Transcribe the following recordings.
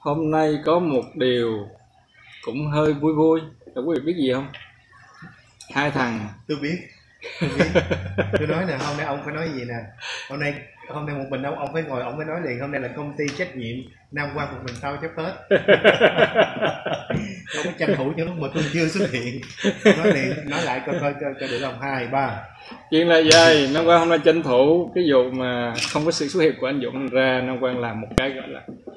Hôm nay có một điều cũng hơi vui vui. Quý vị biết gì không? Hai thằng. Tôi biết. Tôi nói nè, hôm nay ông phải nói gì nè. Hôm nay một mình ông phải ngồi, ông phải nói liền. Hôm nay là công ty trách nhiệm, Nam Quang một mình tao chấp hết. Ông phải tranh thủ cho lúc mà tôi chưa xuất hiện. Nói liền, nói lại coi được không? 2, 3. Chuyện là vậy, Nam Quang hôm nay tranh thủ cái vụ mà không có sự xuất hiện của anh Dũng ra, Nam Quang làm một cái gọi là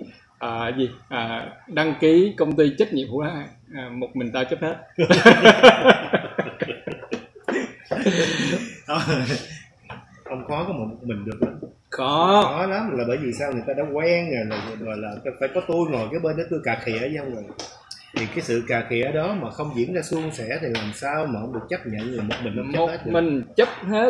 đăng ký công ty trách nhiệm hữu hạn một mình tao chấp hết. Ông khó có một mình được lắm. Khó Lắm là bởi vì sao người ta đã quen rồi là phải có tôi ngồi cái bên đó tôi cà khịa với ông rồi. Thì cái sự cà khịa đó mà không diễn ra suôn sẻ thì làm sao mà ông được chấp nhận người một mình ông chấp hết được. Mình chấp hết.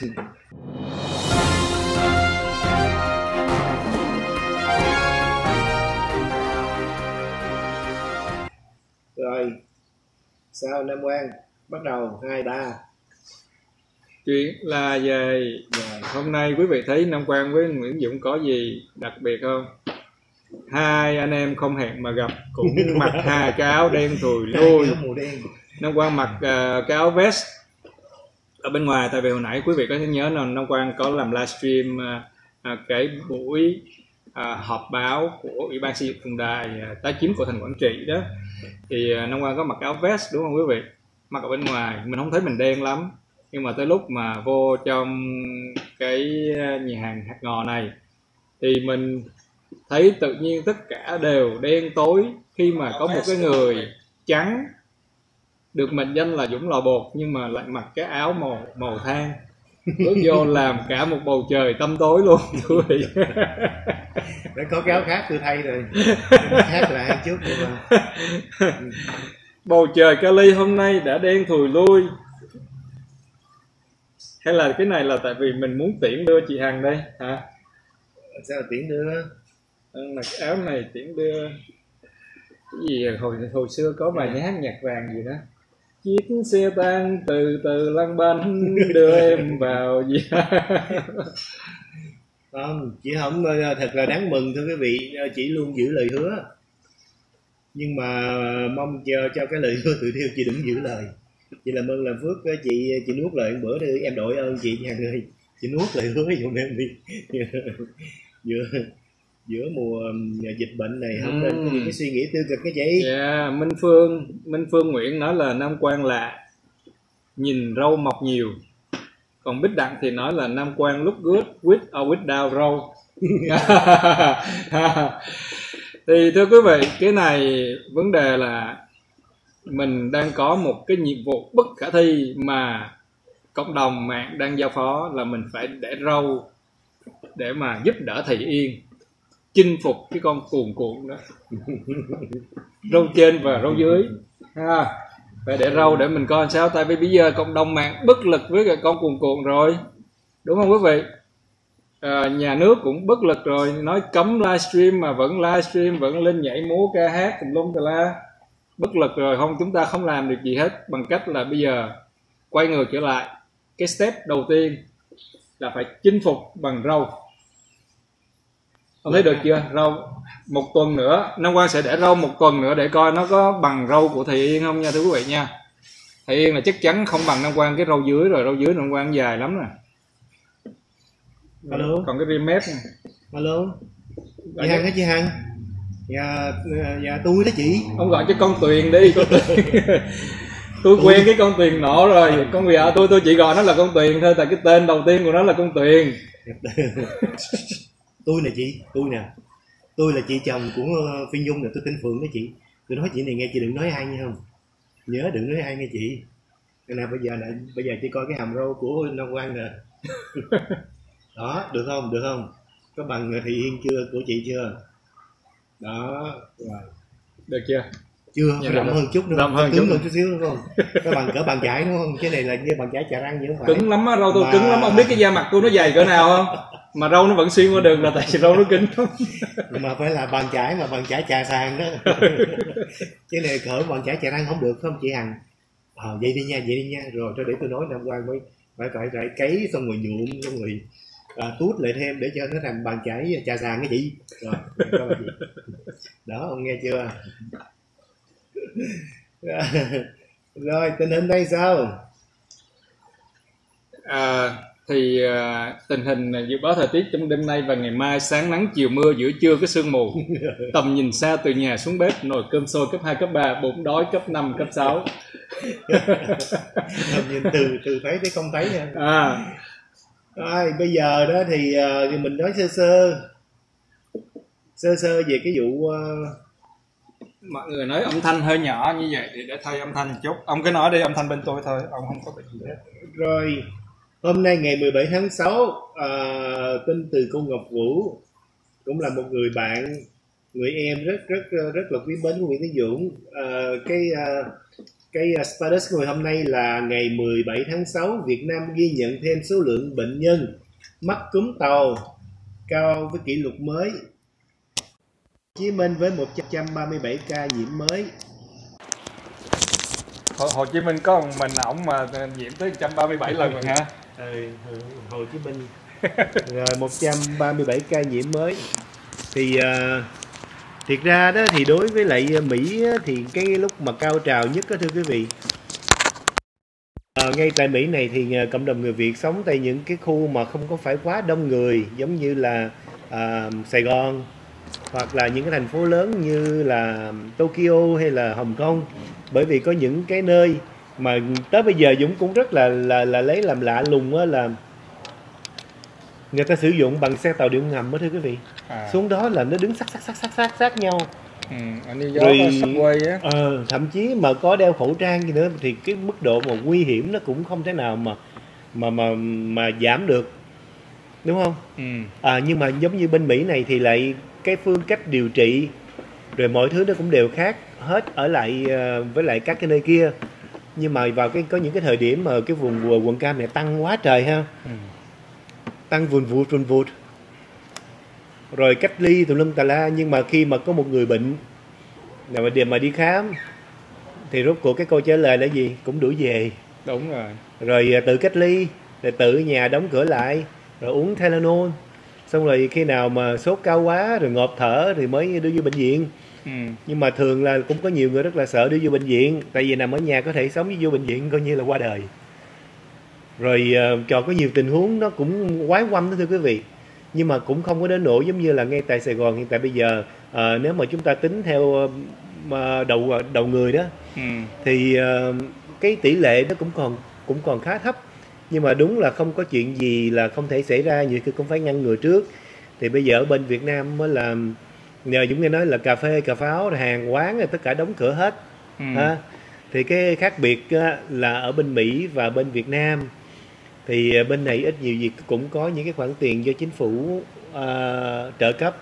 Rồi sao Nam Quang, bắt đầu 2, 3. Chuyện là về hôm nay quý vị thấy Nam Quang với Nguyễn Dũng có gì đặc biệt không? Hai anh em không hẹn mà gặp, cũng mặc hai cái áo đen thùi lùi. Nam Quang mặc cái áo vest ở bên ngoài, tại vì hồi nãy quý vị có nhớ là Nam Quang có làm livestream cái buổi họp báo của Ủy ban xây dựng phường Đài tái chiếm của thành Quảng Trị đó, thì Nam Quang có mặc áo vest đúng không quý vị, mặc ở bên ngoài mình không thấy mình đen lắm, nhưng mà tới lúc mà vô trong cái nhà hàng hạt ngò này thì mình thấy tự nhiên tất cả đều đen tối, khi mà có một cái người trắng được mệnh danh là Dũng lò bột nhưng mà lại mặc cái áo màu than, bước vô làm cả một bầu trời tăm tối luôn quý vị. Để có cái áo khác tôi thay rồi, khác là hai trước rồi mà. Bầu trời Cali hôm nay đã đen thùi lui, hay là cái này là tại vì mình muốn tiễn đưa chị Hằng đây hả? Sao là tiễn đưa? Mặc áo này tiễn đưa cái gì hồi xưa có bài hát nhạc vàng gì đó, chiếc xe tăng từ từ lăn bánh đưa em vào gì. Không, chị không, thật là đáng mừng thưa quý vị, chị luôn giữ lời hứa, nhưng mà mong chờ cho cái lời hứa tự thiêu chị đừng giữ lời. Chị làm ơn làm phước, chị nuốt lời một bữa đi, em đội ơn chị Hằng ơi, chị nuốt lời hứa giùm em đi. giữa mùa dịch bệnh này không nên có những cái suy nghĩ tiêu cực cái chị. Yeah, Minh Phương Nguyễn nói là Nam Quang lạ, nhìn râu mọc nhiều, còn Bích Đặng thì nói là Nam Quang look good with or without râu. Thì thưa quý vị, cái này vấn đề là mình đang có một cái nhiệm vụ bất khả thi mà cộng đồng mạng đang giao phó, là mình phải để râu để mà giúp đỡ thầy Yên chinh phục cái con cuồn cuộn đó. Râu trên và râu dưới phải để râu để mình coi sao, tại vì bây giờ cộng đồng mạng bất lực với cái con cuồn cuộn rồi, đúng không quý vị? Nhà nước cũng bất lực rồi, nói cấm livestream mà vẫn livestream, vẫn lên nhảy múa ca hát tùm lum tà la, bất lực rồi. Chúng ta không làm được gì hết, bằng cách là bây giờ quay ngược trở lại, cái step đầu tiên là phải chinh phục bằng râu. Ông thấy được chưa? Râu một tuần nữa, Nam Quang sẽ để râu một tuần nữa để coi nó có bằng râu của thầy Yên không nha thưa quý vị nha. Thầy Yên là chắc chắn không bằng Nam Quang cái râu dưới rồi, râu dưới Nam Quang dài lắm nè. Alo. Còn cái rim mép nè. Alo. Chị Hằng hả chị Hằng? Dạ tôi đó chị. Ông gọi cho con Tuyền đi, con Tuyền. Tôi quen cái con Tuyền nọ rồi, con vợ tôi chỉ gọi nó là con Tuyền thôi, tại cái tên đầu tiên của nó là con Tuyền. Tôi nè chị, tôi là chị chồng của Phi Nhung nè, tôi tên Phượng đó chị. Tôi nói chị này nghe, chị đừng nói ai nha không? Nhớ đừng nói ai nghe chị. Nên là bây giờ chị coi cái hàm râu của Nam Quang nè. Đó, được không? Có bằng Thị Yên chưa, của chị chưa? Đó, rồi. Được chưa? Chưa, phải rộng hơn chút nữa. Rộng hơn cứng hơn chút xíu đúng không? Có bằng cỡ bàn chải đúng không? Cái này là như bàn chải chà răng vậy không phải. Cứng lắm á, râu tôi cứng lắm. Ông biết cái da mặt tôi nó dày cỡ nào không? Mà râu nó vẫn xuyên qua đường là tại vì râu nó cứng lắm. Mà phải là bàn chải, mà bàn chải trà sàn đó. Cái này cỡ bàn chải trà răng không được không chị Hằng? Vậy đi nha. Rồi cho để tôi nói Nam Quang phải cấy xong rồi nhuộm xong rồi tút lại thêm để cho nó thành bàn chải trà sàn cái chị. Rồi, Đó, ông nghe chưa? Rồi tình hình đây sao? Tình hình dự báo thời tiết trong đêm nay và ngày mai: sáng nắng, chiều mưa, giữa trưa có sương mù, tầm nhìn xa, từ nhà xuống bếp, nồi cơm sôi cấp 2, cấp 3, bụng đói cấp 5, cấp 6. Nhìn từ thấy tới không thấy nha. Rồi bây giờ đó thì mình nói sơ sơ về cái vụ mọi người nói âm thanh hơi nhỏ như vậy thì để thay âm thanh một chút. Ông cứ nói đi, âm thanh bên tôi thôi, ông không có việc gì hết. Rồi hôm nay ngày 17 tháng 6, tin từ cô Ngọc Vũ, cũng là một người bạn, người em rất là quý mến của Nguyễn Tiến Dũng. Cái status của ngày hôm nay là ngày 17 tháng 6, Việt Nam ghi nhận thêm số lượng bệnh nhân mắc cúm tàu cao với kỷ lục mới. Hồ Chí Minh với 137 ca nhiễm mới. Hồ Chí Minh có một mình ổng mà nhiễm tới 137 lần rồi hả? Hồ Chí Minh rồi 137 ca nhiễm mới. Thì thiệt ra đó thì đối với lại Mỹ thì cái lúc mà cao trào nhất đó, thưa quý vị, ngay tại Mỹ này thì cộng đồng người Việt sống tại những cái khu mà không có phải quá đông người, giống như là Sài Gòn, hoặc là những cái thành phố lớn như là Tokyo hay là Hồng Kông. Bởi vì có những cái nơi mà tới bây giờ Dũng cũng rất là lấy làm lạ lùng á, là người ta sử dụng bằng xe tàu điện ngầm đó, thưa quý vị. Xuống đó là nó đứng sát nhau. Rồi subway á. Thậm chí mà có đeo khẩu trang gì nữa thì cái mức độ mà nguy hiểm nó cũng không thể nào mà giảm được, đúng không? Nhưng mà giống như bên Mỹ này thì lại cái phương cách điều trị rồi mọi thứ nó cũng đều khác hết ở lại với lại các cái nơi kia. Nhưng mà vào có những cái thời điểm mà cái vùng quận cam này tăng quá trời ha, tăng vùn vụt rồi cách ly tùm lum tà la. Nhưng mà khi mà có một người bệnh mà đi khám thì rốt cuộc cái câu trả lời là gì? Cũng đuổi về. Đúng rồi. Rồi tự cách ly, rồi tự nhà đóng cửa lại, rồi uống Tylenol, xong rồi khi nào mà sốt cao quá rồi ngộp thở thì mới đưa vô bệnh viện. Nhưng mà thường là cũng có nhiều người rất là sợ đưa vô bệnh viện, tại vì nằm ở nhà có thể sống, với vô bệnh viện coi như là qua đời. Rồi có nhiều tình huống nó cũng quái quăm đó, thưa quý vị. Nhưng mà cũng không có đến nỗi giống như là ngay tại Sài Gòn hiện tại bây giờ. Nếu mà chúng ta tính theo đầu người đó, thì cái tỷ lệ nó cũng còn khá thấp. Nhưng mà đúng là không có chuyện gì là không thể xảy ra, nhiều khi cũng phải ngăn ngừa trước. Thì bây giờ ở bên Việt Nam mới là nhờ Dũng nghe nói là cà phê, cà pháo, hàng quán tất cả đóng cửa hết. Thì cái khác biệt là ở bên Mỹ và bên Việt Nam thì bên này ít nhiều gì cũng có những cái khoản tiền do chính phủ trợ cấp.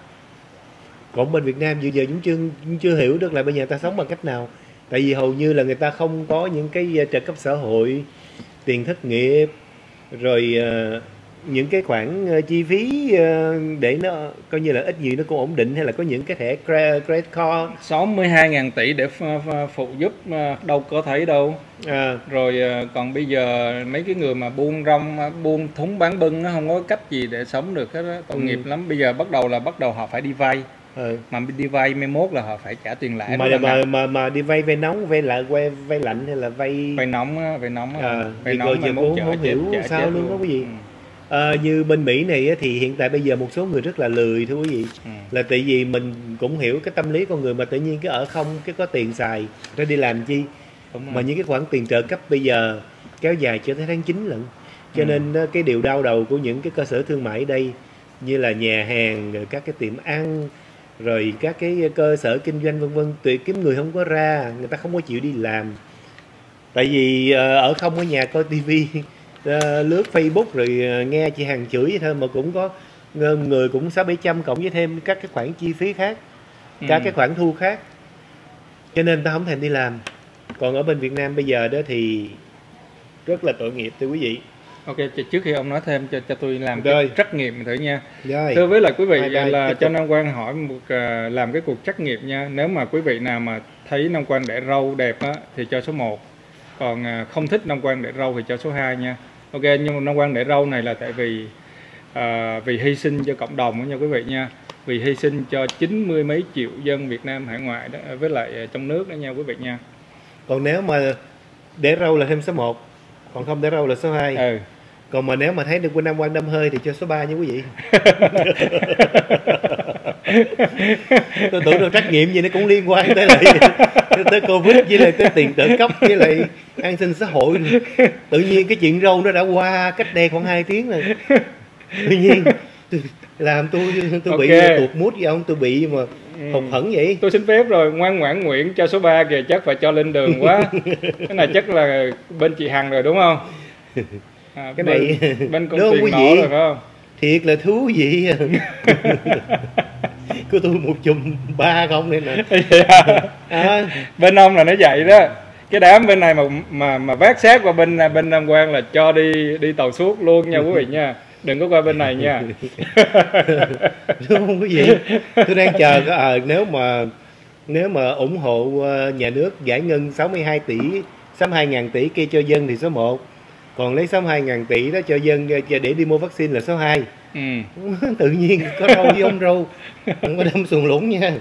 Còn bên Việt Nam giờ chúng chưa hiểu được là bây giờ người ta sống bằng cách nào. Tại vì hầu như là người ta không có những cái trợ cấp xã hội, tiền thất nghiệp, rồi những cái khoản chi phí để nó coi như là ít nhiều nó cũng ổn định, hay là có những cái thẻ credit card 62.000 tỷ để phụ giúp, đâu có thấy đâu. Rồi còn bây giờ mấy cái người mà buôn rong, buôn thúng bán bưng nó không có cách gì để sống được hết đó. Tội nghiệp lắm. Bây giờ bắt đầu họ phải đi vay. Mà đi vay mai mốt là họ phải trả tiền lãi. Mà đi vay nóng, vay lạnh hay là vay nóng vay nóng mai mốt không hiểu sao luôn đó quý vị. Như bên Mỹ này thì hiện tại bây giờ một số người rất là lười, thưa quý vị. Là tại vì mình cũng hiểu cái tâm lý con người mà tự nhiên cái ở không, cái có tiền xài nó đi làm chi. Mà những cái khoản tiền trợ cấp bây giờ kéo dài cho tới tháng 9 lận. Cho nên cái điều đau đầu của những cái cơ sở thương mại ở đây, như là nhà hàng, rồi các cái tiệm ăn, rồi các cái cơ sở kinh doanh vân vân, tuyệt kiếm người không có ra, người ta không có chịu đi làm. Tại vì ở không ở nhà coi tivi, lướt Facebook rồi nghe chị Hằng chửi vậy thôi, mà cũng có người cũng 600-700 cộng với thêm các cái khoản chi phí khác, các cái khoản thu khác, cho nên ta không thèm đi làm. Còn ở bên Việt Nam bây giờ đó thì rất là tội nghiệp, thưa quý vị. Ok, trước khi ông nói thêm cho tôi làm cái trắc nghiệm thử nha. Thưa với lại quý vị là cho Nam Quang hỏi làm cái cuộc trắc nghiệm nha. Nếu mà quý vị nào mà thấy Nam Quang để râu đẹp á thì cho số 1. Còn không thích Nam Quang để râu thì cho số 2 nha. Ok, nhưng mà Nam Quang để râu này là tại vì hy sinh cho cộng đồng đó nha quý vị nha. vì hy sinh cho 90 mấy triệu dân Việt Nam hải ngoại đó, với lại trong nước đó nha quý vị nha. Còn nếu mà để râu là thêm số 1, còn không để râu là số 2. Ừ. Còn mà nếu mà thấy được Quân Nam Quang đâm hơi thì cho số 3 nha quý vị. Tôi tưởng được trách nhiệm gì nó cũng liên quan tới lại tới Covid với lại tới tiền trợ cấp với lại an sinh xã hội. Tự nhiên cái chuyện râu nó đã qua cách đây khoảng 2 tiếng rồi. Tự nhiên làm tôi bị tuột mút với ông, tôi bị mà hụt hẫng vậy. Tôi xin phép rồi, ngoan ngoãn nguyện cho số 3 kìa, chắc phải cho lên đường quá. Cái này chắc là bên chị Hằng rồi đúng không? Cái này bên công tiền nọ rồi phải không? Thiệt là thú vị. Của tôi một chùm 3 không đây nè. Bên ông là nó vậy đó. Cái đám bên này mà vác xác qua bên Nam Quang là cho đi tàu suốt luôn nha quý vị nha. Đừng có qua bên này nha. Đúng không quý vị? Tôi đang chờ nếu mà ủng hộ nhà nước giải ngân 62.000 tỷ kia cho dân thì số 1. Còn lấy 62.000 tỷ đó cho dân để đi mua vaccine là số 2. Tự nhiên có râu với ông râu, không có đâm xuồng lũng nha.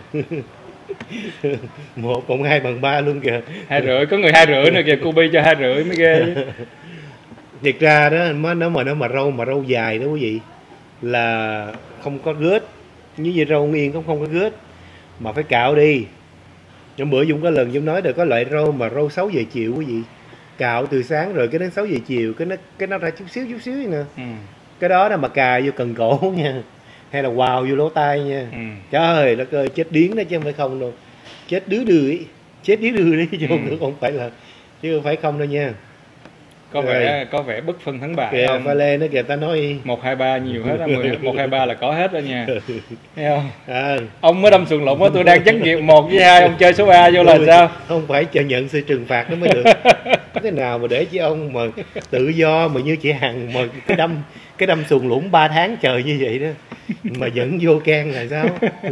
1 cộng 2 bằng 3 luôn kìa. 2,5, có người 2,5 nữa kìa, Cubi cho 2,5 mới ghê. Thiệt ra đó nó mà râu dài đó quý vị là không có gớt, như râu Yên cũng không có gớt mà phải cạo đi. Hôm bữa Dung có lần Dung nói được có loại râu mà râu 6 giờ chiều quý vị, cạo từ sáng rồi cái đến 6 giờ chiều cái nó ra chút xíu vậy nè. Cái đó mà cà vô cần cổ nha, hay là quào vô lỗ tai nha. Trời đất ơi, chết điếng đó chứ không phải không đâu, chết đứa đi chứ không phải là, chứ không phải không đâu nha. Có vẻ bất phân thắng bại kìa, pha lê nó kìa, ta nói 1, 2, 3 nhiều hết á, 1, 2, 3 là có hết đó nha. Thấy không? À, ông mới đâm xuồng lũng á, tôi đang trắc nghiệm 1 với 2, ông chơi số 3 vô là sao? Không phải chờ nhận sự trừng phạt đó mới được. Thế nào mà để chứ ông mà tự do mà như chị Hằng mà cái đâm xuồng lũng 3 tháng trời như vậy đó mà vẫn vô can là sao?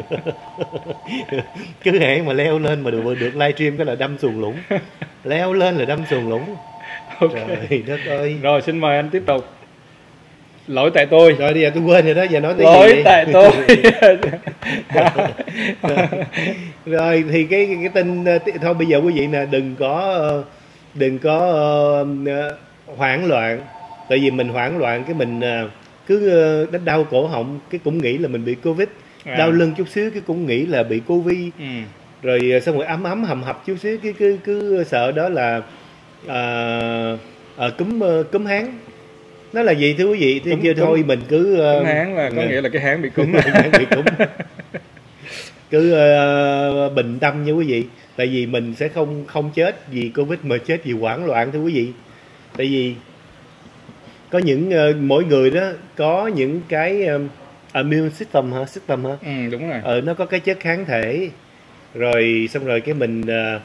Cứ hễ mà leo lên mà được livestream cái là đâm xuồng lũng, leo lên là đâm xuồng lũng. Trời đất ơi. Rồi xin mời anh tiếp tục. Lỗi tại tôi. Rồi bây giờ tôi quên rồi đó, giờ nói tới lỗi gì tại tôi. Rồi thì cái tin thôi bây giờ quý vị nè, đừng có hoảng loạn. Tại vì mình hoảng loạn cái mình cứ đánh đau cổ họng cái cũng nghĩ là mình bị Covid, đau lưng chút xíu cái cũng nghĩ là bị Covid. Rồi xong rồi ấm hầm hập chút xíu cái cứ sợ đó là cúm háng. Nó là gì thưa quý vị? Thì thôi mình cứ cúm háng là có nghĩa là cái háng bị cúm. Cứ bình tâm nha quý vị. Tại vì mình sẽ không chết vì Covid mà chết vì hoảng loạn thưa quý vị. Tại vì có những mỗi người đó có những cái immune system hả? Đúng rồi. Nó có cái chất kháng thể. Rồi xong rồi cái mình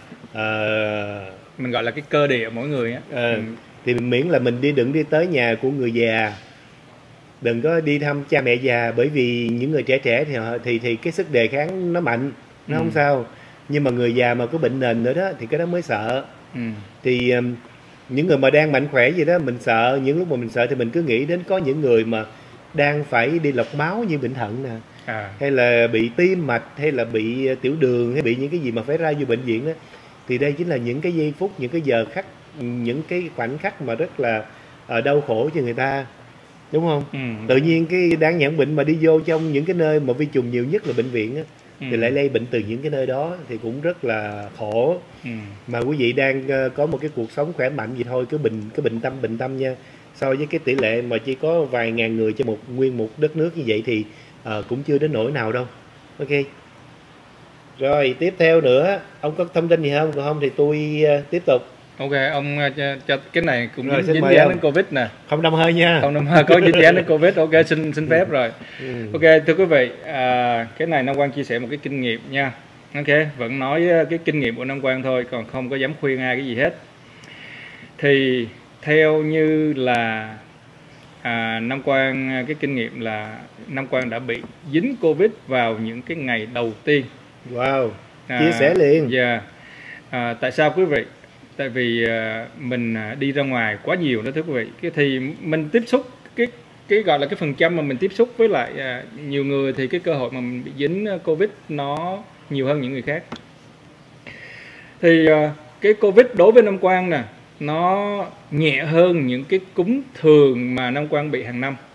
gọi là cái cơ địa mỗi người á. Thì miễn là mình đừng đi tới nhà của người già, đừng có đi thăm cha mẹ già, bởi vì những người trẻ thì cái sức đề kháng nó mạnh, nó không sao. Nhưng mà người già mà có bệnh nền nữa đó thì cái đó mới sợ. Thì những người mà đang mạnh khỏe gì đó mình sợ, những lúc mà mình sợ thì mình cứ nghĩ đến có những người mà đang phải đi lọc máu như bệnh thận nè, hay là bị tim mạch, hay là bị tiểu đường, hay bị những cái gì mà phải ra vô bệnh viện đó. Thì đây chính là những cái giây phút, những cái giờ khắc, những cái khoảnh khắc mà rất là đau khổ cho người ta, đúng không? Tự nhiên cái đáng nhãn bệnh mà đi vô trong những cái nơi mà vi trùng nhiều nhất là bệnh viện á, thì lại lây bệnh từ những cái nơi đó thì cũng rất là khổ. Mà quý vị đang có một cái cuộc sống khỏe mạnh vậy thôi, cứ bình tâm nha. So với cái tỷ lệ mà chỉ có vài ngàn người cho nguyên một đất nước như vậy thì cũng chưa đến nỗi nào đâu. Ok. Rồi tiếp theo nữa, ông có thông tin gì không? Còn không thì tôi tiếp tục. Ok, ông cho cái này cũng dính dáng đến Covid nè. Không đâm hơi nha. Không đâm hơi, có dính dáng đến Covid. Ok, xin phép rồi. Ok, thưa quý vị, cái này Nam Quang chia sẻ một cái kinh nghiệm nha. Ok, vẫn nói cái kinh nghiệm của Nam Quang thôi, còn không có dám khuyên ai cái gì hết. Thì theo như là Nam Quang, cái kinh nghiệm là Nam Quang đã bị dính Covid vào những cái ngày đầu tiên. Wow, chia sẻ liền. Tại sao quý vị? Tại vì mình đi ra ngoài quá nhiều đó thưa quý vị. Thì mình tiếp xúc cái gọi là cái phần trăm mà mình tiếp xúc với lại nhiều người thì cái cơ hội mà mình bị dính Covid nó nhiều hơn những người khác. Thì cái Covid đối với Nam Quang nè, nó nhẹ hơn những cái cúm thường mà Nam Quang bị hàng năm.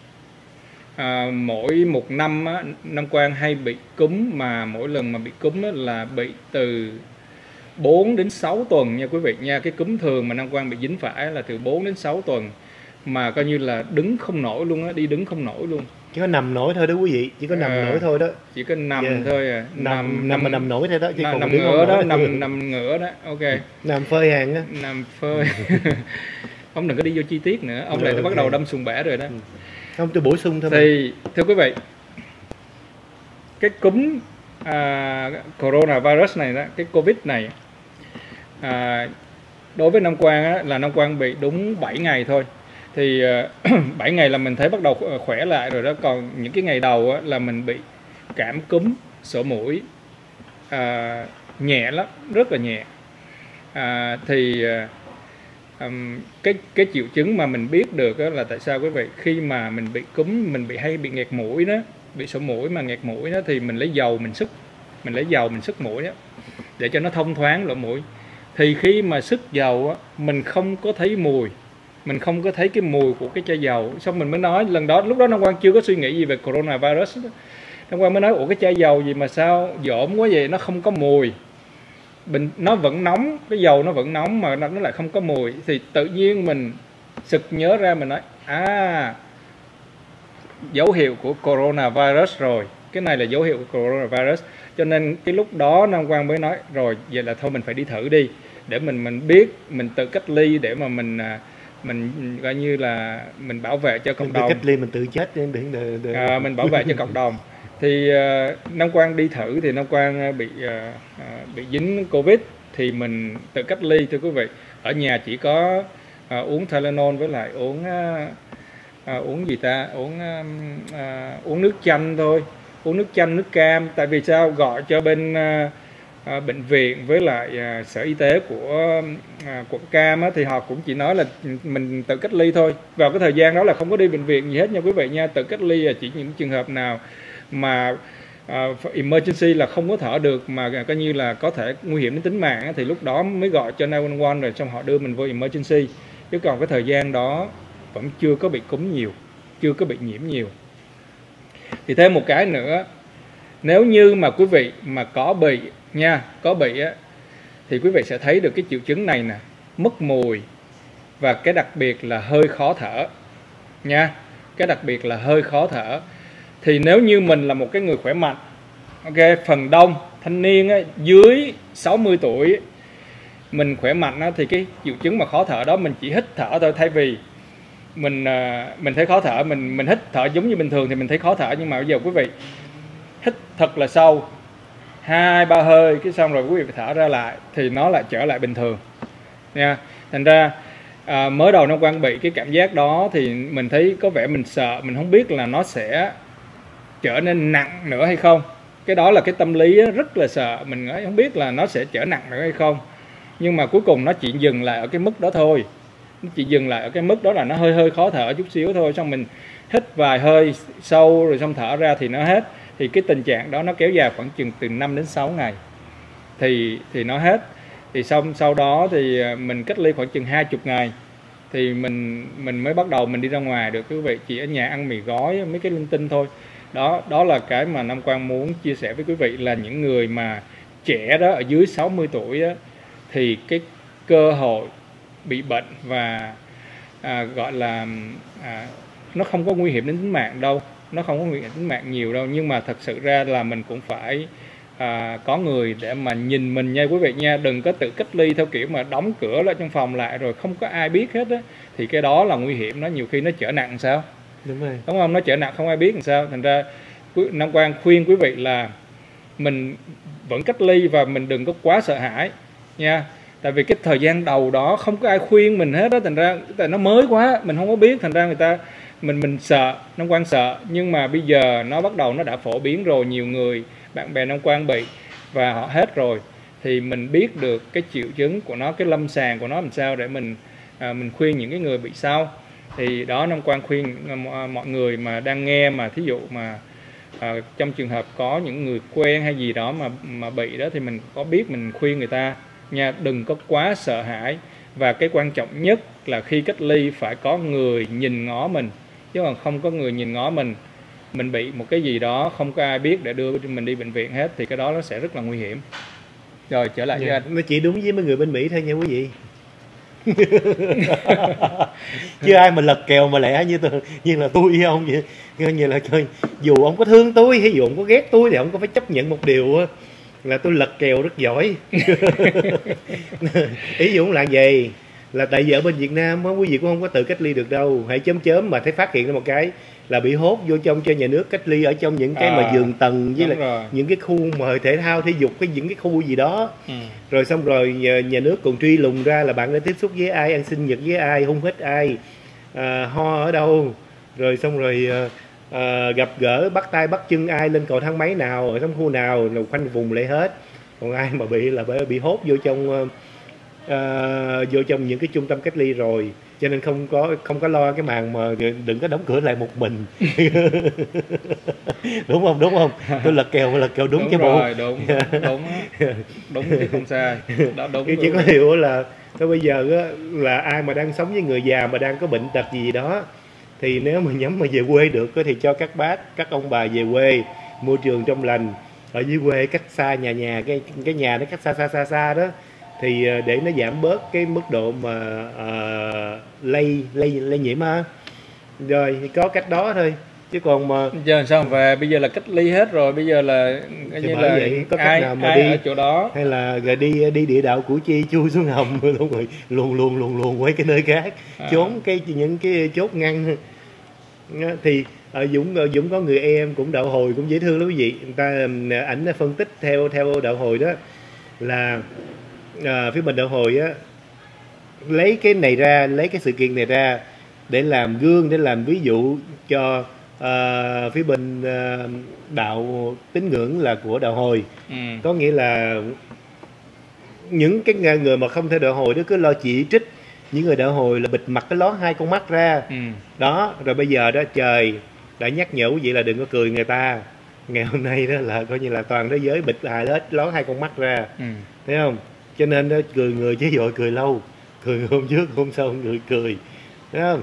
Mỗi một năm á, Nam Quang hay bị cúm, mà mỗi lần mà bị cúm á, là bị từ 4 đến 6 tuần nha quý vị nha. Cái cúm thường mà Nam Quang bị dính phải là từ 4 đến 6 tuần, mà coi như là đứng không nổi luôn á, đi đứng không nổi luôn. Chỉ có nằm nổi thôi đó quý vị, chỉ có nằm nổi thôi đó. Chỉ có nằm thôi à. Nằm nổi thôi đó, chứ còn nằm đứng ngửa đó, nổi. nằm ngửa đó. Ok. Nằm phơi hàng á. Nằm phơi. Ông đừng có đi vô chi tiết nữa, ông lại bắt đầu đâm sùng bẻ rồi đó. Không, tôi bổ sung thôi. Thì thưa quý vị, cái cúm coronavirus này đó, cái Covid này đối với Nam Quang á, là Nam Quang bị đúng 7 ngày thôi. Thì 7 ngày là mình thấy bắt đầu khỏe lại rồi đó. Còn những cái ngày đầu á, là mình bị cảm cúm, sổ mũi, nhẹ lắm, rất là nhẹ. Cái triệu chứng mà mình biết được là tại sao quý vị, khi mà mình bị cúm, mình hay bị nghẹt mũi đó, bị sổ mũi mà nghẹt mũi đó, thì mình lấy dầu mình xức mũi đó để cho nó thông thoáng lỗ mũi. Thì khi mà xức dầu á, mình không có thấy mùi, mình không có thấy cái mùi của cái chai dầu. Xong mình mới nói lần đó, lúc đó Nam Quang chưa có suy nghĩ gì về coronavirus đó. Nam Quang mới nói ủa cái chai dầu gì mà sao dởm quá vậy, nó không có mùi. Nó vẫn nóng, cái dầu nó vẫn nóng mà nó lại không có mùi. Thì tự nhiên mình sực nhớ ra, mình nói dấu hiệu của coronavirus rồi, cái này là dấu hiệu của coronavirus. Cho nên cái lúc đó Nam Quang mới nói rồi, vậy là thôi mình phải đi thử đi, để mình biết, mình tự cách ly để mà mình coi như là mình bảo vệ cho cộng đồng. Cách ly mình tự chết để mình bảo vệ cho cộng đồng. Thì Nam Quang đi thử thì Nam Quang bị dính Covid thì mình tự cách ly thưa quý vị. Ở nhà chỉ có uống Tylenol với lại uống nước chanh thôi, uống nước chanh, nước cam. Tại vì sao? Gọi cho bên bệnh viện với lại sở y tế của quận Cam á, thì họ cũng chỉ nói là mình tự cách ly thôi. Vào cái thời gian đó là không có đi bệnh viện gì hết nha quý vị nha. Tự cách ly là chỉ những trường hợp nào mà emergency là không có thở được, mà coi như là có thể nguy hiểm đến tính mạng á, thì lúc đó mới gọi cho 911 rồi xong họ đưa mình vô emergency. Chứ còn cái thời gian đó vẫn chưa có bị cúm nhiều, chưa có bị nhiễm nhiều. Thì thêm một cái nữa, nếu như mà quý vị mà có bị nha, có bị á, thì quý vị sẽ thấy được cái triệu chứng này nè, mất mùi, và cái đặc biệt là hơi khó thở nha, cái đặc biệt là hơi khó thở. Thì nếu như mình là một cái người khỏe mạnh, ok, phần đông thanh niên á, dưới 60 tuổi á, mình khỏe mạnh á, thì cái triệu chứng mà khó thở đó mình chỉ hít thở thôi. Thay vì mình thấy khó thở, mình hít thở giống như bình thường thì mình thấy khó thở, nhưng mà bây giờ quý vị hít thật là sâu 2-3 hơi cái xong rồi quý vị phải thở ra lại thì nó lại trở lại bình thường nha. Thành ra mới đầu nó Quang bị cái cảm giác đó thì mình thấy có vẻ mình sợ, mình không biết là nó sẽ trở nên nặng nữa hay không. Cái đó là cái tâm lý rất là sợ, mình không biết là nó sẽ trở nặng nữa hay không. Nhưng mà cuối cùng nó chỉ dừng lại ở cái mức đó thôi, nó chỉ dừng lại ở cái mức đó là nó hơi khó thở chút xíu thôi. Xong mình hít vài hơi sâu rồi xong thở ra thì nó hết. Thì cái tình trạng đó nó kéo dài khoảng chừng từ 5 đến 6 ngày thì nó hết. Thì xong sau đó thì mình cách ly khoảng chừng 20 ngày thì mình mới bắt đầu mình đi ra ngoài được quý vị. Chỉ ở nhà ăn mì gói mấy cái linh tinh thôi. Đó là cái mà Nam Quang muốn chia sẻ với quý vị, là những người mà trẻ đó, ở dưới 60 tuổi đó, thì cái cơ hội bị bệnh và gọi là nó không có nguy hiểm đến tính mạng đâu, nó không có nguy hiểm tính mạng nhiều đâu. Nhưng mà thật sự ra là mình cũng phải có người để mà nhìn mình nha quý vị nha. Đừng có tự cách ly theo kiểu mà đóng cửa lại trong phòng lại rồi không có ai biết hết á, thì cái đó là nguy hiểm. Nó nhiều khi nó trở nặng sao, đúng rồi, đúng không? Nó trở nặng không ai biết làm sao. Thành ra Nam Quang khuyên quý vị là mình vẫn cách ly và mình đừng có quá sợ hãi nha. Tại vì cái thời gian đầu đó không có ai khuyên mình hết đó, thành ra tại nó mới quá mình không có biết, thành ra mình sợ, Nam Quang sợ. Nhưng mà bây giờ nó bắt đầu nó đã phổ biến rồi, nhiều người bạn bè Nam Quang bị và họ hết rồi, thì mình biết được cái triệu chứng của nó, cái lâm sàng của nó làm sao để mình khuyên những cái người bị sau. Thì đó, Nam Quang khuyên mọi người mà đang nghe, mà thí dụ mà trong trường hợp có những người quen hay gì đó mà bị đó, thì mình có biết mình khuyên người ta nha, đừng có quá sợ hãi. Và cái quan trọng nhất là khi cách ly phải có người nhìn ngó mình, chứ còn không có người nhìn ngó mình bị một cái gì đó không có ai biết để đưa mình đi bệnh viện hết, thì cái đó nó sẽ rất là nguy hiểm. Rồi trở lại với anh. Nó chỉ đúng với mấy người bên Mỹ thôi nha quý vị. Chứ ai mà lật kèo mà lẽ như là tôi không vậy. Như là dù ông có thương tôi hay dù ông có ghét tôi thì ông có phải chấp nhận một điều là tôi lật kèo rất giỏi. Ý dụ là gì, là tại vì ở bên Việt Nam quý vị cũng không có tự cách ly được đâu. Hãy chớm mà thấy phát hiện ra một cái là bị hốt vô trong cho nhà nước cách ly ở trong những cái mà giường tầng với lại những cái khu mà thể thao thể dục, những cái khu gì đó. Rồi xong rồi nhà nước còn truy lùng ra là bạn đã tiếp xúc với ai, ăn sinh nhật với ai, hung hít ai, ho ở đâu, rồi xong rồi gặp gỡ bắt tay bắt chân ai lên cầu thang máy nào, ở trong khu nào là khoanh vùng lại hết. Còn ai mà bị là bị hốt vô trong những cái trung tâm cách ly rồi, cho nên không có lo cái màn mà đừng có đóng cửa lại một mình. Đúng không tôi lật kèo đúng chứ bộ. Đúng chứ không sai đó, đúng. Chỉ có điều là bây giờ là ai mà đang sống với người già mà đang có bệnh tật gì đó, thì nếu mà nhắm mà về quê được thì cho các bác các ông bà về quê, môi trường trong lành, ở dưới quê cách xa nhà cái nhà nó cách xa đó, thì để nó giảm bớt cái mức độ mà lây nhiễm ha. Rồi thì có cách đó thôi, chứ còn mà giờ sao về bây giờ là cách ly hết rồi, bây giờ là như là vậy, có cách ai nào mà đi ở chỗ đó, hay là đi địa đạo Củ Chi chui xuống hầm rồi luồn quay cái nơi khác, trốn những cái chốt ngăn. Thì Dũng có người em cũng đạo hồi cũng dễ thương lắm quý vị. Người ta ảnh phân tích theo đạo hồi đó là phía mình đạo hồi á lấy cái sự kiện này ra để làm gương, để làm ví dụ cho phía bên đạo tín ngưỡng là của đạo hồi. Có nghĩa là những cái người mà không theo đạo hồi đó cứ lo chỉ trích những người đạo hồi là bịt mặt cái ló hai con mắt ra. Đó, rồi bây giờ đó trời đã nhắc nhở quý vị là đừng có cười người ta. Ngày hôm nay đó là coi như là toàn thế giới bịt hết ló hai con mắt ra. Thấy không? Cho nên đó, cười người chứ dội cười lâu, cười hôm trước hôm sau người cười, thấy không?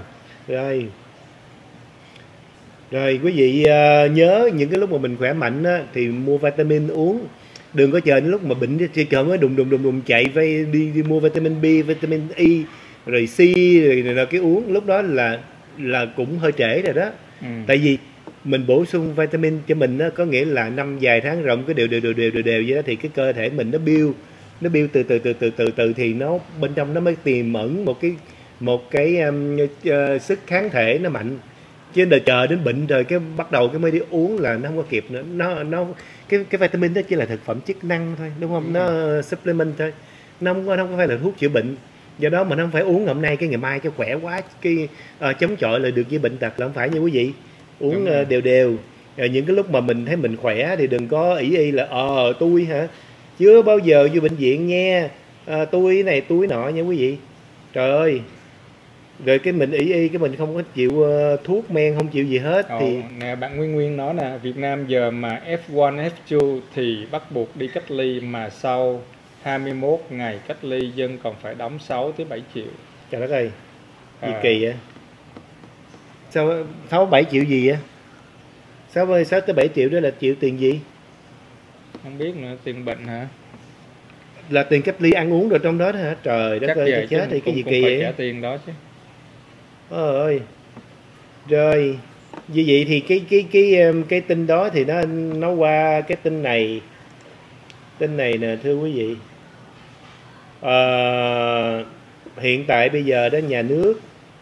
Rồi quý vị nhớ những cái lúc mà mình khỏe mạnh á, thì mua vitamin uống, đừng có chờ đến lúc mà bệnh chỉ cần mới đùng chạy phải đi mua vitamin B, vitamin E, rồi C rồi cái uống, lúc đó là cũng hơi trễ rồi đó. Tại vì mình bổ sung vitamin cho mình đó, có nghĩa là năm vài tháng rộng cái đều vậy đó, thì cái cơ thể mình nó build từ thì nó bên trong nó mới tiềm ẩn một cái sức kháng thể nó mạnh. Chứ đợi chờ đến bệnh rồi cái bắt đầu cái mới đi uống là nó không có kịp nữa. Nó cái vitamin đó chỉ là thực phẩm chức năng thôi, đúng không? Nó supplement thôi, nó không có phải là thuốc chữa bệnh. Do đó mình không phải uống hôm nay cái ngày mai cái khỏe quá cái chống chọi lại được với bệnh tật, là không phải như quý vị. Uống đều. Những cái lúc mà mình thấy mình khỏe thì đừng có ỷ y là tôi hả, chưa bao giờ vô bệnh viện nha, tôi này tôi nọ nha quý vị. Trời ơi, rồi cái mình ỷ y cái mình không có chịu thuốc men, không chịu gì hết. Thì nè, bạn Nguyên nói nè, Việt Nam giờ mà F1, F2 thì bắt buộc đi cách ly, mà sau 21 ngày cách ly dân còn phải đóng 6 tới 7 triệu. Trời đất ơi, gì kỳ vậy? Sao 6-7 triệu gì vậy? 6 tới 7 triệu đó là triệu tiền gì? Không biết nữa, tiền bệnh hả? Là tiền cách ly ăn uống rồi trong đó hả? Trời đất ơi, chết thì cái gì kỳ vậy? Phải trả tiền đó chứ. Ơi. Rồi, như vậy thì cái tin đó thì nó qua cái tin này nè thưa quý vị. Hiện tại bây giờ đó nhà nước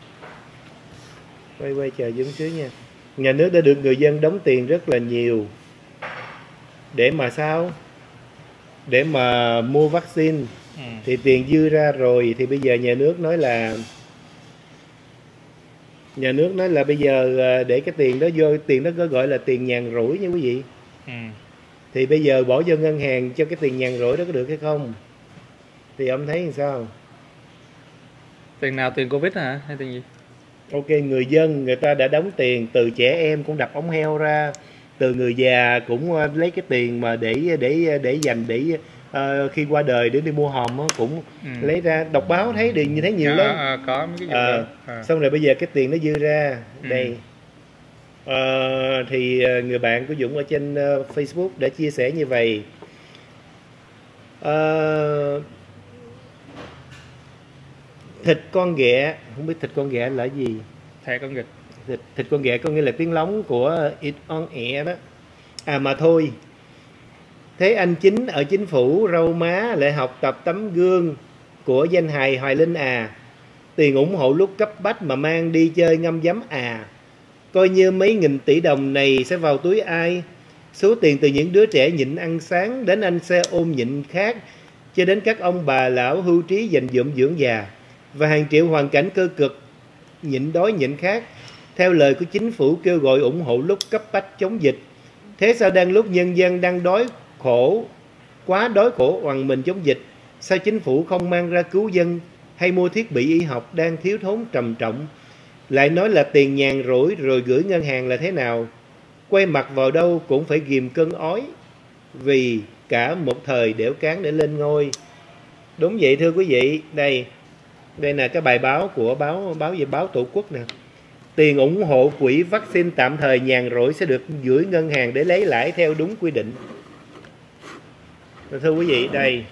quay chờ giống xíu nha. Nhà nước đã được người dân đóng tiền rất là nhiều để mà sao? Để mà mua vaccine. Thì tiền dư ra rồi thì bây giờ nhà nước nói là bây giờ để cái tiền đó vô, tiền đó có gọi là tiền nhàn rỗi nha quý vị. Thì bây giờ bỏ vô ngân hàng cho cái tiền nhàn rỗi đó có được hay không? Thì ông thấy làm sao? Tiền nào, tiền Covid hả hay tiền gì? Ok, người dân người ta đã đóng tiền, từ trẻ em cũng đập ống heo ra, từ người già cũng lấy cái tiền mà để dành để khi qua đời để đi mua hòm á, cũng lấy ra. Đọc báo thấy như thế nhiều lắm. Có mấy cái vụ đó. Xong rồi bây giờ cái tiền nó dư ra đây. Thì người bạn của Dũng ở trên Facebook đã chia sẻ như vậy. Thịt con ghẹ, không biết thịt con ghẹ là gì. Thẻ con vịt. Thịt con ghẹ có nghĩa là tiếng lóng của ít on ẻ đó. Mà thôi, thế anh Chính ở chính phủ râu má lại học tập tấm gương của danh hài Hoài Linh tiền ủng hộ lúc cấp bách mà mang đi chơi ngâm giấm coi như mấy nghìn tỷ đồng này sẽ vào túi ai? Số tiền từ những đứa trẻ nhịn ăn sáng đến anh xe ôm nhịn khác, cho đến các ông bà lão hưu trí dành dụm dưỡng già, và hàng triệu hoàn cảnh cơ cực nhịn đói nhịn khát theo lời của chính phủ kêu gọi ủng hộ lúc cấp bách chống dịch. Thế sao đang lúc nhân dân đang quá đói khổ oằn mình chống dịch, sao chính phủ không mang ra cứu dân hay mua thiết bị y học đang thiếu thốn trầm trọng, lại nói là tiền nhàn rỗi rồi gửi ngân hàng là thế nào? Quay mặt vào đâu cũng phải ghìm cơn ói, vì cả một thời đẽo cán để lên ngôi. Đúng vậy thưa quý vị. Đây là cái bài báo của báo Tổ quốc nè. Tiền ủng hộ quỹ vaccine tạm thời nhàn rỗi sẽ được gửi ngân hàng để lấy lãi theo đúng quy định. Thưa quý vị, đây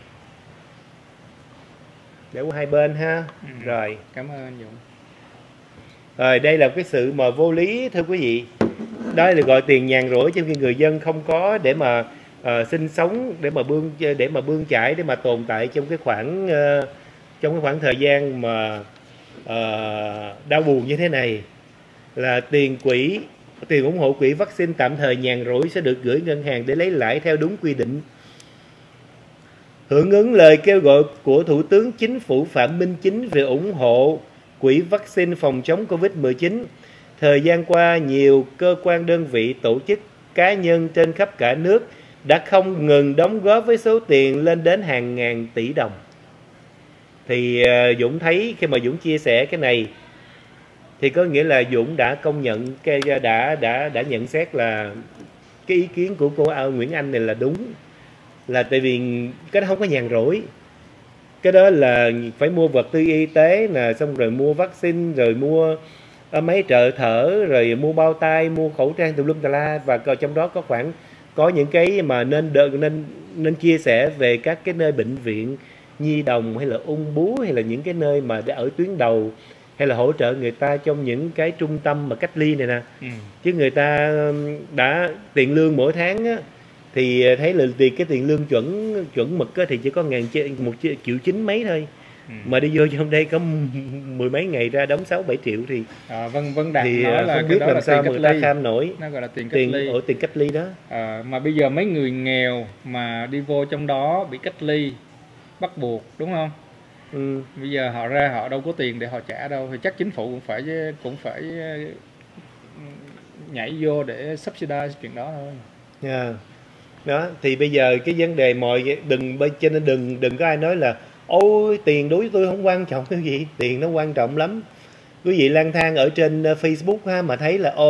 để qua hai bên ha. Rồi, cảm ơn anh Dũng. Rồi đây là cái sự mà vô lý thưa quý vị. Đó là gọi tiền nhàn rỗi, trong khi người dân không có để mà sinh sống, để mà bươn chải, để mà tồn tại trong cái khoảng thời gian mà đau buồn như thế này. Là tiền ủng hộ quỹ vaccine tạm thời nhàn rỗi sẽ được gửi ngân hàng để lấy lãi theo đúng quy định. Hưởng ứng lời kêu gọi của Thủ tướng Chính phủ Phạm Minh Chính về ủng hộ quỹ vaccine phòng chống Covid-19, thời gian qua nhiều cơ quan đơn vị, tổ chức, cá nhân trên khắp cả nước đã không ngừng đóng góp với số tiền lên đến hàng ngàn tỷ đồng. Thì Dũng thấy khi mà Dũng chia sẻ cái này thì có nghĩa là Dũng đã công nhận, đã nhận xét là cái ý kiến của cô Nguyễn Anh này là đúng. Là tại vì cái đó không có nhàn rỗi, cái đó là phải mua vật tư y tế nè, xong rồi mua vaccine, rồi mua máy trợ thở, rồi mua bao tay, mua khẩu trang tùm lum tà la. Và trong đó có những cái mà nên chia sẻ về các cái nơi bệnh viện nhi đồng, hay là ung bướu, hay là những cái nơi mà đã ở tuyến đầu, hay là hỗ trợ người ta trong những cái trung tâm mà cách ly này nè. Chứ người ta đã tiền lương mỗi tháng á, thì thấy là cái tiền lương chuẩn mực á, thì chỉ có 1,9 triệu mấy thôi. Mà đi vô trong đây có 10 mấy ngày ra đóng 6-7 triệu thì Vân Đạt thì nói là không biết làm là sao mà người ta kham nổi. Nó gọi là tiền cách ly. Tiền cách ly đó. Mà bây giờ mấy người nghèo mà đi vô trong đó bị cách ly bắt buộc, đúng không? Bây giờ họ ra họ đâu có tiền để họ trả đâu, thì chắc chính phủ cũng phải nhảy vô để subsidize chuyện đó thôi. Đó thì bây giờ cái vấn đề cho nên đừng có ai nói là ôi tiền đối với tôi không quan trọng cái gì. Tiền nó quan trọng lắm. Quý vị lang thang ở trên Facebook ha, mà thấy là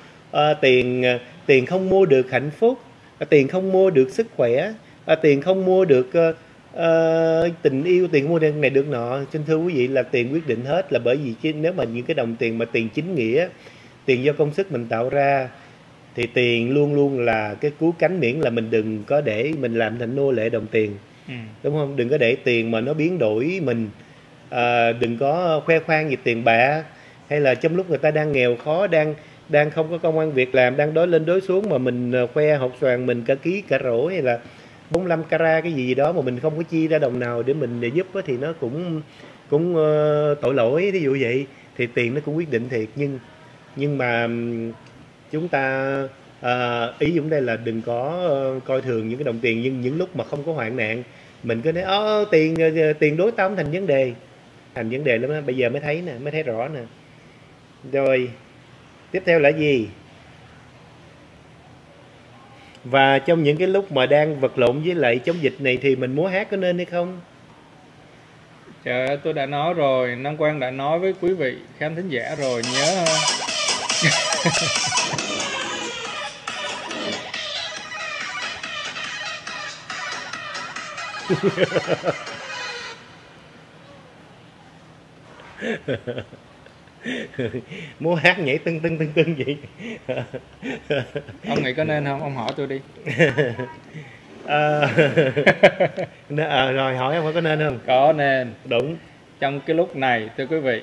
tiền không mua được hạnh phúc, tiền không mua được sức khỏe, tiền không mua được tình yêu, tiền không mua được này được nọ. Xin thưa quý vị là tiền quyết định hết, là bởi vì nếu mà những cái đồng tiền mà tiền chính nghĩa, tiền do công sức mình tạo ra, thì tiền luôn luôn là cái cứu cánh, miễn là mình đừng có để mình làm thành nô lệ đồng tiền. Đúng không? Đừng có để tiền mà nó biến đổi mình. Đừng có khoe khoang về tiền bạc, hay là trong lúc người ta đang nghèo khó, đang không có công ăn việc làm, đang đói lên đói xuống mà mình khoe hột xoàn mình cả ký cả rổ, hay là 45 carat cái gì đó mà mình không có chi ra đồng nào để giúp thì nó cũng tội lỗi. Ví dụ vậy thì tiền nó cũng quyết định thiệt. Nhưng mà chúng ta ý Dũng đây là đừng có coi thường những cái đồng tiền, nhưng những lúc mà không có hoạn nạn mình cứ nói tiền đối tao không thành vấn đề lắm đó. Bây giờ mới thấy rõ nè. Rồi tiếp theo là gì? Và trong những cái lúc mà đang vật lộn với lại chống dịch này thì mình múa hát có nên hay không? Trời ơi, tôi đã nói rồi, Nam Quang đã nói với quý vị khán thính giả rồi, nhớ không? Múa hát nhảy tưng tưng tưng tưng vậy. Ông nghĩ có nên không? Ông hỏi tôi đi. Rồi hỏi ông có nên không? Có nên. Đúng. Trong cái lúc này, thưa quý vị,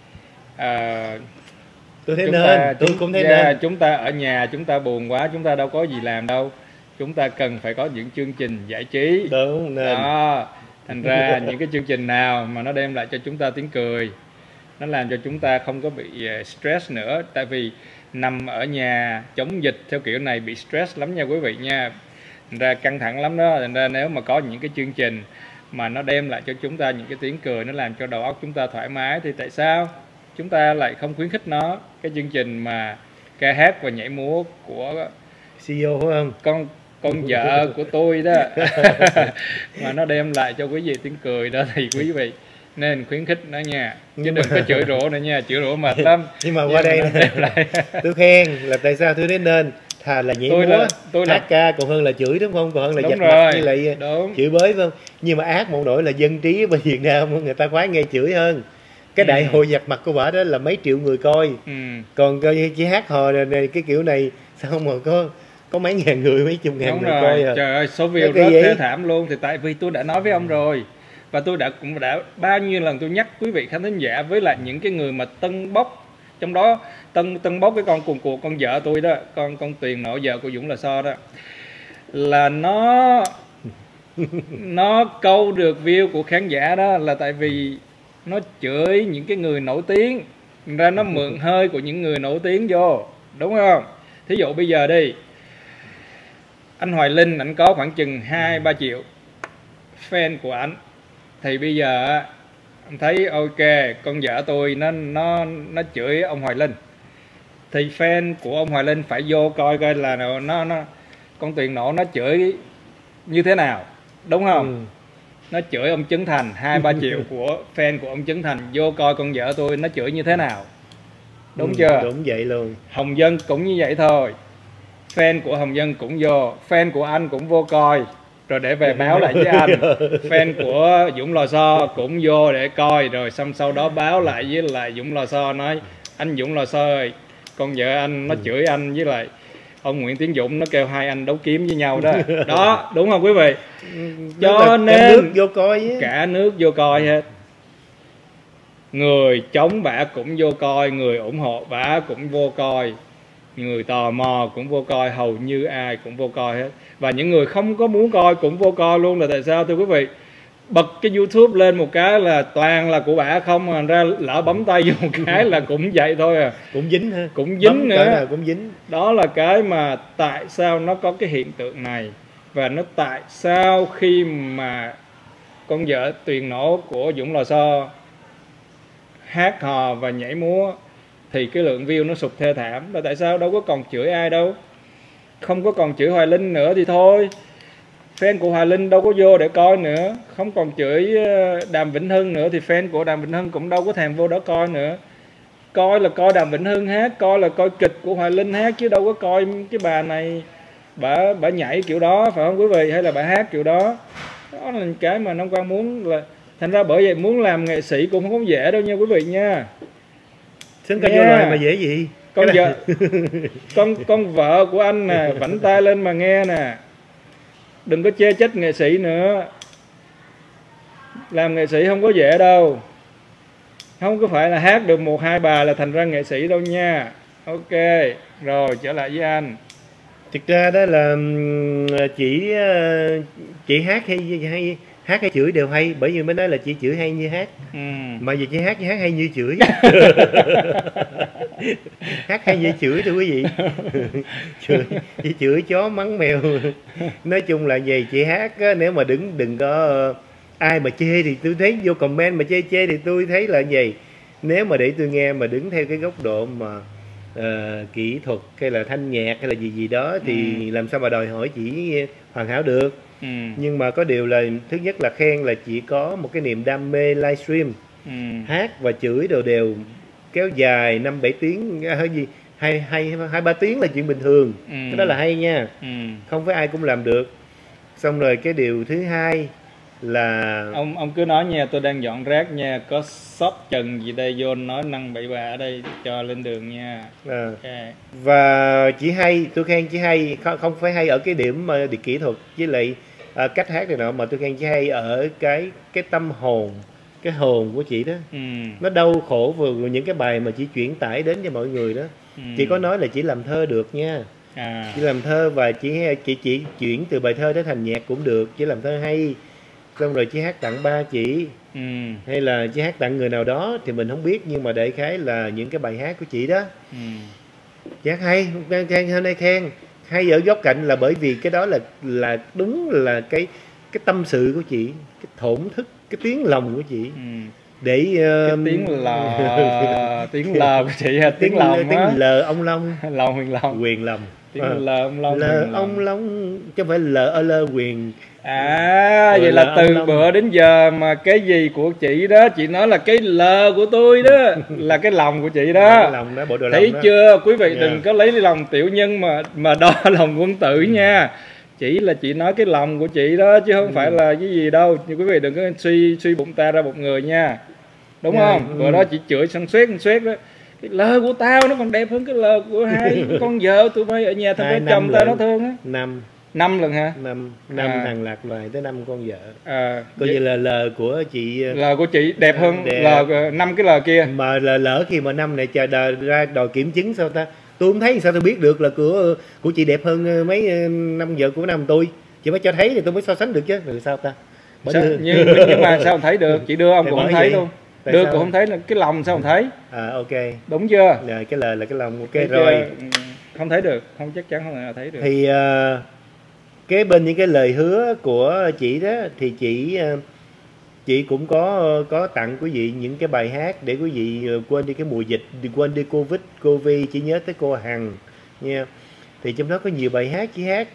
tôi thấy nên, tôi cũng thấy nên. Chúng ta ở nhà, chúng ta buồn quá, chúng ta đâu có gì làm đâu. Chúng ta cần phải có những chương trình giải trí. Đúng, nên. Đó, thành ra những cái chương trình nào mà nó đem lại cho chúng ta tiếng cười, nó làm cho chúng ta không có bị stress nữa. Tại vì nằm ở nhà chống dịch theo kiểu này bị stress lắm nha quý vị nha. Thành ra căng thẳng lắm đó. Thành ra nếu mà có những cái chương trình mà nó đem lại cho chúng ta những cái tiếng cười, nó làm cho đầu óc chúng ta thoải mái, thì tại sao chúng ta lại không khuyến khích nó? Cái chương trình mà ca hát và nhảy múa của CEO phải không? Con vợ của tôi đó mà nó đem lại cho quý vị tiếng cười đó, thì quý vị nên khuyến khích nó nha, chứ đừng có chửi rủa nữa nha, chửi rủa mệt lắm. Nhưng mà qua đây tôi khen là tại sao tôi thấy nên thà là nhảy múa, hát ca còn hơn là chửi, đúng không? Còn hơn là giặt mặt với lại chửi bới, phải không? Nhưng mà ác một nỗi là dân trí bên Việt Nam người ta khoái nghe chửi hơn. Cái đại hội giặt mặt của bả đó là mấy triệu người coi, còn coi chỉ hát hò này cái kiểu này sao mà có mấy ngàn người, mấy chục ngàn người coi à. Trời ơi, số view rất thê thảm luôn. Thì tại vì tôi đã nói với ông rồi, và tôi cũng đã bao nhiêu lần tôi nhắc quý vị khán thính giả, với lại những cái người mà tân bốc, trong đó tân bốc cái con cuồng cuộc, con vợ tôi đó, con Tuyền nội vợ của Dũng Lò Xo đó, là nó câu được view của khán giả đó là tại vì nó chửi những cái người nổi tiếng, ra nó mượn hơi của những người nổi tiếng vô, đúng không? Thí dụ bây giờ đi, anh Hoài Linh ảnh có khoảng chừng 2-3 triệu fan của ảnh, thì bây giờ anh thấy ok, con vợ tôi nó chửi ông Hoài Linh, thì fan của ông Hoài Linh phải vô coi là nó con Tuyền nổ nó chửi như thế nào, đúng không? Nó chửi ông Trấn Thành, 2-3 triệu của fan của ông Trấn Thành vô coi con vợ tôi nó chửi như thế nào, đúng chưa? Đúng vậy luôn. Hồng Vân cũng như vậy thôi, fan của Hồng Vân cũng vô, fan của anh cũng vô coi rồi để về báo lại với anh, fan của Dũng Lò Xo cũng vô để coi, rồi xong sau đó báo lại với lại Dũng Lò Xo, nói anh Dũng Lò Xo ơi, con vợ anh nó chửi anh với lại ông Nguyễn Tiến Dũng, nó kêu hai anh đấu kiếm với nhau đó. Đó, đúng không quý vị? Cho nên cả nước vô coi, cả nước vô coi hết, người chống bả cũng vô coi, người ủng hộ bả cũng vô coi, người tò mò cũng vô coi, hầu như ai cũng vô coi hết. Và những người không có muốn coi cũng vô coi luôn. Là tại sao thưa quý vị? Bật cái YouTube lên một cái là toàn là của bả không, mà ra lỡ bấm tay vô một cái là cũng vậy thôi à. Cũng dính ha. Cũng dính nữa. Cũng dính. Đó là cái mà tại sao nó có cái hiện tượng này, và nó tại sao khi mà con vợ Tuyền nổ của Dũng Lò Xo hát hò và nhảy múa thì cái lượng view nó sụt thê thảm. Là tại sao? Đâu có còn chửi ai đâu, không có còn chửi Hoài Linh nữa thì thôi, fan của Hoài Linh đâu có vô để coi nữa. Không còn chửi Đàm Vĩnh Hưng nữa thì fan của Đàm Vĩnh Hưng cũng đâu có thèm vô đó coi nữa. Coi là coi Đàm Vĩnh Hưng hát, coi là coi kịch của Hoài Linh hát, chứ đâu có coi cái bà này bà nhảy kiểu đó, phải không quý vị, hay là bà hát kiểu đó. Đó là cái mà Nam Quang muốn. Là thành ra bởi vậy muốn làm nghệ sĩ cũng không có dễ đâu nha quý vị nha. Xứng cả vô loài mà dễ gì. Con vợ của anh nè, vảnh tay lên mà nghe nè, đừng có chê trách nghệ sĩ nữa. Làm nghệ sĩ không có dễ đâu, không có phải là hát được 1-2 bài là thành ra nghệ sĩ đâu nha. Ok, rồi trở lại với anh. Thực ra đó là chị hát hay hát hay chửi đều hay, bởi vì mới nói là chị chửi hay như hát. Mà giờ chị hát hay như chửi. Hát hay như chửi thưa quý vị. Chị chửi chó mắng mèo. Nói chung là vậy, chị hát á, nếu mà đừng có ai mà chê thì tôi thấy vô comment mà chê thì tôi thấy là vậy. Nếu mà để tôi nghe mà đứng theo cái góc độ mà kỹ thuật hay là thanh nhạc hay là gì đó thì làm sao mà đòi hỏi chỉ hoàn hảo được. Nhưng mà có điều là thứ nhất là khen là chị có một cái niềm đam mê livestream, hát và chửi đều đều kéo dài 5-7 tiếng hay gì, 2-3 tiếng là chuyện bình thường. Cái đó là hay nha. Không phải ai cũng làm được. Xong rồi cái điều thứ hai là ông cứ nói nha, tôi đang dọn rác nha, có shop Trần gì đây vô nói năng bậy bạ ở đây cho lên đường nha. Okay. Và chị hay, tôi khen chị hay không phải hay ở cái điểm mà kỹ thuật với lại cách hát này nọ, mà tôi khen chị hay ở cái tâm hồn, cái hồn của chị đó. Nó đau khổ vào những cái bài mà chị chuyển tải đến cho mọi người đó. Chị có nói là chị làm thơ được nha. Chị làm thơ và chị chuyển từ bài thơ đến thành nhạc cũng được. Chị làm thơ hay, xong rồi chị hát tặng ba chị, hay là chị hát tặng người nào đó thì mình không biết, nhưng mà đại khái là những cái bài hát của chị đó, chị hát hay. Hôm nay khen hay ở góc cạnh là bởi vì cái đó là đúng là cái tâm sự của chị, cái thổn thức, cái tiếng lòng của chị. Để tiếng lờ của chị, tiếng lòng, tiếng lờ ông Long, quyền lòng, tiếng lờ ông Long, lờ ông Long, chứ không phải lờ quyền. Vậy là từ bữa đến giờ mà cái gì của chị đó, chị nói là cái lờ của tôi đó là cái lòng của chị đó. Cái lòng đó, bộ đồ thấy lòng chưa đó. Quý vị đừng có lấy lòng tiểu nhân mà đo lòng quân tử nha. Chỉ là chị nói cái lòng của chị đó chứ không phải là cái gì đâu. Nhưng quý vị đừng có suy bụng ta ra một người nha, đúng không? Bữa đó chị chửi săn xoét đó, cái lờ của tao nó còn đẹp hơn cái lờ của hai con vợ tụi bay ở nhà thằng với chồng tao nó thương á. 5 lần hả? 5 thằng lạc loài tới 5 con vợ. Coi như là lờ của chị, lờ của chị đẹp hơn lờ 5 cái lờ kia. Mà lỡ khi mà năm này chờ ra đòi kiểm chứng sao ta? Tôi không thấy, sao tôi biết được là của chị đẹp hơn mấy 5 vợ của năm tôi. Chị phải cho thấy thì tôi mới so sánh được chứ. Rồi sao ta? Nhưng mà sao không thấy được? Chị đưa ông cũng không thấy luôn. Đưa cũng không thấy, là cái lòng sao không thấy? Ok. Đúng chưa? Cái lời là cái lòng. Ok rồi. Không thấy được, không, chắc chắn không thể nào thấy được. Thì cái bên những cái lời hứa của chị đó thì chị cũng có tặng quý vị những cái bài hát để quý vị quên đi cái mùa dịch, quên đi Covid, chỉ nhớ tới cô Hằng nha. Thì trong đó có nhiều bài hát chị hát,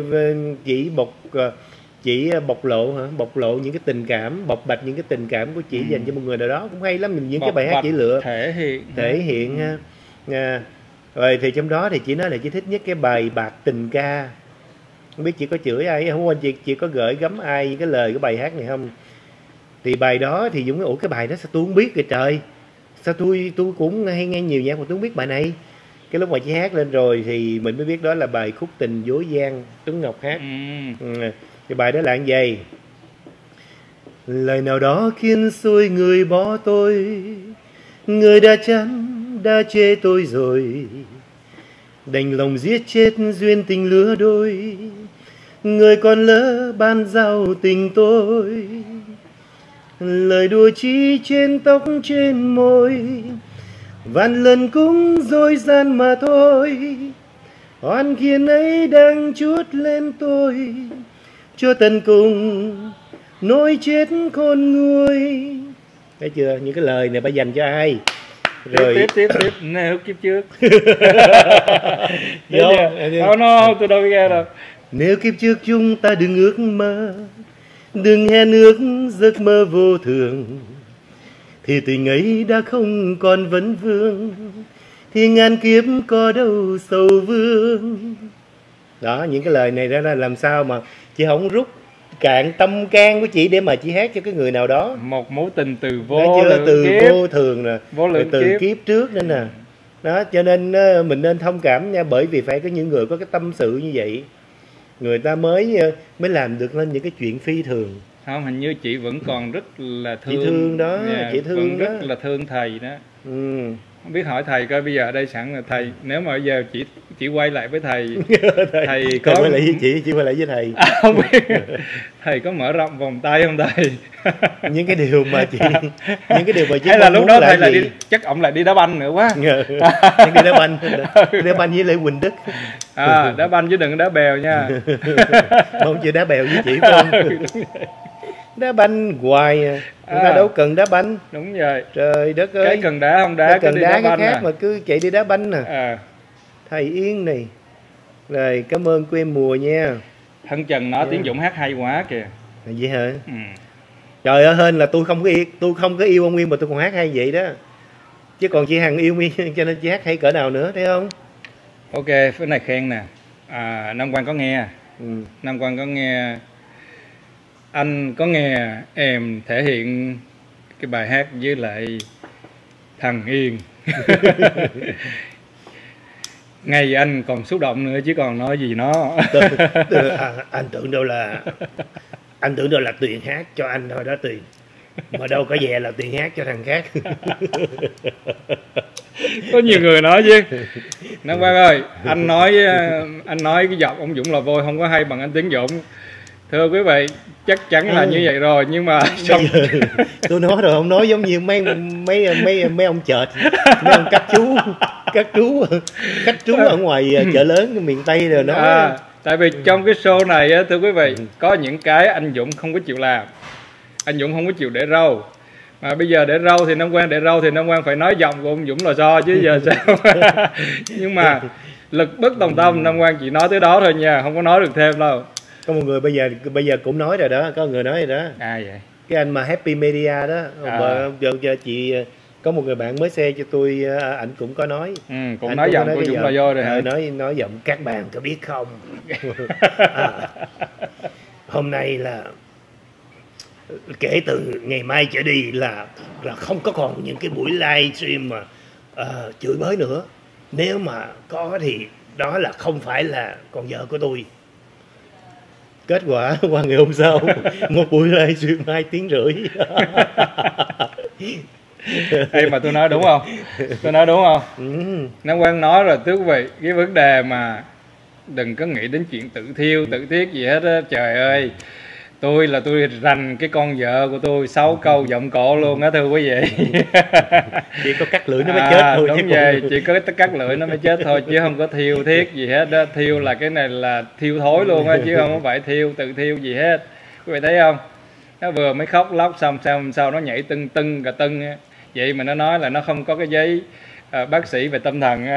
chỉ bộc lộ những cái tình cảm, bộc bạch những cái tình cảm của chị dành cho một người nào đó, cũng hay lắm. Những cái bài hát chị lựa thể hiện ha. Rồi thì trong đó thì chị nói là chị thích nhất cái bài Bạc Tình Ca. Không biết chị có chửi ai không, anh chị có gửi gắm ai những cái lời cái bài hát này không? Thì bài đó thì Dũng nói, ủa cái bài đó sao tôi không biết kìa trời, sao tôi cũng hay nghe nhiều nhạc mà tôi không biết bài này. Cái lúc mà chị hát lên rồi thì mình mới biết đó là bài Khúc Tình Dối Gian, Tuấn Ngọc hát. Cái bài đó là như vậy: lời nào đó khiến xôi người bỏ tôi, người đã chán đã chê tôi rồi, đành lòng giết chết duyên tình lứa đôi, người còn lỡ ban giao tình tôi. Lời đùa chỉ trên tóc trên môi, vạn lần cũng dối gian mà thôi, oan khiên ấy đang trút lên tôi, cho tận cùng nỗi chết khôn nguôi. Thấy chưa, những cái lời này phải dành cho ai? Rồi tiếp nếu kiếp trước tôi đâu nghe đâu. Nếu kiếp trước chúng ta đừng ước mơ, đừng hẹn ước giấc mơ vô thường, thì tình ấy đã không còn vấn vương, thì ngàn kiếp có đâu sầu vương. Đó, những cái lời này ra là làm sao mà chị không rút cạn tâm can của chị để mà chị hát cho cái người nào đó. Một mối tình từ vô thường nè, từ kiếp trước nữa nè. Đó, cho nên mình nên thông cảm nha, bởi vì phải có những người có cái tâm sự như vậy, người ta mới làm được lên những cái chuyện phi thường. Không, hình như chị vẫn còn rất là thương. Chị thương đó, chị thương vẫn rất là thương thầy đó. Không biết hỏi thầy coi, bây giờ ở đây sẵn là thầy, nếu mà bây giờ chị quay lại với thầy thầy có quay lại với chị quay lại với thầy. Không biết thầy có mở rộng vòng tay không thầy? những cái điều mà chị hay là lúc đó thầy lại đi, chắc ổng lại đi đá banh nữa quá. Đi đá banh với Lê Quỳnh Đức. Đá banh chứ đừng đá bèo nha. Không chịu đá bèo với chị phải không? Đá banh hoài người ta đâu cần đá banh. Đúng rồi, trời đất ơi, cái cần đá không đá, cái khác mà cứ chạy đi đá banh nè. Thầy Yên này. Rồi cảm ơn của em Mùa nha. Hân Trần nói Tiến Dũng hát hay quá kìa. Vậy hả? Ừ. Trời ơi, hên là tôi không có yêu ông Nguyên mà tôi còn hát hay vậy đó. Chứ còn chị Hằng yêu Nguyên cho nên chị hát hay cỡ nào nữa, thấy không? Ok, cái này khen nè. Nam Quang có nghe. Nam Quang có nghe. Anh có nghe em thể hiện cái bài hát với lại thằng Yên. Ngay anh còn xúc động nữa chứ còn nói gì nó. Anh tưởng đâu là Tuyền hát cho anh thôi đó Tuyền, mà đâu có vẻ là Tuyền hát cho thằng khác. Có nhiều người nói chứ. Nam Quang ơi, anh nói cái giọng ông Dũng Lò Vôi không có hay bằng anh Tiến Dũng. Thưa quý vị, chắc chắn là như vậy rồi, nhưng mà xong... Tôi nói rồi, không nói giống như mấy ông chợt, mấy ông các chú ở ngoài chợ lớn miền Tây rồi nói. Tại vì trong cái show này á, thưa quý vị, có những cái anh Dũng không có chịu làm, anh Dũng không có chịu để râu. Mà bây giờ để râu thì Nam Quang để râu thì Nam Quang phải nói giọng của ông Dũng Lò Xo chứ giờ sao. Nhưng mà lực bất tòng tâm, Nam Quang chỉ nói tới đó thôi nha, không có nói được thêm đâu. Có một người bây giờ cũng nói rồi đó, có người nói rồi đó. Vậy? Cái anh mà Happy Media đó, giờ chị có một người bạn mới share cho tôi, ảnh cũng có nói. Cũng anh nói giọng của Dũng Lò Xo rồi hả? Nói giọng các bạn có biết không? Hôm nay là kể từ ngày mai trở đi là không có còn những cái buổi live stream mà chửi bới nữa. Nếu mà có thì đó là không phải là con vợ của tôi. Kết quả qua ngày hôm sau một buổi live stream 2 tiếng rưỡi. Ê, mà tôi nói đúng không? Nam Quang nói rồi, thưa quý vị, cái vấn đề mà đừng có nghĩ đến chuyện tự thiêu tự thiết gì hết á. Trời ơi, tôi rành cái con vợ của tôi 6 câu giọng cổ luôn á, thưa quý vị. Chỉ có cắt lưỡi nó mới chết thôi. Đúng vậy, chỉ có cắt lưỡi nó mới chết thôi, chứ không có thiêu thiết gì hết đó. Thiêu là cái này là thiêu thối luôn á, chứ không có phải tự thiêu gì hết. Quý vị thấy không? Nó vừa mới khóc lóc xong sau nó nhảy tưng cà tưng á. Vậy mà nó nói là nó không có cái giấy bác sĩ về tâm thần.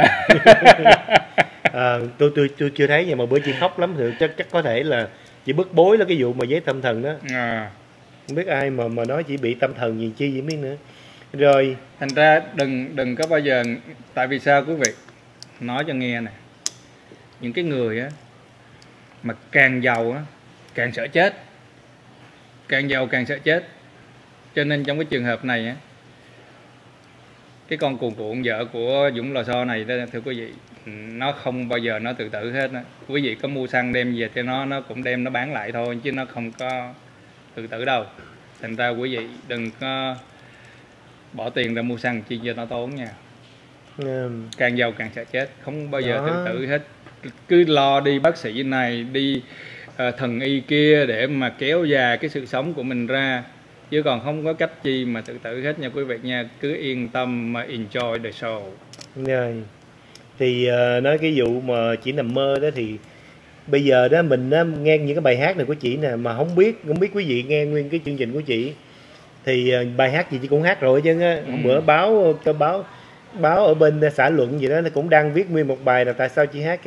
Tôi chưa thấy vậy, mà bữa chị khóc lắm thì chắc có thể là chị bức bối là cái vụ mà giấy tâm thần đó. Không biết ai mà nói chị bị tâm thần gì chi vậy biết nữa. Rồi thành ra đừng có bao giờ, tại vì sao quý vị, nói cho nghe nè, những cái người á mà càng giàu á càng sợ chết, càng giàu càng sợ chết. Cho nên trong cái trường hợp này á, cái con cuồn cuộn vợ của Dũng Lò Xo này đó, thưa quý vị, nó không bao giờ nó tự tử hết đó. Quý vị có mua xăng đem về cho nó cũng đem nó bán lại thôi, chứ nó không có tự tử đâu. Thành ra quý vị đừng có bỏ tiền ra mua xăng chi cho nó tốn nha. Càng giàu càng sợ chết, không bao giờ tự tử hết. Cứ lo đi bác sĩ này, đi thần y kia để mà kéo dài cái sự sống của mình ra, chứ còn không có cách chi mà tự tử hết nha quý vị nha. Cứ yên tâm mà enjoy the show. Rồi. Thì nói cái vụ mà chị nằm mơ đó, thì bây giờ đó mình nghe những cái bài hát này của chị nè, mà không biết quý vị nghe nguyên cái chương trình của chị thì bài hát gì chị cũng hát rồi chứ á. Hôm bữa báo ở bên xã Luận gì đó nó cũng đang viết nguyên một bài là tại sao chị hát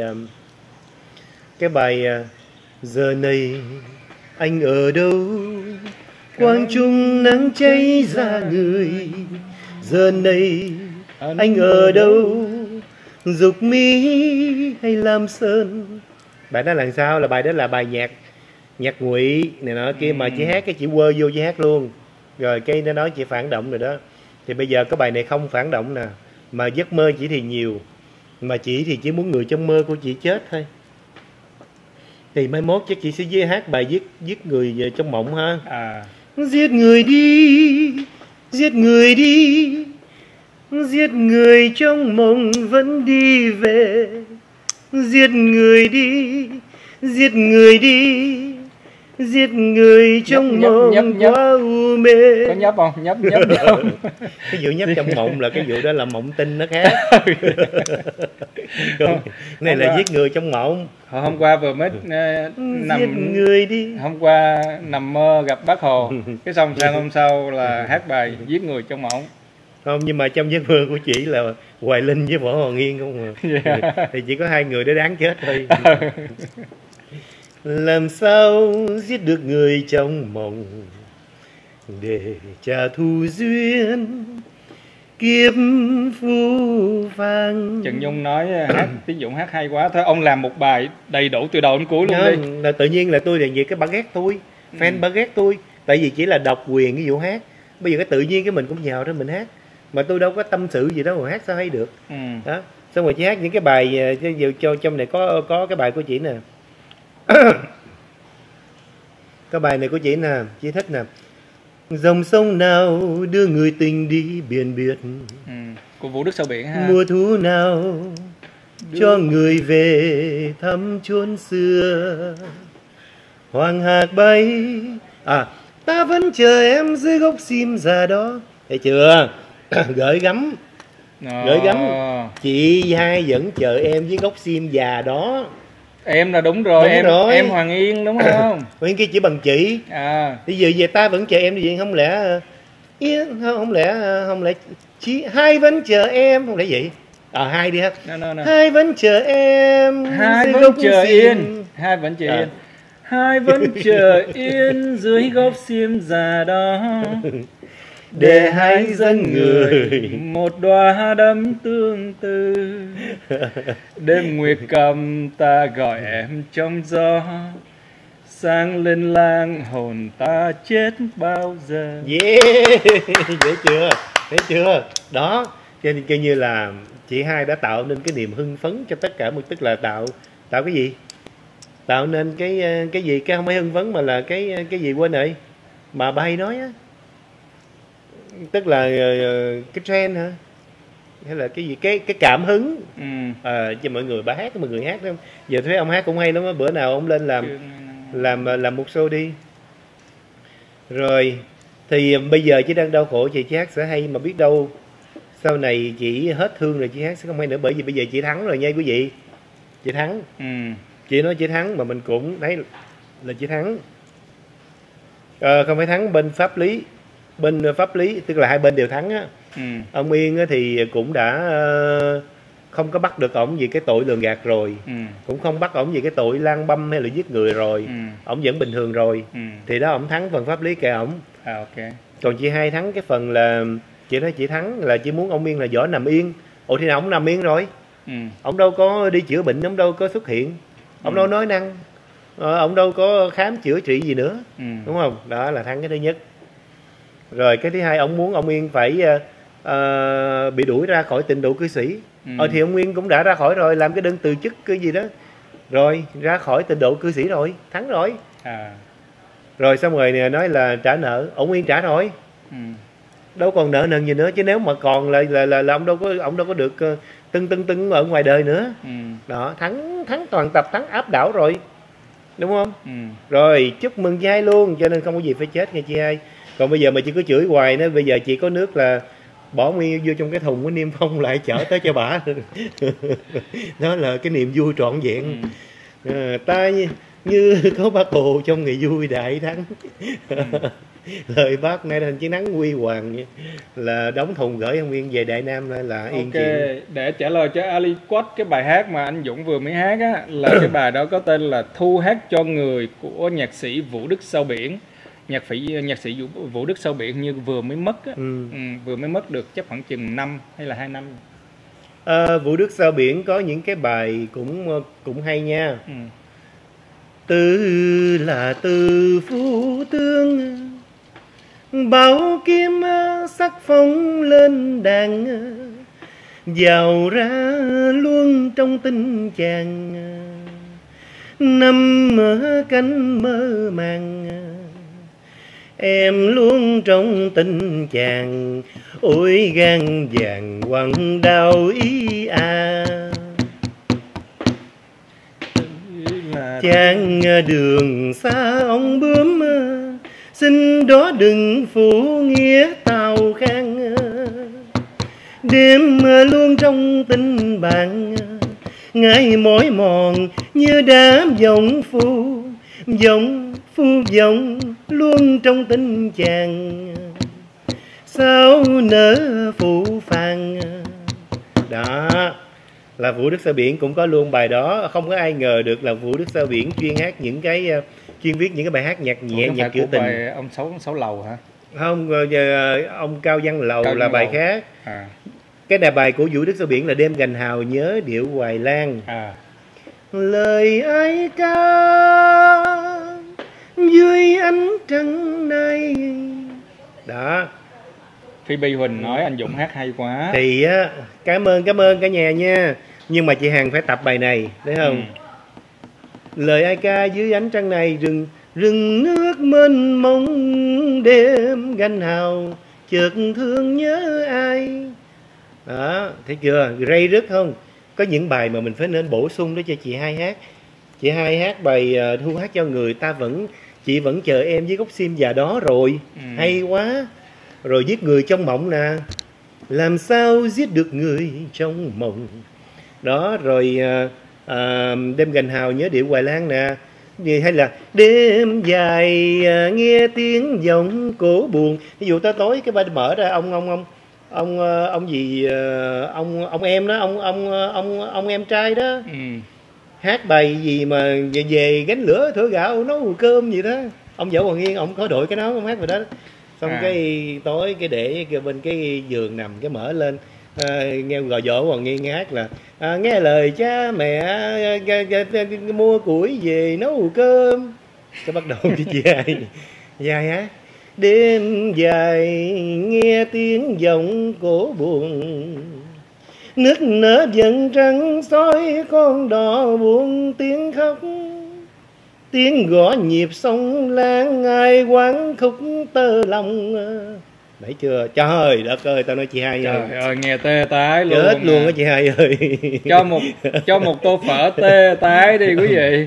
cái bài giờ này anh ở đâu, quang trung nắng cháy ra người, giờ này anh ở đâu, Dục Mi hay Lam Sơn. Bài đó là sao? Là bài đó là bài nhạc ngụy này nọ kia, mà chị hát cái chị quơ vô chị hát luôn. Rồi cái nó nói chị phản động rồi đó. Thì bây giờ cái bài này không phản động nè, mà giấc mơ chị thì nhiều, mà chị thì chỉ muốn người trong mơ của chị chết thôi. Thì mai mốt chắc chị sẽ hát bài giết người trong mộng ha. Giết người đi, giết người đi, giết người trong mộng vẫn đi về, giết người đi, giết người đi, giết người trong mộng quá u mê. Có nhấp không? Nhấp không? Cái vụ nhấp trong mộng là cái vụ đó là mộng tinh nó khác. Này là giết người trong mộng. Hôm qua vừa mới giết người đi. Hôm qua nằm mơ gặp Bác Hồ, cái xong sang hôm sau là hát bài giết người trong mộng. Không, nhưng mà trong giấc mơ của chị là Hoài Linh với Võ Hoàng Yên không à. Thì chỉ có hai người để đáng chết thôi. làm sao giết được người trong mộng để trả thù duyên kiếp phu phàng. Trần Nhung nói hát Tiến Dũng hát hay quá, thôi ông làm một bài đầy đủ từ đầu đến cuối luôn đi. Là tự nhiên là tôi là gì cái bà ghét tôi, fan bà ghét tôi, tại vì chỉ là độc quyền cái vụ hát. Bây giờ cái tự nhiên cái mình cũng nhào ra mình hát, mà tôi đâu có tâm sự gì đâu mà hát sao hay được. Đó, xong rồi chị hát những cái bài cho trong này có cái bài của chị nè. Cái bài này của chị nè, chị thích nè. Dòng sông nào đưa người tình đi biển biệt, của Vũ Đức Sao Biển ha. Mùa thu nào cho người về thăm chốn xưa. Hoàng hạc bay ta vẫn chờ em dưới gốc sim già đó. Thấy chưa? Gợi gắm. Gợi gắm. Chị hai vẫn chờ em dưới gốc sim già đó. Em là đúng rồi, em Hoàng Yên đúng không? Hoàng Yên chỉ bằng chị. Bây giờ về ta vẫn chờ em thì không lẽ không lẽ chị hai vẫn chờ em, không lẽ vậy? Hai đi ha. No. Hai vẫn chờ em. Hai vẫn chờ yên. Hai vẫn chờ yên. Hai vẫn chờ yên dưới gốc xiêm già đó, để hai dâng người một đóa đắm tương tư. Đêm nguyệt cầm ta gọi em trong gió, sang lên lang hồn ta chết bao giờ. Yeah, dễ chưa? Thấy chưa? Đó, cho nên coi như là chị hai đã tạo nên cái niềm hưng phấn cho tất cả tức là tạo cái gì? Tạo nên cái gì, cái không phải hưng phấn mà là cái gì quên rồi mà bà hay nói á, tức là cái trend hả, hay là cái gì, cái cảm hứng cho mọi người. Bà hát, mọi người hát không? Giờ thấy ông hát cũng hay lắm á, bữa nào ông lên làm một show đi. Rồi thì bây giờ chị đang đau khổ, chị hát sẽ hay, mà biết đâu sau này chị hết thương rồi chị hát sẽ không hay nữa, bởi vì bây giờ chị thắng rồi nha quý vị. Chị thắng. Chị nói chị thắng mà mình cũng thấy là chị thắng. Không phải thắng bên pháp lý, tức là hai bên đều thắng á. Ông Yên á thì cũng đã không có bắt được ổng vì cái tội lường gạt rồi, cũng không bắt ổng vì cái tội lang băm hay là giết người rồi, ổng vẫn bình thường rồi. Thì đó, ổng thắng phần pháp lý kệ ổng. Okay. Còn chị hai thắng cái phần là chị nói chị thắng là chị muốn ông Yên là võ nằm yên. Ủa thì nào ổng nằm yên rồi, ổng đâu có đi chữa bệnh, ổng đâu có xuất hiện, ổng đâu nói năng, ổng đâu có khám chữa trị gì nữa, đúng không? Đó là thắng cái thứ nhất. Rồi cái thứ hai, ổng muốn ông Yên phải bị đuổi ra khỏi tịnh độ cư sĩ. Thì ông Yên cũng đã ra khỏi rồi, làm cái đơn từ chức cái gì đó, rồi ra khỏi tịnh độ cư sĩ rồi, thắng rồi. Rồi xong rồi nói là trả nợ, ông Yên trả rồi, đâu còn nợ nần gì nữa. Chứ nếu mà còn là ông đâu có được tưng ở ngoài đời nữa. Đó, thắng toàn tập, thắng áp đảo rồi, đúng không? Rồi chúc mừng chị hai luôn, cho nên không có gì phải chết nha chị hai. Còn bây giờ mà chị cứ chửi hoài nữa, bây giờ chị có nước là bỏ nguyên vô trong cái thùng của Niêm Phong lại chở tới cho bả. Đó là cái niềm vui trọn vẹn. Ta như có Bác Hồ trong ngày vui đại thắng. Lời bác nay thành chiến thắng huy hoàng là đóng thùng gửi ông Yên về Đại Nam là yên chuyện. Để trả lời cho Ali Quất, cái bài hát mà anh Dũng vừa mới hát á, là cái bài đó có tên là Thu Hát Cho Người của nhạc sĩ Vũ Đức Sao Biển. Nhạc sĩ Vũ Đức Sao Biển như vừa mới mất á. Vừa mới mất được chắc khoảng chừng 1 hay là 2 năm. Vũ Đức Sao Biển có những cái bài cũng hay nha. Từ là từ Phú Tương, bảo kiếm sắc phong lên đàn, vào ra luôn trong tình chàng, nằm ở cánh mơ màng. Em luôn trong tình chàng, ôi gan vàng quăng đau ý à. Chàng đường xa ông bướm, xin đó đừng phụ nghĩa tào khang. Đêm luôn trong tình bạn, ngày mỏi mòn như đám giọng phu vọng luôn trong tình chàng, sao nỡ phụ phàng. Đó, là Vũ Đức Sao Biển cũng có luôn bài đó. Không có ai ngờ được là Vũ Đức Sao Biển chuyên hát những cái chuyên viết những cái bài hát nhạc nhẹ, nhạc trữ tình. Bài ông Sáu Lầu hả? Không, ông Cao Văn Lầu là bài khác. À. Cái đề bài của Vũ Đức Sao Biển là Đêm Gành Hào nhớ điệu Hoài Lan. À. Lời ai ca dưới ánh trăng này. Đó. Phoebe Huỳnh nói anh Dũng hát hay quá. Thì cảm ơn cả nhà nha. Nhưng mà chị Hằng phải tập bài này, thấy không? Lời ai ca dưới ánh trăng này, rừng nước mênh mông đêm gành hào chợt thương nhớ ai. Đó, thấy chưa? Ray rứt không? Có những bài mà mình phải nên bổ sung để cho chị hai hát. Chị hai hát bài thu hát cho người ta chị vẫn chờ em với gốc sim già đó rồi. Hay quá. Rồi giết người trong mộng nè. Làm sao giết được người trong mộng. Đó, rồi Đêm Gành Hào nhớ điệu Hoài Lan nè. Hay là đêm dài nghe tiếng giọng cổ buồn. Ví dụ tới tối cái bài mở ra ông gì ông em đó, ông em trai đó. Hát bài gì mà về gánh lửa thửa gạo nấu cơm gì đó. Ông Võ Hoàng Yên ông có đội cái đó, ông hát bài đó. Xong cái tối cái để bên cái giường nằm cái mở lên nghe Võ Hoàng Yên hát là nghe lời cha mẹ mua củi về nấu cơm. Cái bắt đầu cái chị hai dài hát đêm dài nghe tiếng giọng cổ buồn, nước nở dần trắng soi con đò buồn tiếng khóc, tiếng gõ nhịp sông lan ai quán khúc tơ lòng. Đấy chưa? Trời đất ơi, tao nói chị hai ơi. Trời ơi, nghe tê tái luôn. Chết luôn á chị hai ơi. Cho một tô phở tê tái đi quý vị.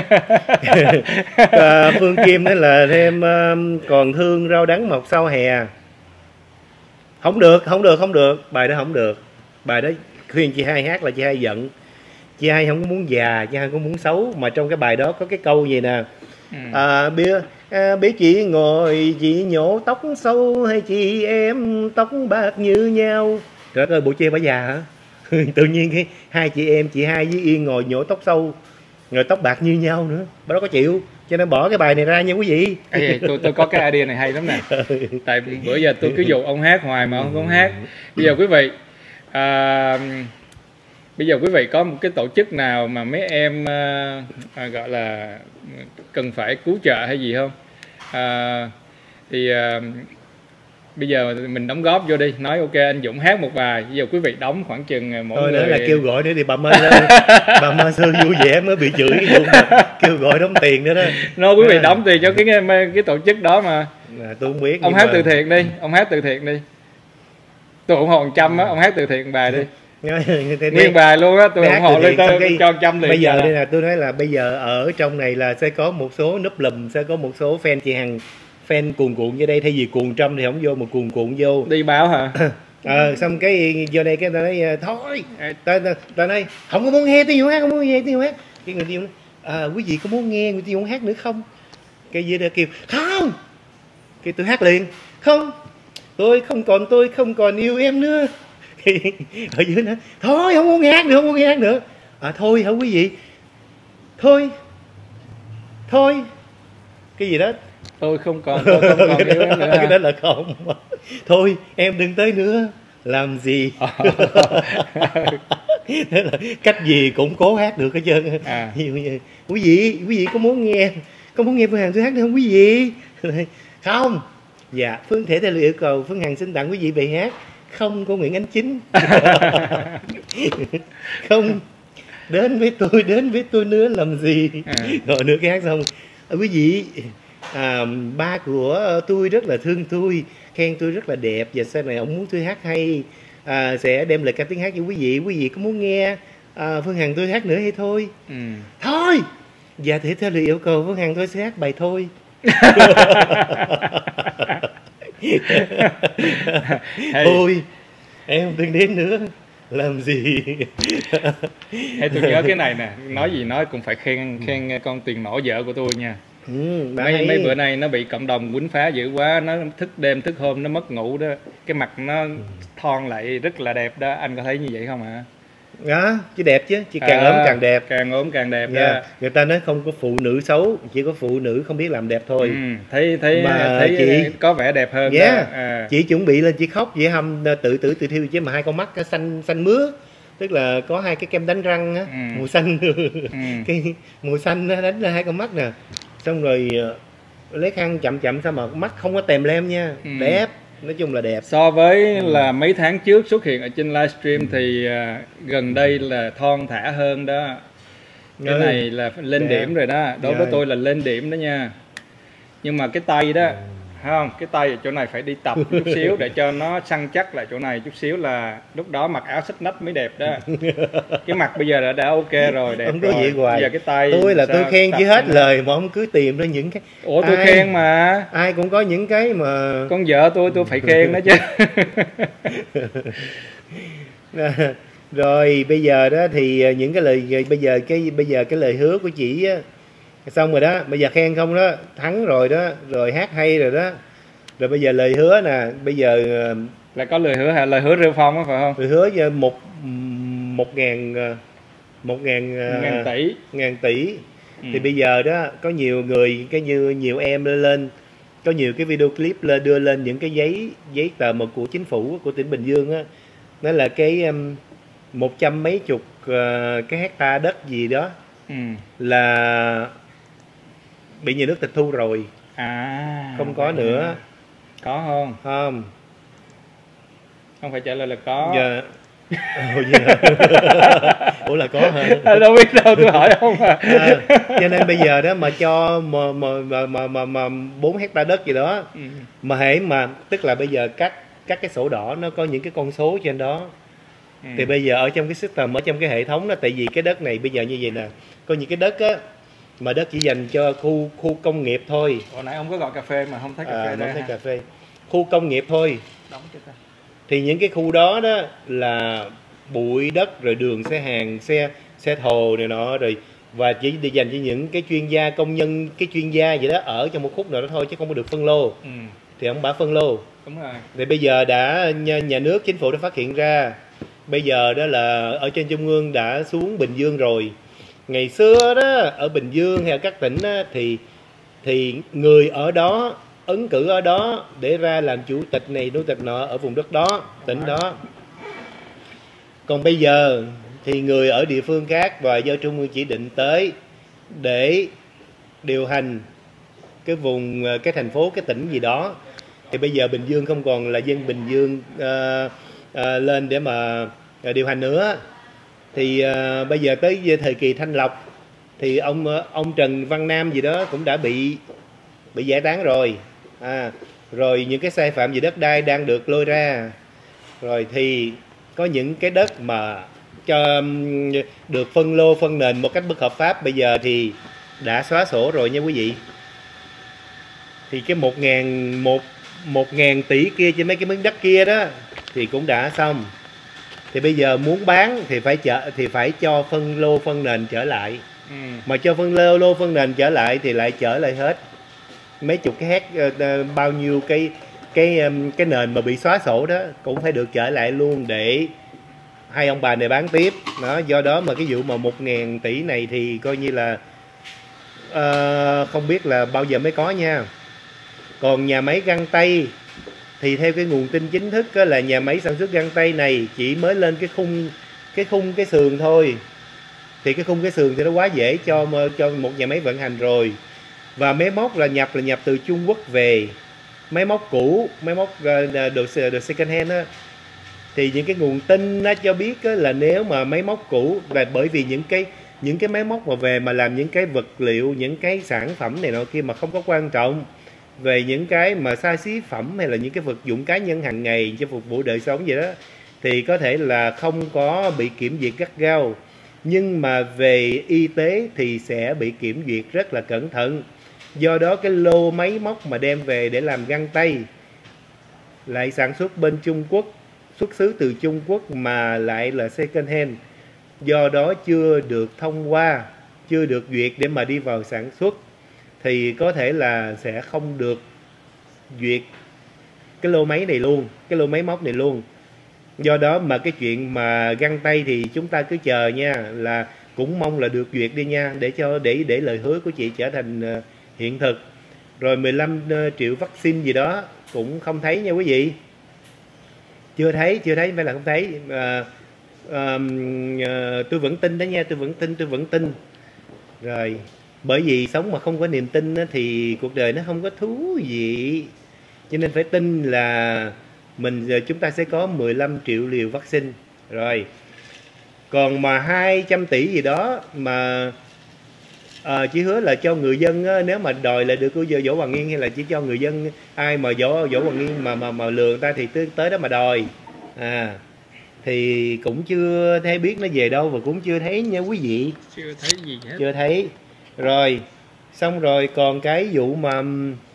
Phương Kim nói là thêm còn thương rau đắng mọc sau hè. Không được. Bài đó không được. Bài đó khuyên chị hai hát là chị hai giận. Chị hai không có muốn già, chị hai không muốn xấu. Mà trong cái bài đó có cái câu gì nè. Biết chị ngồi chị nhổ tóc sâu hay chị em tóc bạc như nhau. Trời ơi, bộ chê bà già hả? Tự nhiên cái hai chị em, chị hai với Yên ngồi nhổ tóc sâu, rồi tóc bạc như nhau nữa. Bà đó có chịu. Cho nên bỏ cái bài này ra nha quý vị. Tôi có cái idea này hay lắm nè. Tại bữa giờ tôi cứ dụ ông hát hoài mà ông không hát. Bây giờ quý vị có một cái tổ chức nào mà mấy em gọi là cần phải cứu trợ hay gì không? Bây giờ mình đóng góp vô đi, nói ok anh Dũng hát một bài, bây giờ quý vị đóng khoảng chừng mỗi thôi người. Thôi nữa là kêu gọi nữa đi bà Mơ lên. Bà Mơ Sư vui vẻ mới bị chửi cái vụ kêu gọi đóng tiền nữa đó. Nó quý vị đóng tiền cho cái tổ chức đó mà. Tôi không biết. Ông hát từ thiện đi, tôi ủng hộ 100 á, ông hát từ thiện bài đi. Nguyên bài luôn á, tôi ủng hộ lên cho 100 liền. Bây giờ đây là tôi nói là bây giờ ở trong này là sẽ có một số núp lùm, sẽ có một số fan chị Hằng, fan cuồn cuộn vô đây, thay vì cuồng trong thì không vô mà cuồn cuộn vô đi báo hả? Xong cái vô đây cái ta nói thôi, ta nói không có muốn nghe Tiêu hát, không muốn nghe Tiêu hát. Cái người Tiêu nói quý vị có muốn nghe người Tiêu hát nữa không? Cái dưới đó kêu không, cái tôi hát liền không, tôi không còn yêu em nữa. Ở dưới nữa thôi không muốn hát nữa, thôi hả quý vị, thôi cái gì đó tôi không còn yêu em nữa. Cái đó là không. Thôi em đừng tới nữa làm gì. Thế là cách gì cũng cố hát được hết trơn. Quý vị có muốn nghe Phương Hằng tôi hát được không quý vị? Không. Dạ Phương Thể theo yêu cầu Phương Hằng xin tặng quý vị bài hát Không của Nguyễn Ánh Chính. Không, đến với tôi nữa làm gì. Rồi nữa cái hát xong quý vị, ba của tôi rất là thương tôi, khen tôi rất là đẹp, và sau này ông muốn tôi hát hay, sẽ đem lời ca tiếng hát cho quý vị có muốn nghe Phương Hằng tôi hát nữa hay thôi? Thôi, dạ thể theo lời yêu cầu Phương Hằng tôi sẽ hát bài Thôi. Thôi em đừng đến nữa làm gì. Hay tôi nhớ cái này nè, nói gì nói cũng phải khen con Tuyền Nổ vợ của tôi nha. Mấy bữa nay nó bị cộng đồng quýnh phá dữ quá, nó thức đêm thức hôm nó mất ngủ đó, cái mặt nó thon lại rất là đẹp đó, anh có thấy như vậy không ạ? đó, chứ đẹp chứ, chỉ càng ốm càng đẹp. Càng ốm càng đẹp Nha. đó. Người ta nói không có phụ nữ xấu, chỉ có phụ nữ không biết làm đẹp thôi. Thấy chị có vẻ đẹp hơn yeah, đó. chị chuẩn bị lên chị khóc vậy hâm tự thiêu chứ mà hai con mắt xanh xanh mướt, tức là có hai cái kem đánh răng á, màu xanh cái màu xanh nó đánh lên hai con mắt nè, xong rồi lấy khăn chậm chậm sao mà mắt không có tèm lem nha, đẹp, nói chung là đẹp. So với là mấy tháng trước xuất hiện ở trên livestream thì gần đây là thon thả hơn đó. Cái này là lên đẹp. điểm rồi đó, đối với tôi là lên điểm đó nha. Nhưng mà cái tay đó, thấy không? Cái tay ở chỗ này phải đi tập chút xíu để cho nó săn chắc lại chỗ này chút xíu, là lúc đó mặc áo xích nách mới đẹp đó. Cái mặt bây giờ đã ok rồi, đẹp không rồi. có gì hoài. Bây giờ cái tay tôi là tôi khen chứ hết lời mà ông cứ tìm ra những cái. Ủa tôi khen mà. Ai cũng có những cái mà. Con vợ tôi phải khen đó chứ. Rồi bây giờ đó thì những cái lời bây giờ cái lời hứa của chị á, xong rồi đó, bây giờ khen không đó, thắng rồi đó, rồi hát hay rồi đó, rồi bây giờ lời hứa nè, bây giờ là có lời hứa hả? Lời hứa Rêu Phong á phải không? Lời hứa cho ngàn tỷ. Thì bây giờ đó có nhiều người, nhiều em lên có nhiều cái video clip đưa lên những cái giấy tờ mà của chính phủ của tỉnh Bình Dương á, nó là cái 100 mấy chục cái hecta đất gì đó là bị nhà nước tịch thu rồi, không có nữa. Có không? Không phải trả lời là có. Dạ. Ủa là có hả? Đâu biết đâu, tôi hỏi không cho nên bây giờ đó mà cho 4 hecta đất gì đó, mà hễ mà tức là bây giờ các cái sổ đỏ nó có những cái con số trên đó. Thì bây giờ ở trong cái system, ở trong cái hệ thống đó, tại vì cái đất này bây giờ như vậy nè, có những cái đất á mà đất chỉ dành cho khu công nghiệp thôi. Hồi nãy ông có gọi cà phê mà không thấy cà phê không đây thấy cà phê. Khu công nghiệp thôi. Đóng cho ta. Thì những cái khu đó đó là bụi đất, rồi đường xe hàng, xe thồ này nọ, rồi và chỉ để dành cho những cái chuyên gia, công nhân, cái chuyên gia gì đó ở trong một khúc nào đó thôi, chứ không có được phân lô. Thì ông bảo phân lô. Đúng rồi. Thì bây giờ đã nhà nước, chính phủ đã phát hiện ra. Bây giờ đó là ở trên trung ương đã xuống Bình Dương rồi. Ngày xưa đó ở Bình Dương hay ở các tỉnh đó, thì người ở đó ứng cử ở đó để ra làm chủ tịch này chủ tịch nọ ở vùng đất đó, tỉnh đó. Còn bây giờ thì người ở địa phương khác và do trung ương chỉ định tới để điều hành cái vùng, cái thành phố, cái tỉnh gì đó. Thì bây giờ Bình Dương không còn là dân Bình Dương lên để mà điều hành nữa. Thì bây giờ tới thời kỳ thanh lọc thì ông Trần Văn Nam gì đó cũng đã bị giải tán rồi. Rồi những cái sai phạm về đất đai đang được lôi ra. Rồi thì có những cái đất mà cho được phân lô phân nền một cách bất hợp pháp bây giờ thì đã xóa sổ rồi nha quý vị. Thì cái 1.000 tỷ kia trên mấy cái miếng đất kia đó thì cũng đã xong. Thì bây giờ muốn bán thì phải cho phân lô phân nền trở lại. Mà cho phân lô phân nền trở lại thì lại trở lại hết mấy chục cái bao nhiêu cái nền mà bị xóa sổ đó cũng phải được trở lại luôn để hai ông bà này bán tiếp đó. Do đó mà cái vụ mà 1.000 tỷ này thì coi như là không biết là bao giờ mới có nha. Còn nhà máy găng tay thì theo cái nguồn tin chính thức là nhà máy sản xuất găng tay này chỉ mới lên cái sườn thôi. Thì cái khung cái sườn thì nó quá dễ cho một nhà máy vận hành rồi. Và máy móc là nhập từ Trung Quốc về, máy móc cũ, máy móc đồ second hand á. Thì những cái nguồn tin nó cho biết là nếu mà máy móc cũ, là bởi vì những cái máy móc mà về mà làm những cái vật liệu, những cái sản phẩm này nọ kia mà không có quan trọng về những cái mà xa xí phẩm hay là những cái vật dụng cá nhân hàng ngày cho phục vụ đời sống vậy đó, thì có thể là không có bị kiểm duyệt gắt gao. Nhưng mà về y tế thì sẽ bị kiểm duyệt rất là cẩn thận. Do đó cái lô máy móc mà đem về để làm găng tay lại sản xuất bên Trung Quốc, xuất xứ từ Trung Quốc mà lại là second hand, do đó chưa được thông qua, chưa được duyệt để mà đi vào sản xuất, thì có thể là sẽ không được duyệt cái lô máy này luôn, cái lô máy móc này luôn. Do đó mà cái chuyện mà găng tay thì chúng ta cứ chờ nha, là cũng mong là được duyệt đi nha, để lời hứa của chị trở thành hiện thực. Rồi 15 triệu vaccine gì đó cũng không thấy nha quý vị. Chưa thấy phải là không thấy. Tôi vẫn tin đó nha, tôi vẫn tin. Rồi, bởi vì sống mà không có niềm tin thì cuộc đời nó không có thú vị. Cho nên phải tin là chúng ta sẽ có 15 triệu liều vaccine. Rồi, còn mà 200 tỷ gì đó mà chỉ hứa là cho người dân á, nếu mà đòi lại được của Võ Hoàng Yên, hay là chỉ cho người dân ai mà Võ Hoàng Yên mà lừa người ta thì tới đó mà đòi. Thì cũng chưa thấy biết nó về đâu, và cũng chưa thấy nha quý vị. Chưa thấy gì hết. Chưa thấy. Rồi, xong rồi còn cái vụ mà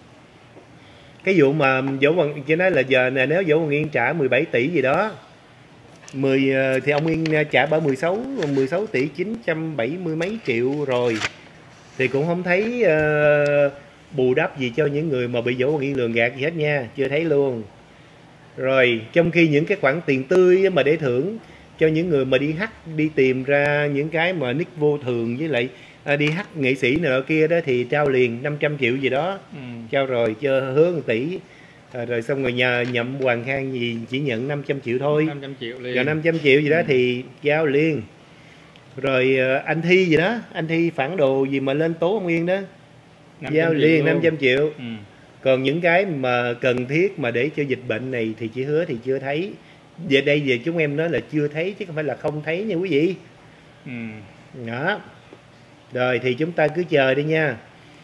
Võ Hoàng chỉ nói là giờ nè, nếu Võ Hoàng Yên trả 17 tỷ gì đó, thì ông Yên trả bả 16 tỷ 970 mấy triệu rồi, thì cũng không thấy bù đắp gì cho những người mà bị Võ Hoàng Yên lường gạt gì hết nha, chưa thấy luôn. Rồi, trong khi những cái khoản tiền tươi mà để thưởng cho những người mà đi tìm ra những cái mà nick vô thường, với lại đi hack nghệ sĩ này nọ kia đó, thì trao liền 500 triệu gì đó. Trao rồi, cho hứa 1 tỷ. Rồi xong rồi nhậm Hoàng Khang gì chỉ nhận 500 triệu thôi. 500 triệu liền. Rồi 500 triệu gì đó thì giao liền. Rồi anh Thi gì đó, anh Thi phản đồ gì mà lên tố ông Yên đó, giao liền 500 triệu. Còn những cái mà cần thiết mà để cho dịch bệnh này thì chỉ hứa thì chưa thấy. Về đây về chúng em nói là chưa thấy chứ không phải là không thấy nha quý vị. Đó. Rồi thì chúng ta cứ chờ đi nha.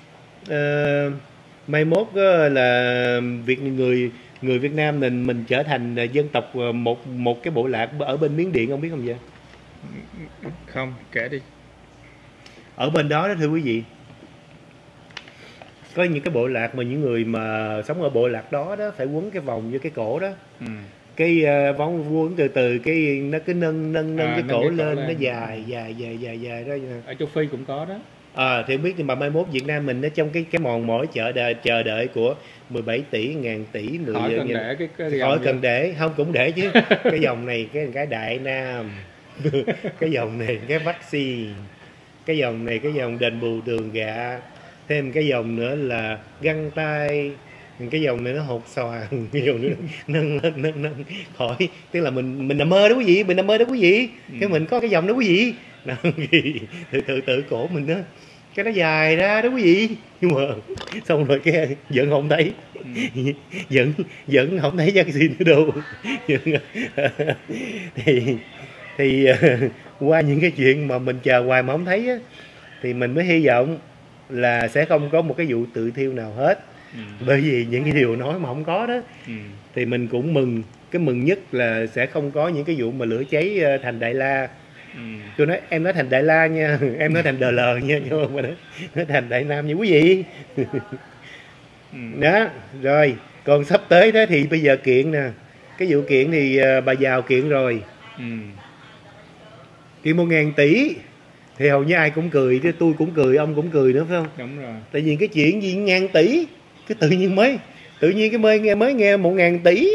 Mai mốt là người Việt Nam mình trở thành dân tộc một cái bộ lạc ở bên Miến Điện, không biết không vậy? Không, kể đi. Ở bên đó đó thưa quý vị, có những cái bộ lạc mà những người mà sống ở bộ lạc đó phải quấn cái vòng vô cái cổ đó. Cái vòng quấn từ từ, cái nó cứ nâng cái cổ lên, nó dài đó. Ở châu Phi cũng có đó. Thì không biết, nhưng mà mai mốt Việt Nam mình nó trong cái mòn mỏi chờ đợi của 17 tỷ, ngàn tỷ, 10 khỏi cần để cái khỏi cần để, không cũng để chứ. Cái dòng này cái Đại Nam, cái dòng này cái vaccine, cái dòng này cái dòng đền bù tường gạ, thêm cái dòng nữa là găng tay, cái dòng này nó hột xoàn, cái dòng nữa nâng khỏi, tức là mình nằm mơ đó quý vị, cái mình có cái dòng đó quý vị. tự cổ mình đó, cái nó dài ra đó quý vị, nhưng mà xong rồi cái vẫn không thấy, vẫn không thấy vaccine nữa đâu. thì qua những cái chuyện mà mình chờ hoài mà không thấy á, thì mình mới hy vọng là sẽ không có một cái vụ tự thiêu nào hết. Bởi vì những cái điều nói mà không có đó, thì mình cũng mừng. Cái mừng nhất là sẽ không có những cái vụ mà lửa cháy thành Đại La. Tôi nói em nói thành Đại La nha, em nói thành DL nha, nhưng mà nói thành Đại Nam nha quý vị. Đó, rồi còn sắp tới đó thì bây giờ kiện nè, cái vụ kiện thì bà Giàu kiện rồi, kiện 1.000 tỷ thì hầu như ai cũng cười, chứ tôi cũng cười, ông cũng cười nữa phải không? Đúng rồi. Tại vì cái chuyện gì 1.000 tỷ, cái tự nhiên cái mới nghe 1.000 tỷ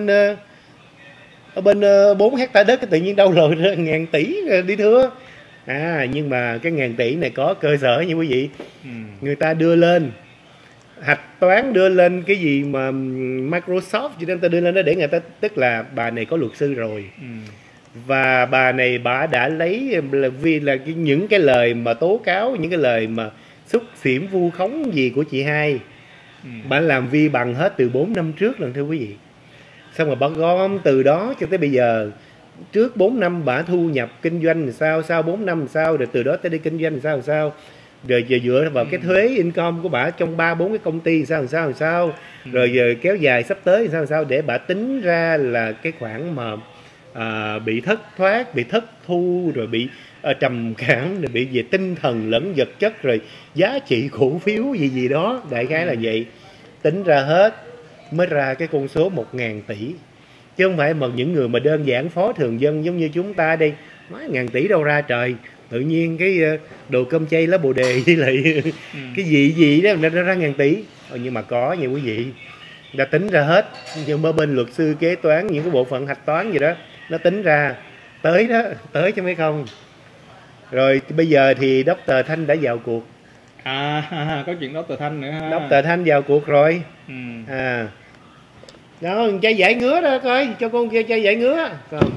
ở bên 4 hectare đất, cái tự nhiên đâu rồi 1.000 tỷ đi thưa. Nhưng mà cái 1.000 tỷ này có cơ sở nha quý vị. Người ta đưa lên hạch toán, đưa lên cái gì mà Microsoft gì đó, người ta đưa lên đó để người ta, tức là bà này có luật sư rồi. Và bà này bà đã lấy là những cái lời mà tố cáo, những cái lời mà xúc xỉm vu khống gì của chị hai, bà làm vi bằng hết từ 4 năm trước lần thưa quý vị. Xong rồi bà gom từ đó cho tới bây giờ. Trước 4 năm bà thu nhập kinh doanh làm sao, sau 4 năm làm sao, rồi từ đó tới đi kinh doanh làm sao, rồi giờ dựa vào cái thuế income của bà trong 3-4 cái công ty làm sao, rồi giờ kéo dài sắp tới làm sao để bà tính ra là cái khoản mà bị thất thoát, bị thất thu, rồi bị trầm cảm, rồi bị về tinh thần lẫn vật chất, rồi giá trị cổ phiếu gì đó, đại khái là vậy. Tính ra hết mới ra cái con số 1.000 tỷ, chứ không phải mà những người mà đơn giản phó thường dân giống như chúng ta đây nói 1.000 tỷ đâu ra trời. Tự nhiên cái đồ cơm chay lá bồ đề với lại cái gì đó nó ra 1.000 tỷ. Nhưng mà có nha quý vị, đã tính ra hết, nhưng mà bên luật sư kế toán, những cái bộ phận hạch toán gì đó nó tính ra tới đó, tới chứ mấy không. Rồi bây giờ thì Dr. Thanh đã vào cuộc. Có chuyện Dr. Thanh nữa ha. Dr. Thanh vào cuộc rồi. Ừ. Đó, chai giải ngứa đó, coi cho con kia chai giải ngứa không.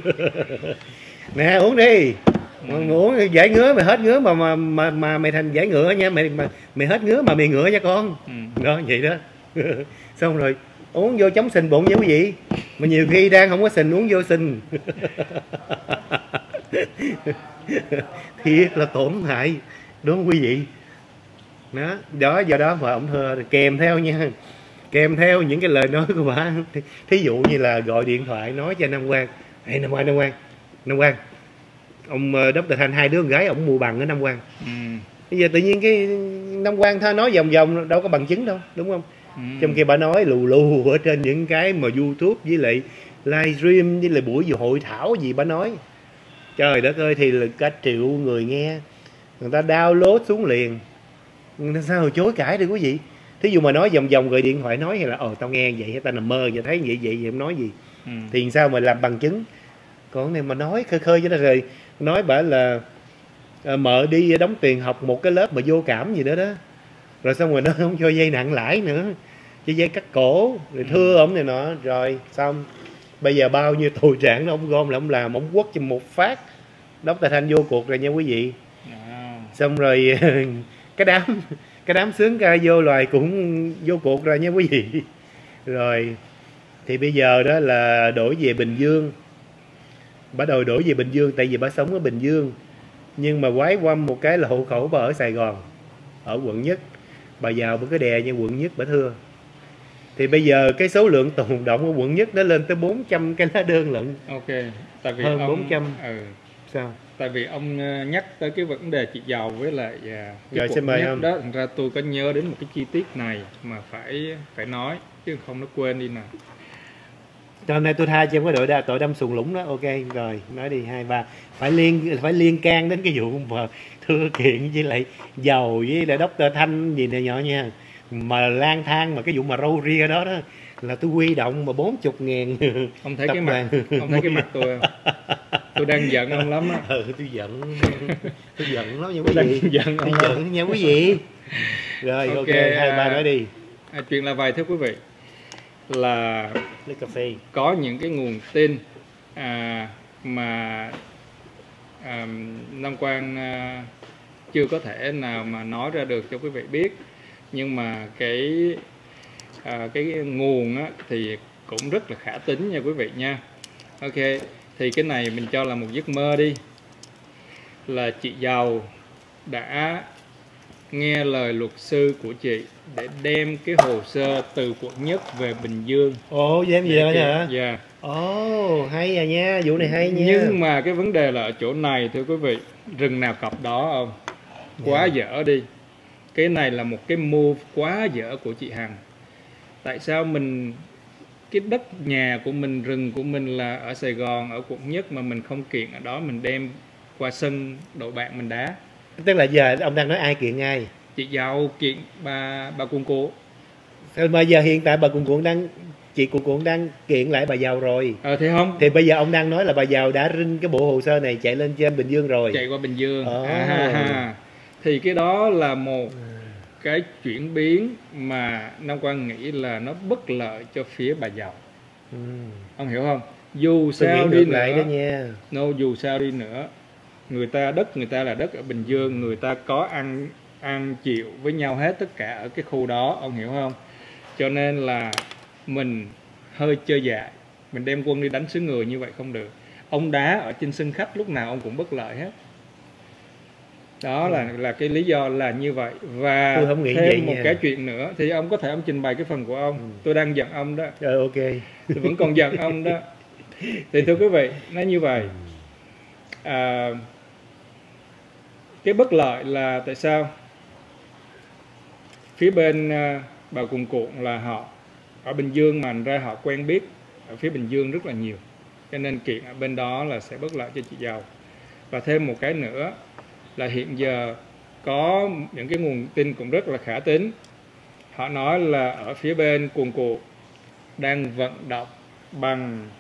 Nè uống đi. Uống giải ngứa, mày hết ngứa mà mày thành giải ngựa nha, mày hết ngứa mà mày ngựa nha con. Đó vậy đó. Xong rồi uống vô chống sình bụng nha quý vị, mà nhiều khi đang không có sình uống vô sình. Thiệt là tổn hại, đúng không quý vị? Đó do đó mà ông thưa kèm theo nha, kèm theo những cái lời nói của bà, thí dụ như là gọi điện thoại nói cho Nam Quang: "Ê Nam Quang, ông Dr. Thanh 2 đứa con gái ông mua bằng ở Nam Quang." Bây giờ tự nhiên cái Nam Quang tha nói vòng vòng đâu có bằng chứng đâu, đúng không? Trong khi bà nói lù lù ở trên những cái mà YouTube với lại livestream với lại buổi hội thảo gì bà nói, trời đất ơi, thì là cả triệu người nghe, người ta download xuống liền, người ta sao chối cãi được quý vị? Thí dụ mà nói vòng vòng gọi điện thoại nói hay là tao nghe vậy, tao nằm mơ vậy, thấy vậy em nói gì, thì sao mà làm bằng chứng? Còn này mà nói khơi khơi cho nó rồi nói bả là mợ đi đóng tiền học một cái lớp mà vô cảm gì nữa đó, rồi xong rồi nó không cho dây nặng lãi nữa, cho dây cắt cổ rồi thưa ổng này nọ, rồi xong bây giờ bao nhiêu tội trạng nó ông gom là ông làm, ông quất cho một phát. Dr. Thanh vô cuộc rồi nha quý vị. Xong rồi cái đám sướng ca vô loài cũng vô cuộc rồi nha quý vị. Rồi thì bây giờ đó là đổi về Bình Dương, bắt đầu đổi về Bình Dương tại vì bà sống ở Bình Dương, nhưng mà quái quăm một cái là hộ khẩu bà ở Sài Gòn, ở quận Nhất. Bà vào bà cái đè nha quận Nhất bà thưa. Thì bây giờ cái số lượng tồn động ở quận Nhất nó lên tới 400 cái lá đơn lận. Ok, tại vì hơn ông 400. Sao? Tại vì ông nhắc tới cái vấn đề chị giàu với lại rồi xin mời ông đó, thành ra tôi có nhớ đến một cái chi tiết này mà phải nói chứ không nó quên đi nè. Cho nên tôi tha cho em cái tội đâm sùn lũng đó. Ok rồi nói đi. 2, 3 phải liên can đến cái vụ mà thưa kiện với lại giàu với lại Dr. Thanh gì này nhỏ nha, mà lang thang mà cái vụ mà râu ria đó đó là tôi huy động mà 40.000. Ông thấy cái mặt tôi không? Tôi đang giận ông lắm á. Tôi giận lắm nha quý vị. Tôi giận nha quý vị. Rồi ok 2, 3 nói đi. Chuyện là vậy thưa quý vị, là lấy cà phê. Có những cái nguồn tin mà Nam Quang chưa có thể nào mà nói ra được cho quý vị biết, nhưng mà cái nguồn á, thì cũng rất là khả tín nha quý vị nha. Ok, thì cái này mình cho là một giấc mơ đi, là chị giàu đã nghe lời luật sư của chị để đem cái hồ sơ từ quận Nhất về Bình Dương. Ồ, đem gì rồi hả? Dạ. Ồ, hay à nha, vụ này hay nha. Nhưng mà cái vấn đề là ở chỗ này thưa quý vị, rừng nào cọp đó không? Quá dở đi. Cái này là một cái move quá dở của chị Hằng. Tại sao cái đất nhà của mình, rừng của mình là ở Sài Gòn, ở quận Nhất mà mình không kiện ở đó, mình đem qua sân đội bạn mình đá? Tức là giờ ông đang nói ai kiện ai? Chị giàu kiện bà Cuồng Cuộn. Mà giờ hiện tại bà Cuồng Cuộn chị Cuồng Cuộn đang kiện lại bà giàu rồi. Thì không. Thì bây giờ ông đang nói là bà giàu đã rinh cái bộ hồ sơ này chạy lên trên Bình Dương rồi. Chạy qua Bình Dương. Thì cái đó là một cái chuyển biến mà Nam Quang nghĩ là nó bất lợi cho phía bà giàu. Ông hiểu không? Dù sao đi nữa lại đó nha. dù sao đi nữa, người ta là đất ở Bình Dương, người ta có ăn chịu với nhau hết tất cả ở cái khu đó, ông hiểu không? Cho nên là mình hơi chơi dại, mình đem quân đi đánh xứ người như vậy không được. Ông đá ở trên sân khách lúc nào ông cũng bất lợi hết. Đó là cái lý do là như vậy. Và tôi không nghĩ thêm vậy một nha. cái chuyện nữa thì ông có thể ông trình bày cái phần của ông. Tôi đang giận ông đó. Ok. Tôi vẫn còn giận ông đó. Thì thưa quý vị, nó như vậy. Cái bất lợi là tại sao? Phía bên bà Cuồng Cuộn là họ ở Bình Dương, mà ra họ quen biết ở phía Bình Dương rất là nhiều, cho nên kiện ở bên đó là sẽ bất lợi cho chị giàu. Và thêm một cái nữa là hiện giờ có những cái nguồn tin cũng rất là khả tín, họ nói là ở phía bên Cuồng Cuộn đang vận động bằng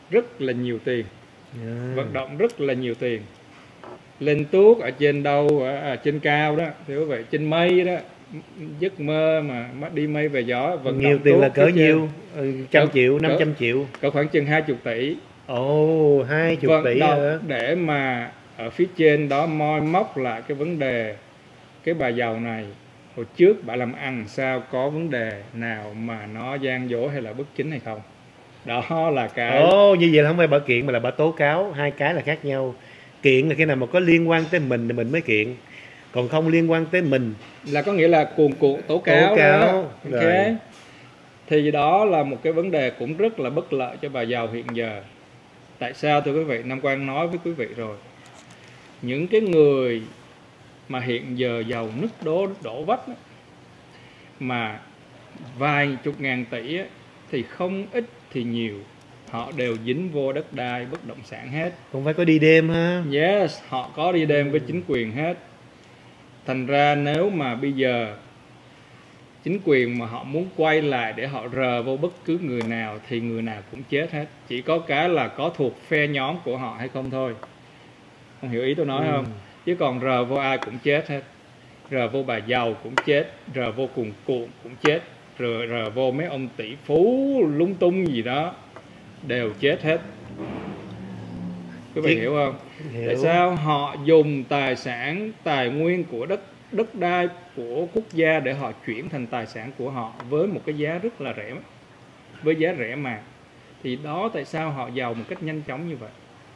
rất là nhiều tiền, Yeah. vận động rất là nhiều tiền, lên tuốt ở trên đâu, ở trên cao đó thì quý vị, trên mây đó, giấc mơ mà đi mây về gió, vận Nhiều động tiền là tuốt cỡ phía trên. nhiêu? Trăm Cỡ- triệu, cỡ- 500 triệu. Có khoảng chừng 20 tỷ. Ồ, 20 Vận tỷ động hả? để mà ở phía trên đó moi móc lại cái vấn đề cái bà giàu này hồi trước bà làm ăn sao, có vấn đề nào mà nó gian dối hay là bất chính hay không. Đó là cái Ồ, như vậy là không phải bà kiện mà là bà tố cáo, hai cái là khác nhau. Kiện là cái nào mà có liên quan tới mình thì mình mới kiện, còn không liên quan tới mình. là có nghĩa là cuồn cuộn tố cáo, cáo, đó. Ok. rồi. Thì đó là một cái vấn đề cũng rất là bất lợi cho bà giàu hiện giờ. Tại sao thưa quý vị? Nam Quang nói với quý vị rồi, những cái người mà hiện giờ giàu nứt đổ vách á, mà vài chục ngàn tỷ á, thì không ít thì nhiều họ đều dính vô đất đai bất động sản hết. Không phải có đi đêm ha. Yes, họ có đi đêm với chính quyền hết. Thành ra nếu mà bây giờ chính quyền mà họ muốn quay lại để họ rờ vô bất cứ người nào thì người nào cũng chết hết. Chỉ có cái là có thuộc phe nhóm của họ hay không thôi. Không hiểu ý tôi nói không? Chứ còn rờ vô ai cũng chết hết. Rờ vô bà giàu cũng chết, rờ vô cuồn cuộn cũng chết, rờ vô mấy ông tỷ phú lung tung gì đó đều chết hết. Quý vị hiểu không? Hiểu. Tại sao họ dùng tài sản, tài nguyên của đất đai của quốc gia để họ chuyển thành tài sản của họ với một cái giá rất là rẻ, với giá rẻ mạt. Thì đó tại sao họ giàu một cách nhanh chóng như vậy.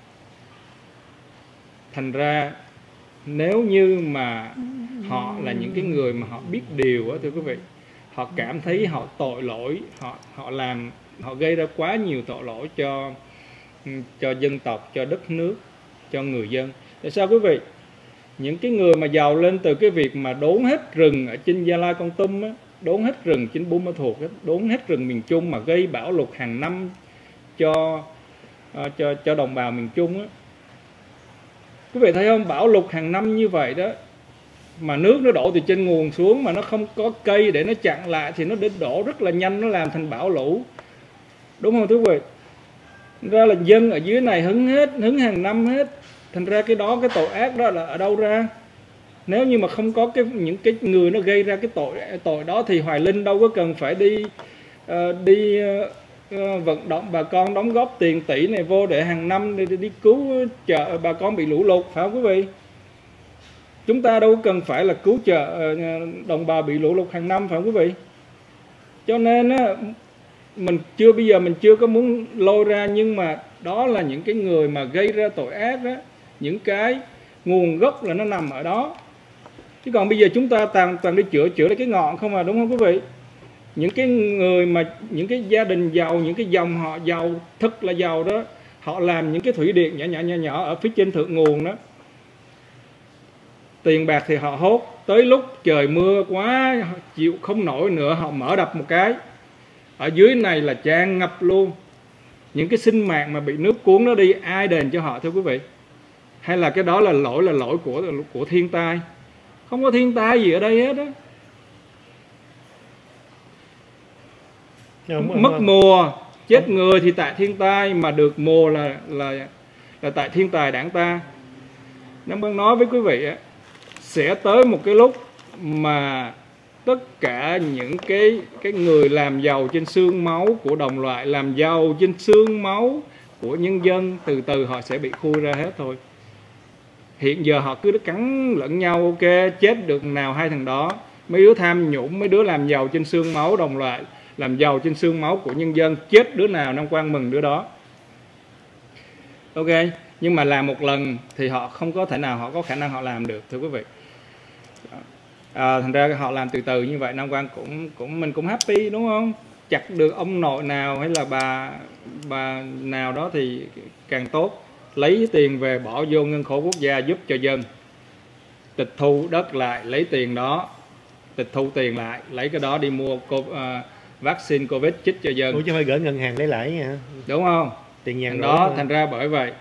Thành ra nếu như mà họ là những cái người mà họ biết điều á, thưa quý vị, họ cảm thấy họ tội lỗi, họ gây ra quá nhiều tội lỗi cho dân tộc, cho đất nước, cho người dân. Tại sao quý vị? Những cái người mà giàu lên từ cái việc mà đốn hết rừng ở trên Gia Lai Kon Tum á, đốn hết rừng trên Buôn Ma Thuột á, đốn hết rừng miền Trung mà gây bão lụt hàng năm cho đồng bào miền Trung á. Quý vị thấy không? Bão lụt hàng năm như vậy đó, mà nước nó đổ từ trên nguồn xuống mà nó không có cây để nó chặn lại thì nó đổ rất là nhanh, nó làm thành bão lũ. Đúng không thưa quý vị? Ra là dân ở dưới này hứng hàng năm hết. Thành ra cái tội ác đó là ở đâu ra? Nếu như mà không có những cái người nó gây ra cái tội đó thì Hoài Linh đâu có cần phải đi vận động bà con đóng góp tiền tỷ này vô để hàng năm đi cứu trợ bà con bị lũ lụt, phải không quý vị? Chúng ta đâu cần phải là cứu trợ đồng bào bị lũ lụt hàng năm, phải không quý vị? Cho nên á, bây giờ mình chưa có muốn lôi ra, nhưng mà đó là những cái người mà gây ra tội ác đó, những cái nguồn gốc là nó nằm ở đó. Chứ còn bây giờ chúng ta toàn đi chữa lấy cái ngọn không à, đúng không quý vị? Những cái người mà những cái gia đình giàu, những cái dòng họ giàu, thật là giàu đó, họ làm những cái thủy điện nhỏ ở phía trên thượng nguồn đó. Tiền bạc thì họ hốt, tới lúc trời mưa quá chịu không nổi nữa họ mở đập một cái, ở dưới này là tràn ngập luôn. Những cái sinh mạng mà bị nước cuốn nó đi, ai đền cho họ thưa quý vị? Hay là cái đó là lỗi của thiên tai? Không có thiên tai gì ở đây hết á. Mất mùa, chết người thì tại thiên tai, mà được mùa là tại thiên tài đảng ta. Nam Quang nói với quý vị á, sẽ tới một cái lúc mà tất cả những cái người làm giàu trên xương máu của đồng loại, làm giàu trên xương máu của nhân dân, từ từ họ sẽ bị khui ra hết thôi. Hiện giờ họ cứ cắn lẫn nhau, ok, chết được nào hai thằng đó. Mấy đứa tham nhũng, mấy đứa làm giàu trên xương máu đồng loại, làm giàu trên xương máu của nhân dân, chết đứa nào Nam Quang mừng đứa đó. Ok, nhưng mà làm một lần thì họ không có thể nào họ có khả năng họ làm được, thưa quý vị. Thành ra họ làm từ từ như vậy, Nam Quang mình cũng happy, đúng không? Chặt được ông nội nào hay là bà nào đó thì càng tốt. Lấy tiền về bỏ vô ngân khố quốc gia giúp cho dân, tịch thu đất lại, lấy tiền đó tịch thu tiền lại, lấy cái đó đi mua vaccine Covid chích cho dân. Ủa chứ phải gửi ngân hàng lấy lãi nha, đúng không? Tiền nhàn đó. Thành ra bởi vậy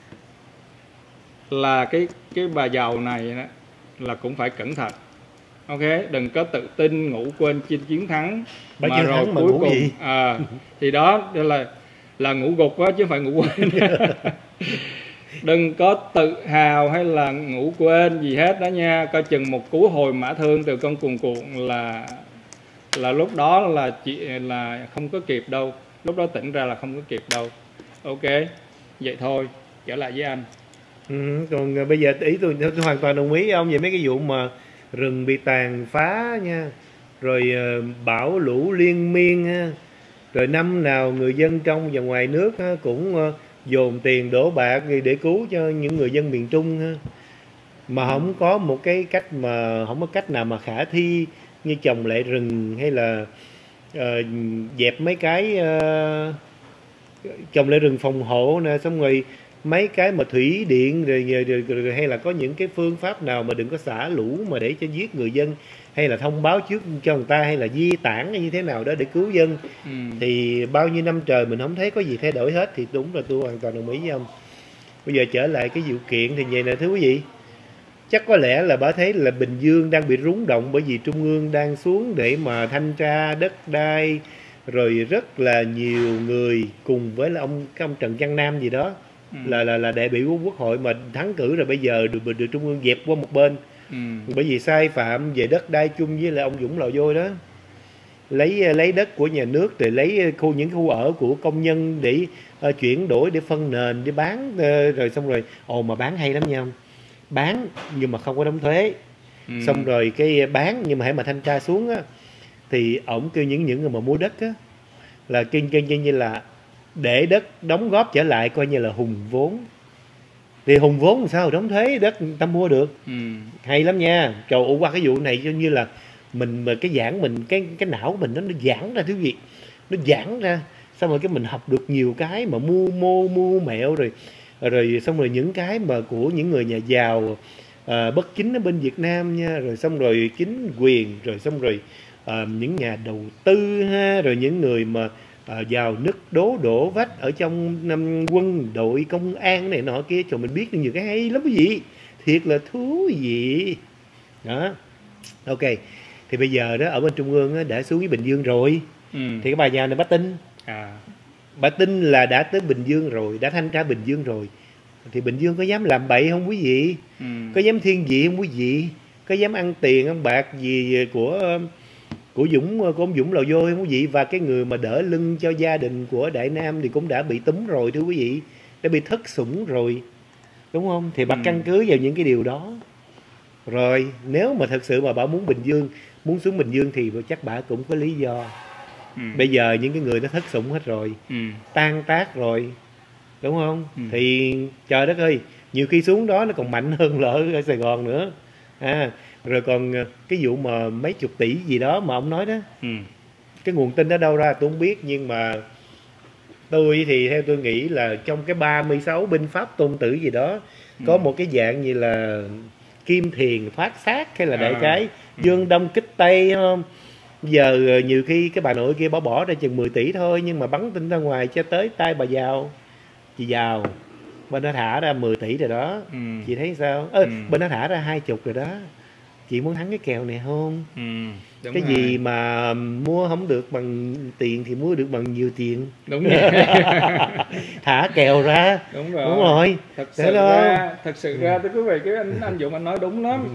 là cái bà giàu này đó, là cũng phải cẩn thận. Ok, đừng có tự tin ngủ quên chiến thắng, bà mà rồi thắng cuối mà ngủ cùng gì? thì đó là là ngủ gục á chứ không phải ngủ quên. Đừng có tự hào hay là ngủ quên gì hết đó nha. Coi chừng một cú hồi mã thương từ con cuồn cuộn là lúc đó là là không có kịp đâu, lúc đó tỉnh ra là không có kịp đâu. Ok, vậy thôi, trở lại với anh. Còn bây giờ ý tôi hoàn toàn đồng ý với ông về mấy cái vụ mà rừng bị tàn phá nha, rồi bão lũ liên miên ha, rồi năm nào người dân trong và ngoài nước ha, cũng dồn tiền đổ bạc để cứu cho những người dân miền Trung ha. Mà không có một cái cách mà không có cách nào mà khả thi như trồng lại rừng hay là dẹp mấy cái trồng lại rừng phòng hộ nè, xong rồi mấy cái mà thủy điện rồi hay là có những cái phương pháp nào mà đừng có xả lũ mà để cho giết người dân, hay là thông báo trước cho người ta, hay là di tản hay như thế nào đó để cứu dân. Thì bao nhiêu năm trời mình không thấy có gì thay đổi hết, thì đúng là tôi hoàn toàn đồng ý với ông. Bây giờ trở lại cái vụ kiện thì vậy nè thưa quý vị, chắc có lẽ là bà thấy là Bình Dương đang bị rúng động bởi vì Trung ương đang xuống để mà thanh tra đất đai, rồi rất là nhiều người cùng với là ông Trần Văn Nam gì đó là đại biểu của Quốc hội mà thắng cử rồi, bây giờ được Trung ương dẹp qua một bên. Bởi vì sai phạm về đất đai chung với là ông Dũng Lò Vôi đó, lấy đất của nhà nước rồi lấy những khu ở của công nhân để chuyển đổi để phân nền để bán, rồi xong rồi mà bán hay lắm nha ông, bán nhưng mà không có đóng thuế. Xong rồi cái bán nhưng mà hãy mà thanh tra xuống á, thì ổng kêu những người mà mua đất á là kinh như là để đất đóng góp trở lại, coi như là hùng vốn. Thì hùng vốn làm sao đóng thuế đất người ta mua được. Hay lắm nha. Trời ơi, qua cái vụ này cho như là mình mà cái giảng mình cái não của mình nó giãn ra thứ gì, nó giãn ra, xong rồi cái mình học được nhiều cái mà mưu mẹo, rồi xong rồi những cái mà của những người nhà giàu bất chính ở bên Việt Nam nha, rồi xong rồi chính quyền, rồi xong rồi những nhà đầu tư ha, rồi những người mà vào nứt đổ vách ở trong quân đội công an này nọ kia, cho mình biết được nhiều cái hay lắm quý vị, thiệt là thú vị đó. Ok, thì bây giờ đó ở bên Trung ương đó, đã xuống với Bình Dương rồi. Thì cái bà già này bà tin là đã tới Bình Dương rồi, đã thanh tra Bình Dương rồi, thì Bình Dương có dám làm bậy không quý vị? Có dám thiên vị không quý vị? Có dám ăn tiền ăn bạc gì của ông Dũng Lò Vôi không quý vị? Và cái người mà đỡ lưng cho gia đình của Đại Nam thì cũng đã bị túm rồi thưa quý vị, đã bị thất sủng rồi, đúng không? Thì bà căn cứ vào những cái điều đó. Rồi nếu mà thật sự mà bà muốn xuống Bình Dương thì chắc bà cũng có lý do. Bây giờ những cái người đó thất sủng hết rồi, tan tác rồi, đúng không? Thì trời đất ơi, nhiều khi xuống đó nó còn mạnh hơn là ở Sài Gòn nữa. Rồi còn cái vụ mà mấy chục tỷ gì đó mà ông nói đó, cái nguồn tin đó đâu ra tôi không biết, nhưng mà tôi thì theo tôi nghĩ là trong cái 36 binh pháp tôn tử gì đó có một cái dạng như là kim thiền phát sát hay là đại cái dương đông kích tây, không? Giờ nhiều khi cái bà nội kia bỏ ra chừng 10 tỷ thôi, nhưng mà bắn tin ra ngoài cho tới tay bà giàu, chị giàu bên nó thả ra 10 tỷ rồi đó. Chị thấy sao? Bên nó thả ra 20 rồi đó. Chị muốn thắng cái kèo này không? Cái rồi. Gì mà mua không được bằng tiền thì mua được bằng nhiều tiền. Đúng rồi. Thả kèo ra. Đúng rồi. Đúng rồi. Thật sự ra thưa quý vị, cái anh Dũng anh nói đúng lắm.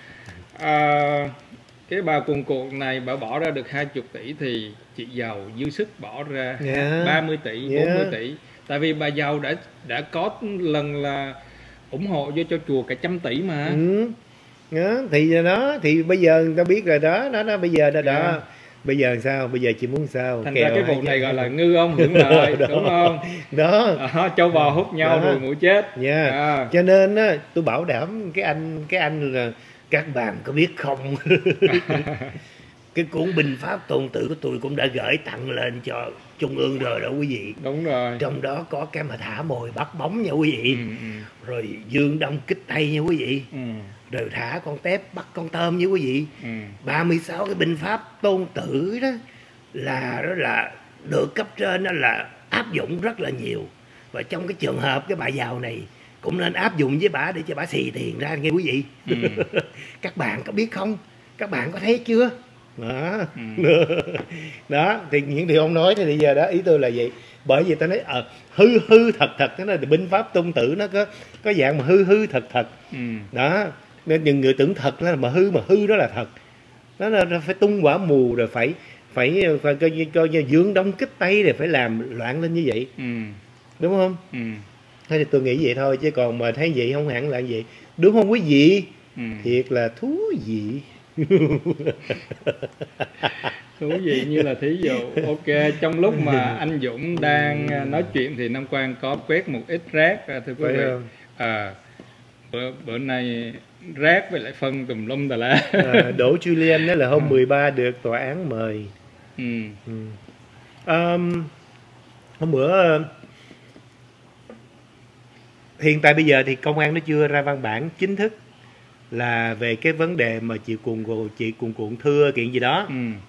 Cái bà cuồn cuộn này bà bỏ ra được 20 tỷ thì chị giàu dư sức bỏ ra 30 tỷ, 40 tỷ. Tại vì bà giàu đã có lần là ủng hộ vô cho chùa cả 100 tỷ mà. Đó, thì đó thì bây giờ người ta biết rồi đó bây giờ đó. Bây giờ sao? Bây giờ chị muốn sao? Thành ra cái vụ này gọi là ngư ông hưởng lợi, đúng không? Đó. Châu bò hút nhau rồi mũi chết. Cho nên á, tôi bảo đảm cái anh là các bạn có biết không? Cái cuốn binh pháp tôn tử của tôi cũng đã gửi tặng lên cho Trung ương rồi đó quý vị. Đúng rồi. Trong đó có cái mà thả mồi bắt bóng nha quý vị. Rồi dương đông kích tây nha quý vị. Rồi thả con tép bắt con tôm nha quý vị. 36 cái binh pháp tôn tử đó là được cấp trên đó là áp dụng rất là nhiều. Và trong cái trường hợp cái bà giàu này cũng nên áp dụng với bà để cho bà xì tiền ra nghe quý vị. Các bạn có biết không? Các bạn có thấy chưa? Đó. Đó thì những điều ông nói thì bây giờ đó ý tôi là vậy. Bởi vì ta nói hư hư thật thật, thế này binh pháp Tôn Tử nó có dạng mà hư hư thật thật. Đó, nên những người tưởng thật là mà hư đó là thật. Nó là phải tung quả mù, rồi phải coi như dương đông kích tây, rồi phải làm loạn lên như vậy. Đúng không? Thế thì tôi nghĩ vậy thôi, chứ còn mà thấy vậy không hẳn là vậy. Đúng không quý vị? Thiệt là thú vị. Thú vị như là thí dụ. Ok, trong lúc mà anh Dũng đang nói chuyện thì Nam Quang có quét một ít rác, thưa quý vị. Bữa nay rác với lại phân tùm lum tà lá. Đỗ Julian đó là hôm 13 được tòa án mời. Hôm bữa hiện tại bây giờ thì công an nó chưa ra văn bản chính thức là về cái vấn đề mà chị cuồn thưa kiện gì đó.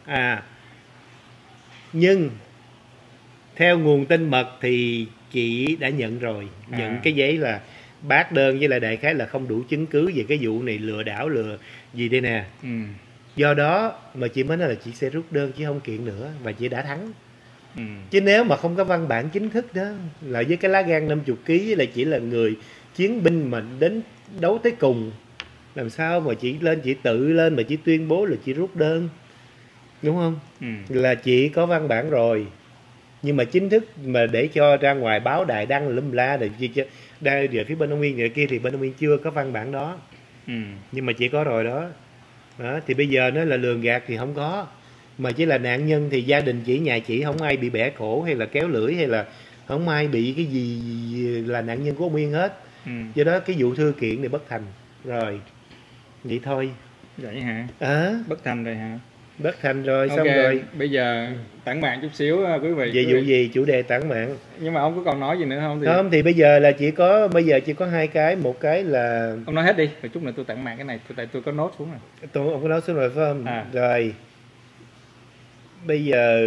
Nhưng theo nguồn tin mật thì chị đã nhận rồi, nhận cái giấy là bác đơn với lại đại khái là không đủ chứng cứ về cái vụ này, lừa đảo lừa gì đây nè. Do đó mà chị mới nói là chị sẽ rút đơn chứ không kiện nữa, và chị đã thắng. Chứ nếu mà không có văn bản chính thức đó, là với cái lá gan 50 kg là chỉ là người chiến binh mà đến đấu tới cùng, làm sao mà chị tự lên mà chị tuyên bố là chị rút đơn, đúng không? Là chị có văn bản rồi, nhưng mà chính thức mà để cho ra ngoài báo đài đăng lum la rồi đây về phía bên ông Nguyên này kia thì bên ông Nguyên chưa có văn bản đó. Nhưng mà chị có rồi đó. Thì bây giờ nó là lường gạt thì không có, mà chỉ là nạn nhân thì gia đình chị, nhà chị không ai bị bẻ cổ hay là kéo lưỡi hay là không ai bị cái gì là nạn nhân của ông Nguyên hết. Do đó cái vụ thư kiện này bất thành rồi, vậy thôi. Vậy hả? Bất thành rồi hả? Bất thành rồi. Okay, xong rồi bây giờ tản mạn chút xíu quý vị. Về vụ gì? Chủ đề tản mạn. Nhưng mà ông có còn nói gì nữa không? Không thì bây giờ chỉ có hai cái. Một cái là ông nói hết đi, rồi chút nữa tôi tản mạn cái này, tại tôi có nốt xuống rồi. Ông có nốt xuống rồi phải không? Rồi bây giờ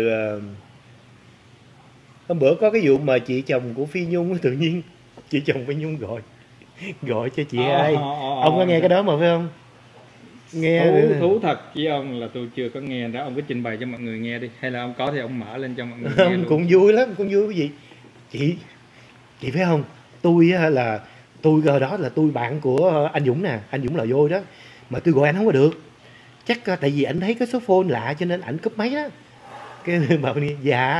hôm bữa có cái vụ mà chị chồng của Phi Nhung tự nhiên chị chồng Phi Nhung gọi cho chị hai. Ông có nghe cái đó mà phải không? Nghe thú thật với ông là tôi chưa có nghe đó. Ông có trình bày cho mọi người nghe đi, hay là ông có thì ông mở lên cho mọi người nghe luôn. Cũng vui lắm, cũng vui cái gì chị phải không? Tôi hồi đó là tôi bạn của anh Dũng nè, anh Dũng là vô đó, mà tôi gọi anh không có được, chắc tại vì anh thấy cái số phone lạ cho nên ảnh cúp máy đó. Cái bảo đi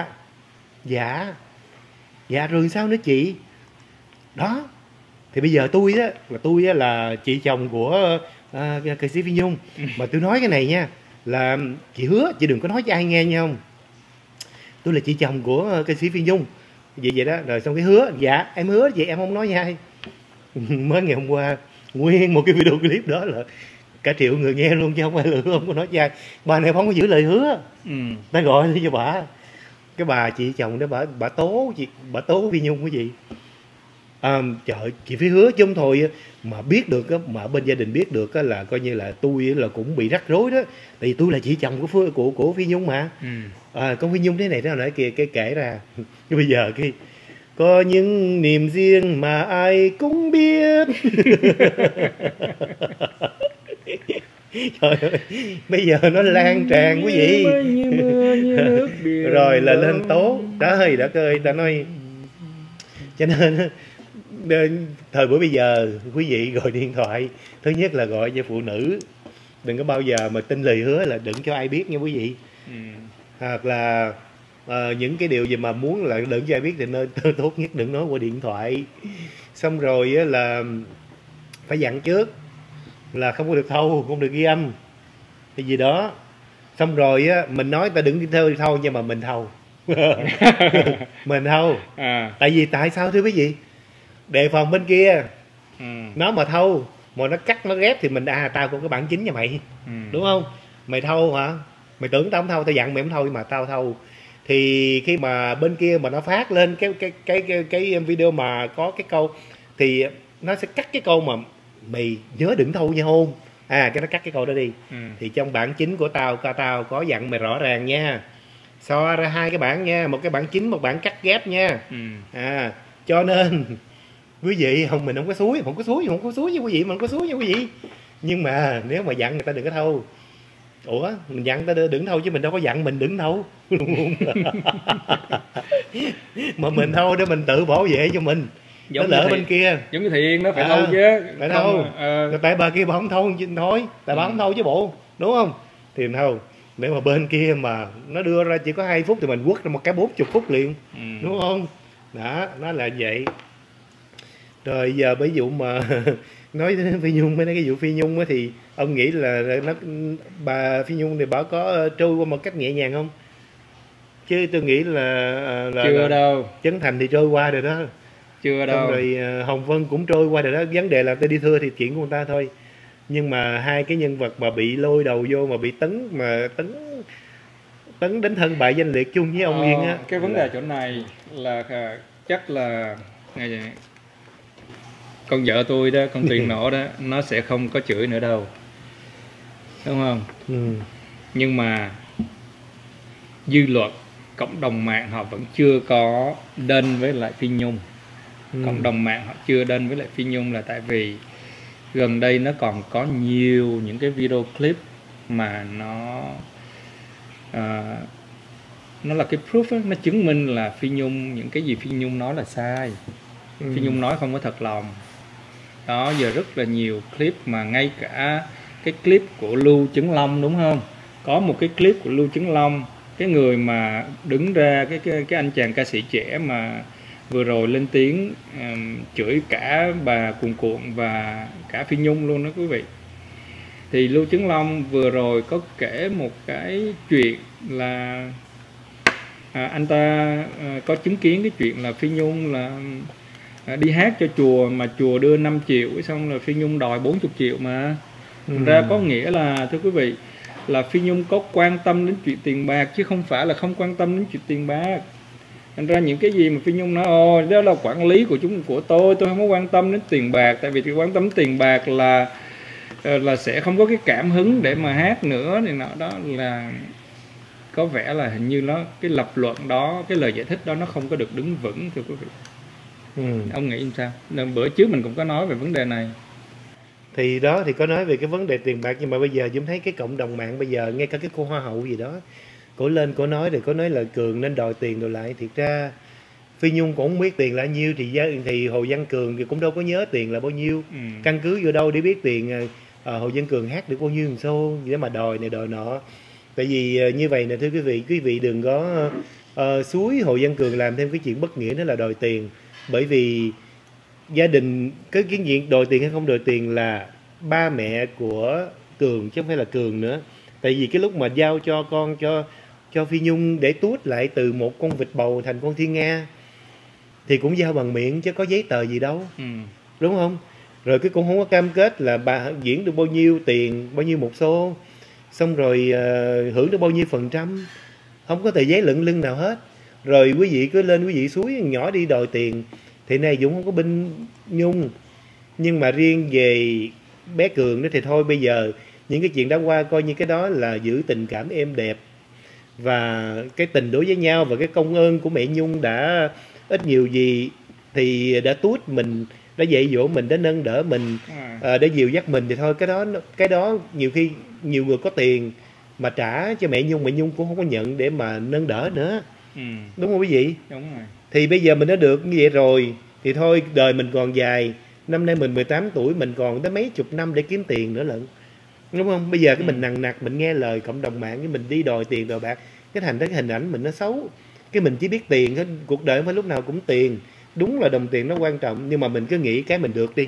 dạ rồi sao nữa chị đó. Thì bây giờ tôi là chị chồng của ca sĩ Phi Nhung, mà tôi nói cái này nha, là chị hứa chị đừng có nói cho ai nghe nha, không? Tôi là chị chồng của ca sĩ Phi Nhung vậy đó. Rồi xong cái hứa, dạ em hứa vậy em không nói với ai. Mới ngày hôm qua nguyên một cái video clip đó là cả triệu người nghe luôn, chứ không phải là không có nói với ai. Bà này không có giữ lời hứa. Ta gọi đi cho bà, cái bà chị chồng đó, bà tố Phi Nhung cái gì. Trời, chị phải hứa chứ không thôi mà biết được mà bên gia đình biết được là coi như là tôi là cũng bị rắc rối đó, tại vì tôi là chị chồng của Phi Nhung mà. Con Phi Nhung thế này thế nào đấy kia, cái kể ra bây giờ cái có những niềm riêng mà ai cũng biết. Trời ơi, bây giờ nó lan tràn quý vị. Rồi là lên tố. Trời đất ơi, ta nói. Cho nên thời buổi bây giờ quý vị gọi điện thoại, thứ nhất là gọi cho phụ nữ, đừng có bao giờ mà tin lời hứa là đừng cho ai biết nha quý vị. Hoặc là những cái điều gì mà muốn là đừng cho ai biết thì nên tốt nhất đừng nói qua điện thoại. Xong rồi là phải dặn trước là không có được thâu, không được ghi âm cái gì đó. Xong rồi mình nói ta đừng đi thâu nhưng mà mình thâu. Mình thâu. Tại sao thưa quý vị? Đề phòng bên kia nó mà thâu mà nó cắt nó ghép thì mình tao có cái bản chính nha mày. Đúng không? Mày thâu hả? Mày tưởng tao không thâu, tao dặn mày không thâu nhưng mà tao thâu. Thì khi mà bên kia mà nó phát lên cái video mà có cái câu thì nó sẽ cắt cái câu mà mày nhớ đừng thâu nha hôn. Cái nó cắt cái câu đó đi. Thì trong bản chính của tao có dặn mày rõ ràng nha. So ra hai cái bản nha, một cái bản chính, một bản cắt ghép nha. Cho nên quý vị mình không có xúi với quý vị, mình không có xúi với quý vị. Nhưng mà nếu mà dặn người ta đừng có thâu. Ủa mình dặn ta đừng thôi chứ mình đâu có dặn mình đừng đâu. Mà mình thôi để mình tự bảo vệ cho mình. Nó lỡ bên kia giống như Thiện nó phải thâu chứ, phải thâu. Tại bà kia bà không thâu thôi, tại bà không thâu chứ bộ, đúng không? Thì mình thâu. Để mà bên kia mà nó đưa ra chỉ có 2 phút thì mình quất ra một cái 40 phút liền, đúng không? Đó, nó là vậy. Rồi giờ ví dụ mà nói đến Phi Nhung, mới nói cái vụ Phi Nhung á, thì ông nghĩ là nó, bà Phi Nhung thì bà có trôi qua một cách nhẹ nhàng không? Chứ tôi nghĩ là chưa đâu. Trấn Thành thì trôi qua rồi đó. Chưa đâu. Xong rồi Hồng Vân cũng trôi qua rồi đó. Vấn đề là tôi đi thưa thì chuyện của người ta thôi. Nhưng mà hai cái nhân vật mà bị lôi đầu vô mà bị tấn đến thân bại danh liệt chung với ông Yên á. Cái vấn đề chỗ này là chắc là con vợ tôi đó, con Tuyền Nộ đó, nó sẽ không có chửi nữa đâu, đúng không? Nhưng mà dư luận, cộng đồng mạng họ vẫn chưa có đền với lại Phi Nhung. Cộng đồng mạng họ chưa đền với lại Phi Nhung là tại vì gần đây nó còn có nhiều những cái video clip mà nó là cái proof đó, nó chứng minh là Phi Nhung, những cái gì Phi Nhung nói là sai. Phi Nhung nói không có thật lòng. Đó, giờ rất là nhiều clip mà ngay cả cái clip của Lưu Chấn Long, đúng không? Có một cái clip của Lưu Chấn Long, cái người mà đứng ra, cái anh chàng ca sĩ trẻ mà vừa rồi lên tiếng chửi cả bà Cuồn Cuộn và cả Phi Nhung luôn đó quý vị. Thì Lưu Chấn Long vừa rồi có kể một cái chuyện là anh ta có chứng kiến cái chuyện là Phi Nhung là đi hát cho chùa mà chùa đưa 5 triệu, xong rồi Phi Nhung đòi 40 triệu mà. Ra có nghĩa là, thưa quý vị, là Phi Nhung có quan tâm đến chuyện tiền bạc chứ không phải là không quan tâm đến chuyện tiền bạc. Thành ra những cái gì mà Phi Nhung nói đó là quản lý của tôi không có quan tâm đến tiền bạc, tại vì quan tâm đến tiền bạc là sẽ không có cái cảm hứng để mà hát nữa thì nọ. Đó là có vẻ là hình như nó, cái lập luận đó, cái lời giải thích đó nó không có được đứng vững, thưa quý vị. Ông nghĩ sao? Bữa trước mình cũng có nói về vấn đề này. Thì đó, thì có nói về cái vấn đề tiền bạc, nhưng mà bây giờ chúng thấy cái cộng đồng mạng bây giờ, ngay cả cái cô hoa hậu gì đó, cổ lên cổ nói rồi, cổ nói là Cường nên đòi tiền rồi lại. Thiệt ra Phi Nhung cũng không biết tiền là nhiêu, thì Hồ Văn Cường thì cũng đâu có nhớ tiền là bao nhiêu. Căn cứ vô đâu để biết tiền Hồ Văn Cường hát được bao nhiêu xô để mà đòi này đòi nọ. Tại vì như vậy nè thưa quý vị đừng có xúi Hồ Văn Cường làm thêm cái chuyện bất nghĩa, đó là đòi tiền. Bởi vì gia đình, cái chuyện đòi tiền hay không đòi tiền là ba mẹ của Cường chứ không phải là Cường nữa. Tại vì cái lúc mà giao cho con cho Phi Nhung để tuốt lại từ một con vịt bầu thành con thiên nga thì cũng giao bằng miệng chứ có giấy tờ gì đâu, đúng không? Rồi cái cũng không có cam kết là bà diễn được bao nhiêu tiền, bao nhiêu một xô, xong rồi hưởng được bao nhiêu %, không có tờ giấy lận lưng nào hết. Rồi quý vị cứ lên quý vị suối nhỏ đi đòi tiền thì này Dũng không có binh Nhung. Nhưng mà riêng về bé Cường đó thì thôi, bây giờ những cái chuyện đã qua coi như cái đó là giữ tình cảm êm đẹp và cái tình đối với nhau, và cái công ơn của mẹ Nhung đã ít nhiều gì thì đã tuốt mình, đã dạy dỗ mình, đã nâng đỡ mình, đã dìu dắt mình, thì thôi cái đó nhiều khi nhiều người có tiền mà trả cho mẹ Nhung cũng không có nhận để mà nâng đỡ nữa. Đúng không quý vị? Đúng rồi. Thì bây giờ mình đã được như vậy rồi thì thôi, đời mình còn dài, năm nay mình 18 tuổi, mình còn tới mấy chục năm để kiếm tiền nữa lận, đúng không? Bây giờ cái mình nằng nặc, mình nghe lời cộng đồng mạng, cái mình đi đòi tiền đòi bạc, cái thành cái hình ảnh mình nó xấu. Cái mình chỉ biết tiền thôi, cuộc đời không phải lúc nào cũng tiền. Đúng là đồng tiền nó quan trọng, nhưng mà mình cứ nghĩ cái mình được đi,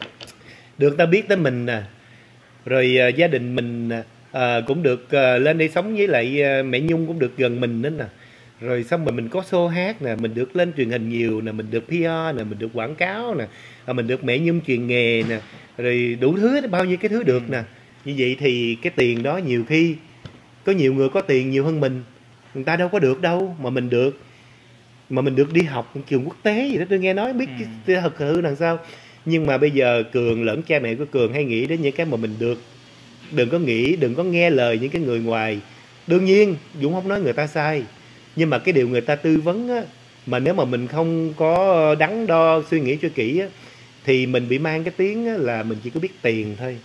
được ta biết tới mình nè, rồi gia đình mình cũng được lên đây sống với lại mẹ Nhung cũng được gần mình nữa nè. Rồi xong rồi mình có show hát nè, mình được lên truyền hình nhiều nè, mình được PR nè, mình được quảng cáo nè, mình được mẹ Nhung truyền nghề nè, rồi đủ thứ, bao nhiêu cái thứ được nè. Như vậy thì cái tiền đó nhiều khi có nhiều người có tiền nhiều hơn mình, người ta đâu có được đâu mà mình được. Mà mình được đi học trường quốc tế gì đó, tôi nghe nói biết cái thật hư làm sao. Nhưng mà bây giờ Cường lẫn cha mẹ của Cường hay nghĩ đến những cái mà mình được. Đừng có nghĩ, đừng có nghe lời những cái người ngoài. Đương nhiên Dũng không nói người ta sai, nhưng mà cái điều người ta tư vấn á, mà nếu mà mình không có đắn đo suy nghĩ cho kỹ á, thì mình bị mang cái tiếng á, là mình chỉ có biết tiền thôi.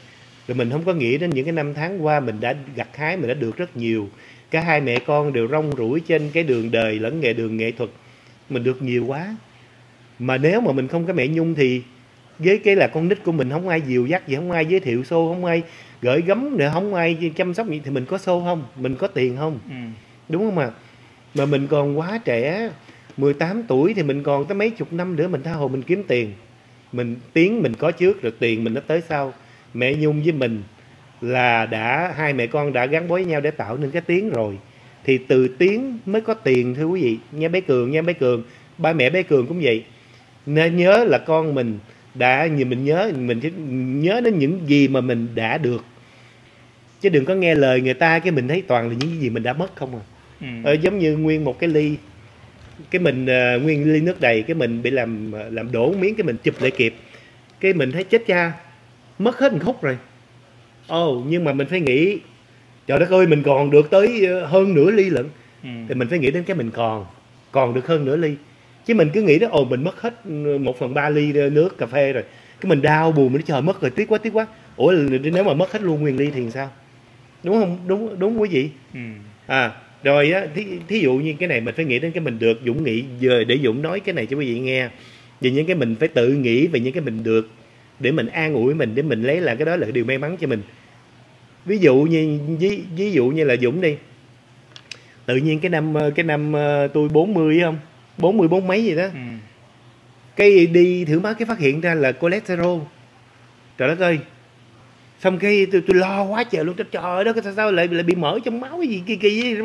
Rồi mình không có nghĩ đến những cái năm tháng qua mình đã gặt hái, mình đã được rất nhiều. Cả hai mẹ con đều rong ruổi trên cái đường đời lẫn đường nghệ thuật, mình được nhiều quá. Mà nếu mà mình không có mẹ Nhung thì với cái là con nít của mình, không ai dìu dắt gì, không ai giới thiệu show, không ai gửi gắm nữa, không ai chăm sóc gì, thì mình có show không? Mình có tiền không? Đúng không ạ? Mà mình còn quá trẻ, 18 tuổi thì mình còn tới mấy chục năm nữa mình tha hồ mình kiếm tiền. Tiếng mình có trước rồi tiền mình nó tới sau. Mẹ Nhung với mình là hai mẹ con đã gắn bó với nhau để tạo nên cái tiếng rồi. Thì từ tiếng mới có tiền, thưa quý vị. Nha bé Cường, ba mẹ bé Cường cũng vậy. Nên nhớ là con mình mình nhớ đến những gì mà mình đã được. Chứ đừng có nghe lời người ta cái mình thấy toàn là những gì mình đã mất không à. Giống như nguyên một cái ly, nguyên ly nước đầy, cái mình bị làm đổ miếng, cái mình chụp lại kịp, cái mình thấy chết cha, mất hết một khúc rồi. Nhưng mà mình phải nghĩ, trời đất ơi, mình còn được tới hơn nửa ly lận. Thì mình phải nghĩ đến cái mình còn được hơn nửa ly. Chứ mình cứ nghĩ đó, mình mất hết 1/3 ly nước cà phê rồi, cái mình đau buồn, mình nói trời mất rồi, tiếc quá. Nếu mà mất hết luôn nguyên ly thì sao? Đúng không? Đúng quý vị. Rồi á, thí dụ như cái này mình phải nghĩ đến cái mình được. Dũng nghĩ giờ để Dũng nói cái này cho quý vị nghe, về những cái mình phải tự nghĩ về những cái mình được, để mình an ủi mình, để mình lấy lại cái đó là điều may mắn cho mình. Ví dụ như là Dũng đi, tự nhiên cái năm tôi 40 không, 40 mấy gì đó, cái đi thử máu, cái phát hiện ra là cholesterol. Trời đất ơi, xong cái tôi lo quá trời luôn. Trời đất, sao lại bị mỡ trong máu cái gì kỳ.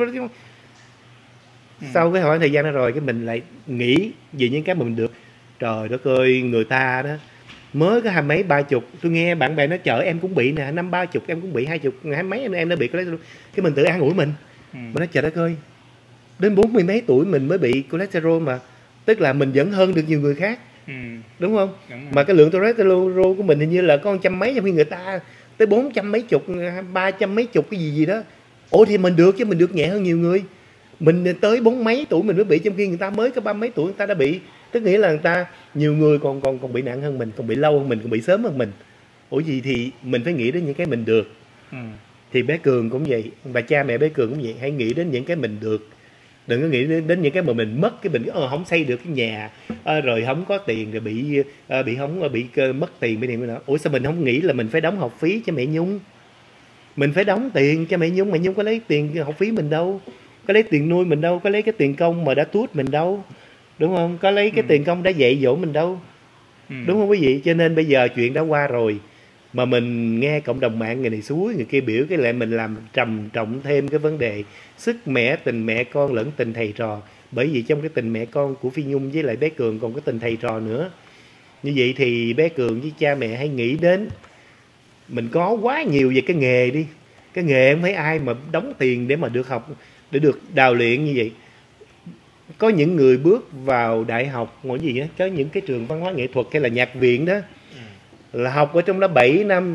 Sau cái khoảng thời gian đó rồi, cái mình lại nghĩ về những cái mà mình được. Trời đất ơi, người ta đó mới có 20 mấy 30, tôi nghe bạn bè nói chợ em cũng bị nè, 5 30 em cũng bị 20, 20 mấy em đã bị cholesterol. Cái mình tự an ủi mình. Mình nói trời đất ơi, đến 40 mấy tuổi mình mới bị cholesterol, mà tức là mình vẫn hơn được nhiều người khác. Đúng không? Mà cái lượng cholesterol của mình hình như là có 100 mấy, trong khi người ta tới 400 mấy chục, 300 mấy chục cái gì đó. Thì mình được, chứ mình được nhẹ hơn nhiều người. Mình tới 40 mấy tuổi mình mới bị, trong khi người ta mới có 30 mấy tuổi người ta đã bị. Tức nghĩa là người ta, nhiều người còn bị nặng hơn mình, còn bị lâu hơn mình, còn bị sớm hơn mình. Gì thì mình phải nghĩ đến những cái mình được. Thì bé Cường cũng vậy, và cha mẹ bé Cường cũng vậy. Hãy nghĩ đến những cái mình được, đừng có nghĩ đến những cái mà mình mất. Cái mình không xây được cái nhà, rồi không có tiền, rồi bị mất tiền, bị này nữa. Sao mình không nghĩ là mình phải đóng học phí cho mẹ Nhung? Mình phải đóng tiền cho mẹ Nhung. Mẹ Nhung có lấy tiền học phí mình đâu, có lấy tiền nuôi mình đâu, có lấy cái tiền công mà đã tuốt mình đâu, đúng không? Có lấy cái tiền công đã dạy dỗ mình đâu, đúng không quý vị? Cho nên bây giờ chuyện đã qua rồi, mà mình nghe cộng đồng mạng người này suối người kia biểu, cái lại mình làm trầm trọng thêm cái vấn đề sức mẻ, tình mẹ con lẫn tình thầy trò. Bởi vì trong cái tình mẹ con của Phi Nhung với lại bé Cường còn có tình thầy trò nữa. Như vậy thì bé Cường với cha mẹ hãy nghĩ đến, mình có quá nhiều về cái nghề đi. Cái nghề không phải ai mà đóng tiền để mà được học, để được đào luyện như vậy. Có những người bước vào đại học hoặc gì đó, có những cái trường văn hóa nghệ thuật hay là nhạc viện đó, là học ở trong đó 7 năm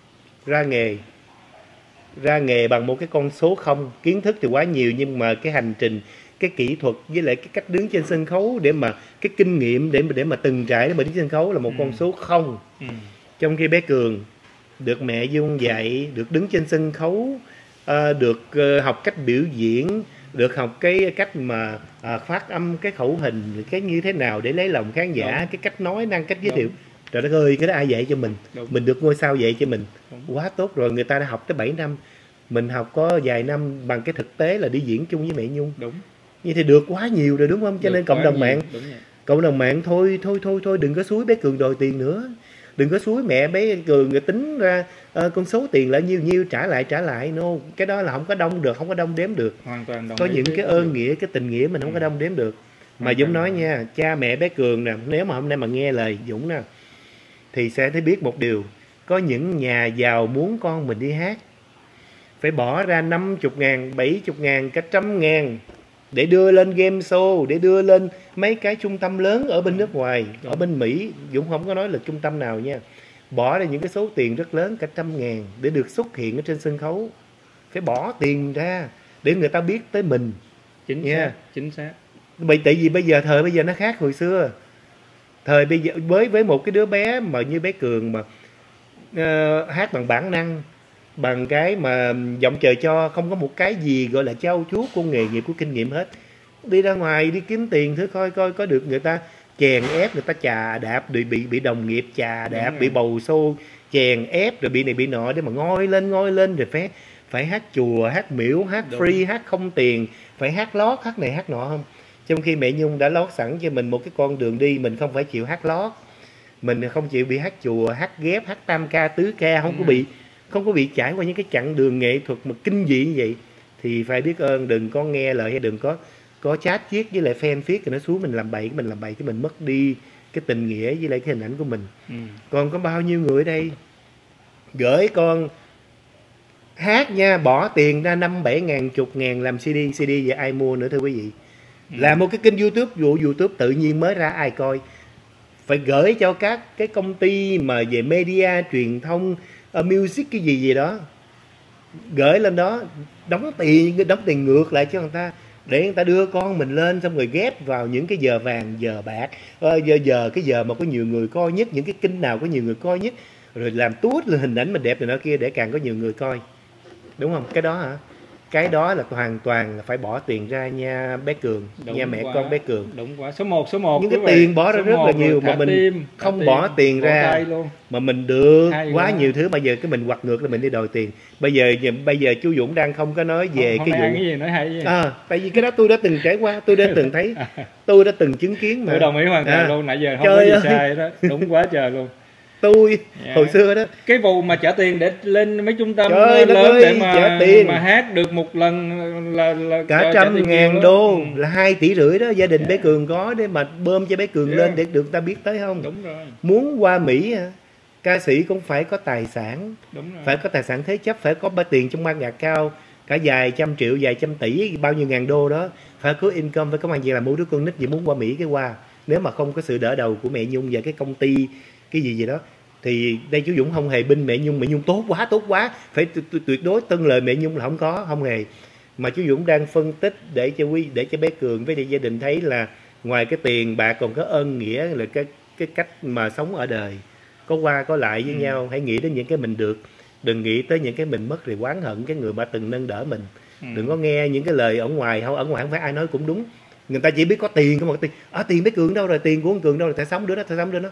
ra nghề bằng một cái con số không. Kiến thức thì quá nhiều, nhưng mà cái hành trình, cái kỹ thuật với lại cái cách đứng trên sân khấu, để mà cái kinh nghiệm để mà từng trải để mà đứng trên sân khấu là một con số không. Trong khi bé Cường được mẹ Dung dạy, được đứng trên sân khấu, được học cách biểu diễn, được học cái cách mà phát âm, cái khẩu hình, cái như thế nào để lấy lòng khán giả, cái cách nói năng, cách giới thiệu. Trời đất ơi, cái đó ai dạy cho mình? Mình được ngôi sao dạy cho mình. Quá tốt rồi. Người ta đã học tới 7 năm, mình học có vài năm bằng cái thực tế là đi diễn chung với mẹ Nhung. Đúng. Như thì được quá nhiều rồi, đúng không? Cho được nên cộng đồng mạng thôi đừng có xúi bé Cường đòi tiền nữa. Đừng có xúi mẹ bé Cường rồi tính ra con số tiền là nhiêu trả lại. Cái đó là không có đông được, không có đông đếm được. Hoàn toàn đồng có ý. Những cái ơn nghĩa, cái tình nghĩa mình không có đông đếm được. Mà Dũng nói nha, cha mẹ bé Cường nè, nếu mà hôm nay mà nghe lời Dũng nè, thì sẽ thấy biết một điều. Có những nhà giàu muốn con mình đi hát, phải bỏ ra 50.000, 70.000, cả 100.000 để đưa lên game show, để đưa lên mấy cái trung tâm lớn ở bên nước ngoài. Ở bên Mỹ, Dũng không có nói là trung tâm nào nha, bỏ ra những cái số tiền rất lớn, cả 100.000 để được xuất hiện ở trên sân khấu. Phải bỏ tiền ra để người ta biết tới mình. Chính xác. Tại vì thời bây giờ nó khác hồi xưa. Thời bây giờ với một cái đứa bé mà như bé Cường, mà hát bằng bản năng, bằng cái mà giọng trời cho, không có một cái gì gọi là trau chuốt của nghề nghiệp, của kinh nghiệm hết. Đi ra ngoài đi kiếm tiền thử coi có được người ta chèn ép, người ta chà đạp, bị đồng nghiệp chà đạp, bị bầu xô chèn ép, rồi bị này bị nọ để mà ngoi lên, rồi phải hát chùa, hát miễu, hát free, hát không tiền, phải hát lót, hát này hát nọ không. Trong khi mẹ Nhung đã lót sẵn cho mình một cái con đường đi, mình không phải chịu hát lót, mình không chịu bị hát chùa, hát ghép, hát tam ca tứ ca, không có bị trải qua những cái chặng đường nghệ thuật mà kinh dị như vậy. Thì phải biết ơn, đừng có nghe lời hay đừng có chat chiết với lại fan viết rồi nó xuống mình làm bậy cái mình mất đi cái tình nghĩa với lại cái hình ảnh của mình. Còn có bao nhiêu người ở đây gửi con hát nha, bỏ tiền ra 5-7 ngàn, chục ngàn làm CD vậy ai mua nữa thưa quý vị. Làm một cái kênh YouTube, YouTube tự nhiên mới ra ai coi. Phải gửi cho các cái công ty mà về media, truyền thông, music cái gì đó, gửi lên đó, đóng tiền ngược lại cho người ta, để người ta đưa con mình lên, xong rồi ghép vào những cái giờ vàng, giờ bạc, cái giờ mà có nhiều người coi nhất, những cái kênh nào có nhiều người coi nhất, rồi làm tuốt lên hình ảnh mình đẹp này nọ kia để càng có nhiều người coi, đúng không? Cái đó hả? Cái đó là hoàn toàn là phải bỏ tiền ra nha bé Cường, nha mẹ con bé Cường. Đúng quá, số 1 những cái tiền bỏ ra rất là nhiều mà mình không bỏ tiền ra, mà mình được quá nhiều thứ. Bây giờ cái mình quặt ngược là mình đi đòi tiền. Bây giờ chú Dũng đang không có nói về cái vụ cái gì nói hay tại vì cái đó tôi đã từng trải qua, tôi đã từng thấy, tôi đã từng chứng kiến mà. Tôi đồng ý hoàn toàn luôn, nãy giờ không có gì sai đó, đúng quá trời luôn. Tôi hồi xưa đó, cái vụ mà trả tiền để lên mấy trung tâm lớn để mà hát được một lần là cả 100.000 đô, là 2,5 tỷ đó gia đình bé Cường có để mà bơm cho bé Cường lên để được người ta biết tới không? Đúng rồi. Muốn qua Mỹ ca sĩ cũng phải có tài sản, phải có tài sản thế chấp, phải có tiền trong ban nhạc cao, cả vài trăm triệu, vài trăm tỷ, bao nhiêu ngàn đô đó, phải có income, phải có mang việc làm, mua đứa con nít gì muốn qua Mỹ cái qua. Nếu mà không có sự đỡ đầu của mẹ Nhung và cái công ty cái gì đó thì đây chú Dũng không hề binh mẹ Nhung tốt quá, phải tuyệt đối tuân lời mẹ Nhung là không hề. Mà chú Dũng đang phân tích để cho bé Cường với gia đình thấy là ngoài cái tiền bạc còn có ơn nghĩa, là cái cách mà sống ở đời, có qua có lại với nhau. Hãy nghĩ đến những cái mình được, đừng nghĩ tới những cái mình mất rồi oán hận cái người mà từng nâng đỡ mình. Đừng có nghe những cái lời ở ngoài không phải ai nói cũng đúng. Người ta chỉ biết có tiền, có một tiền, tiền bé Cường đâu rồi, tiền của ông Cường đâu rồi, phải sống đứa đó.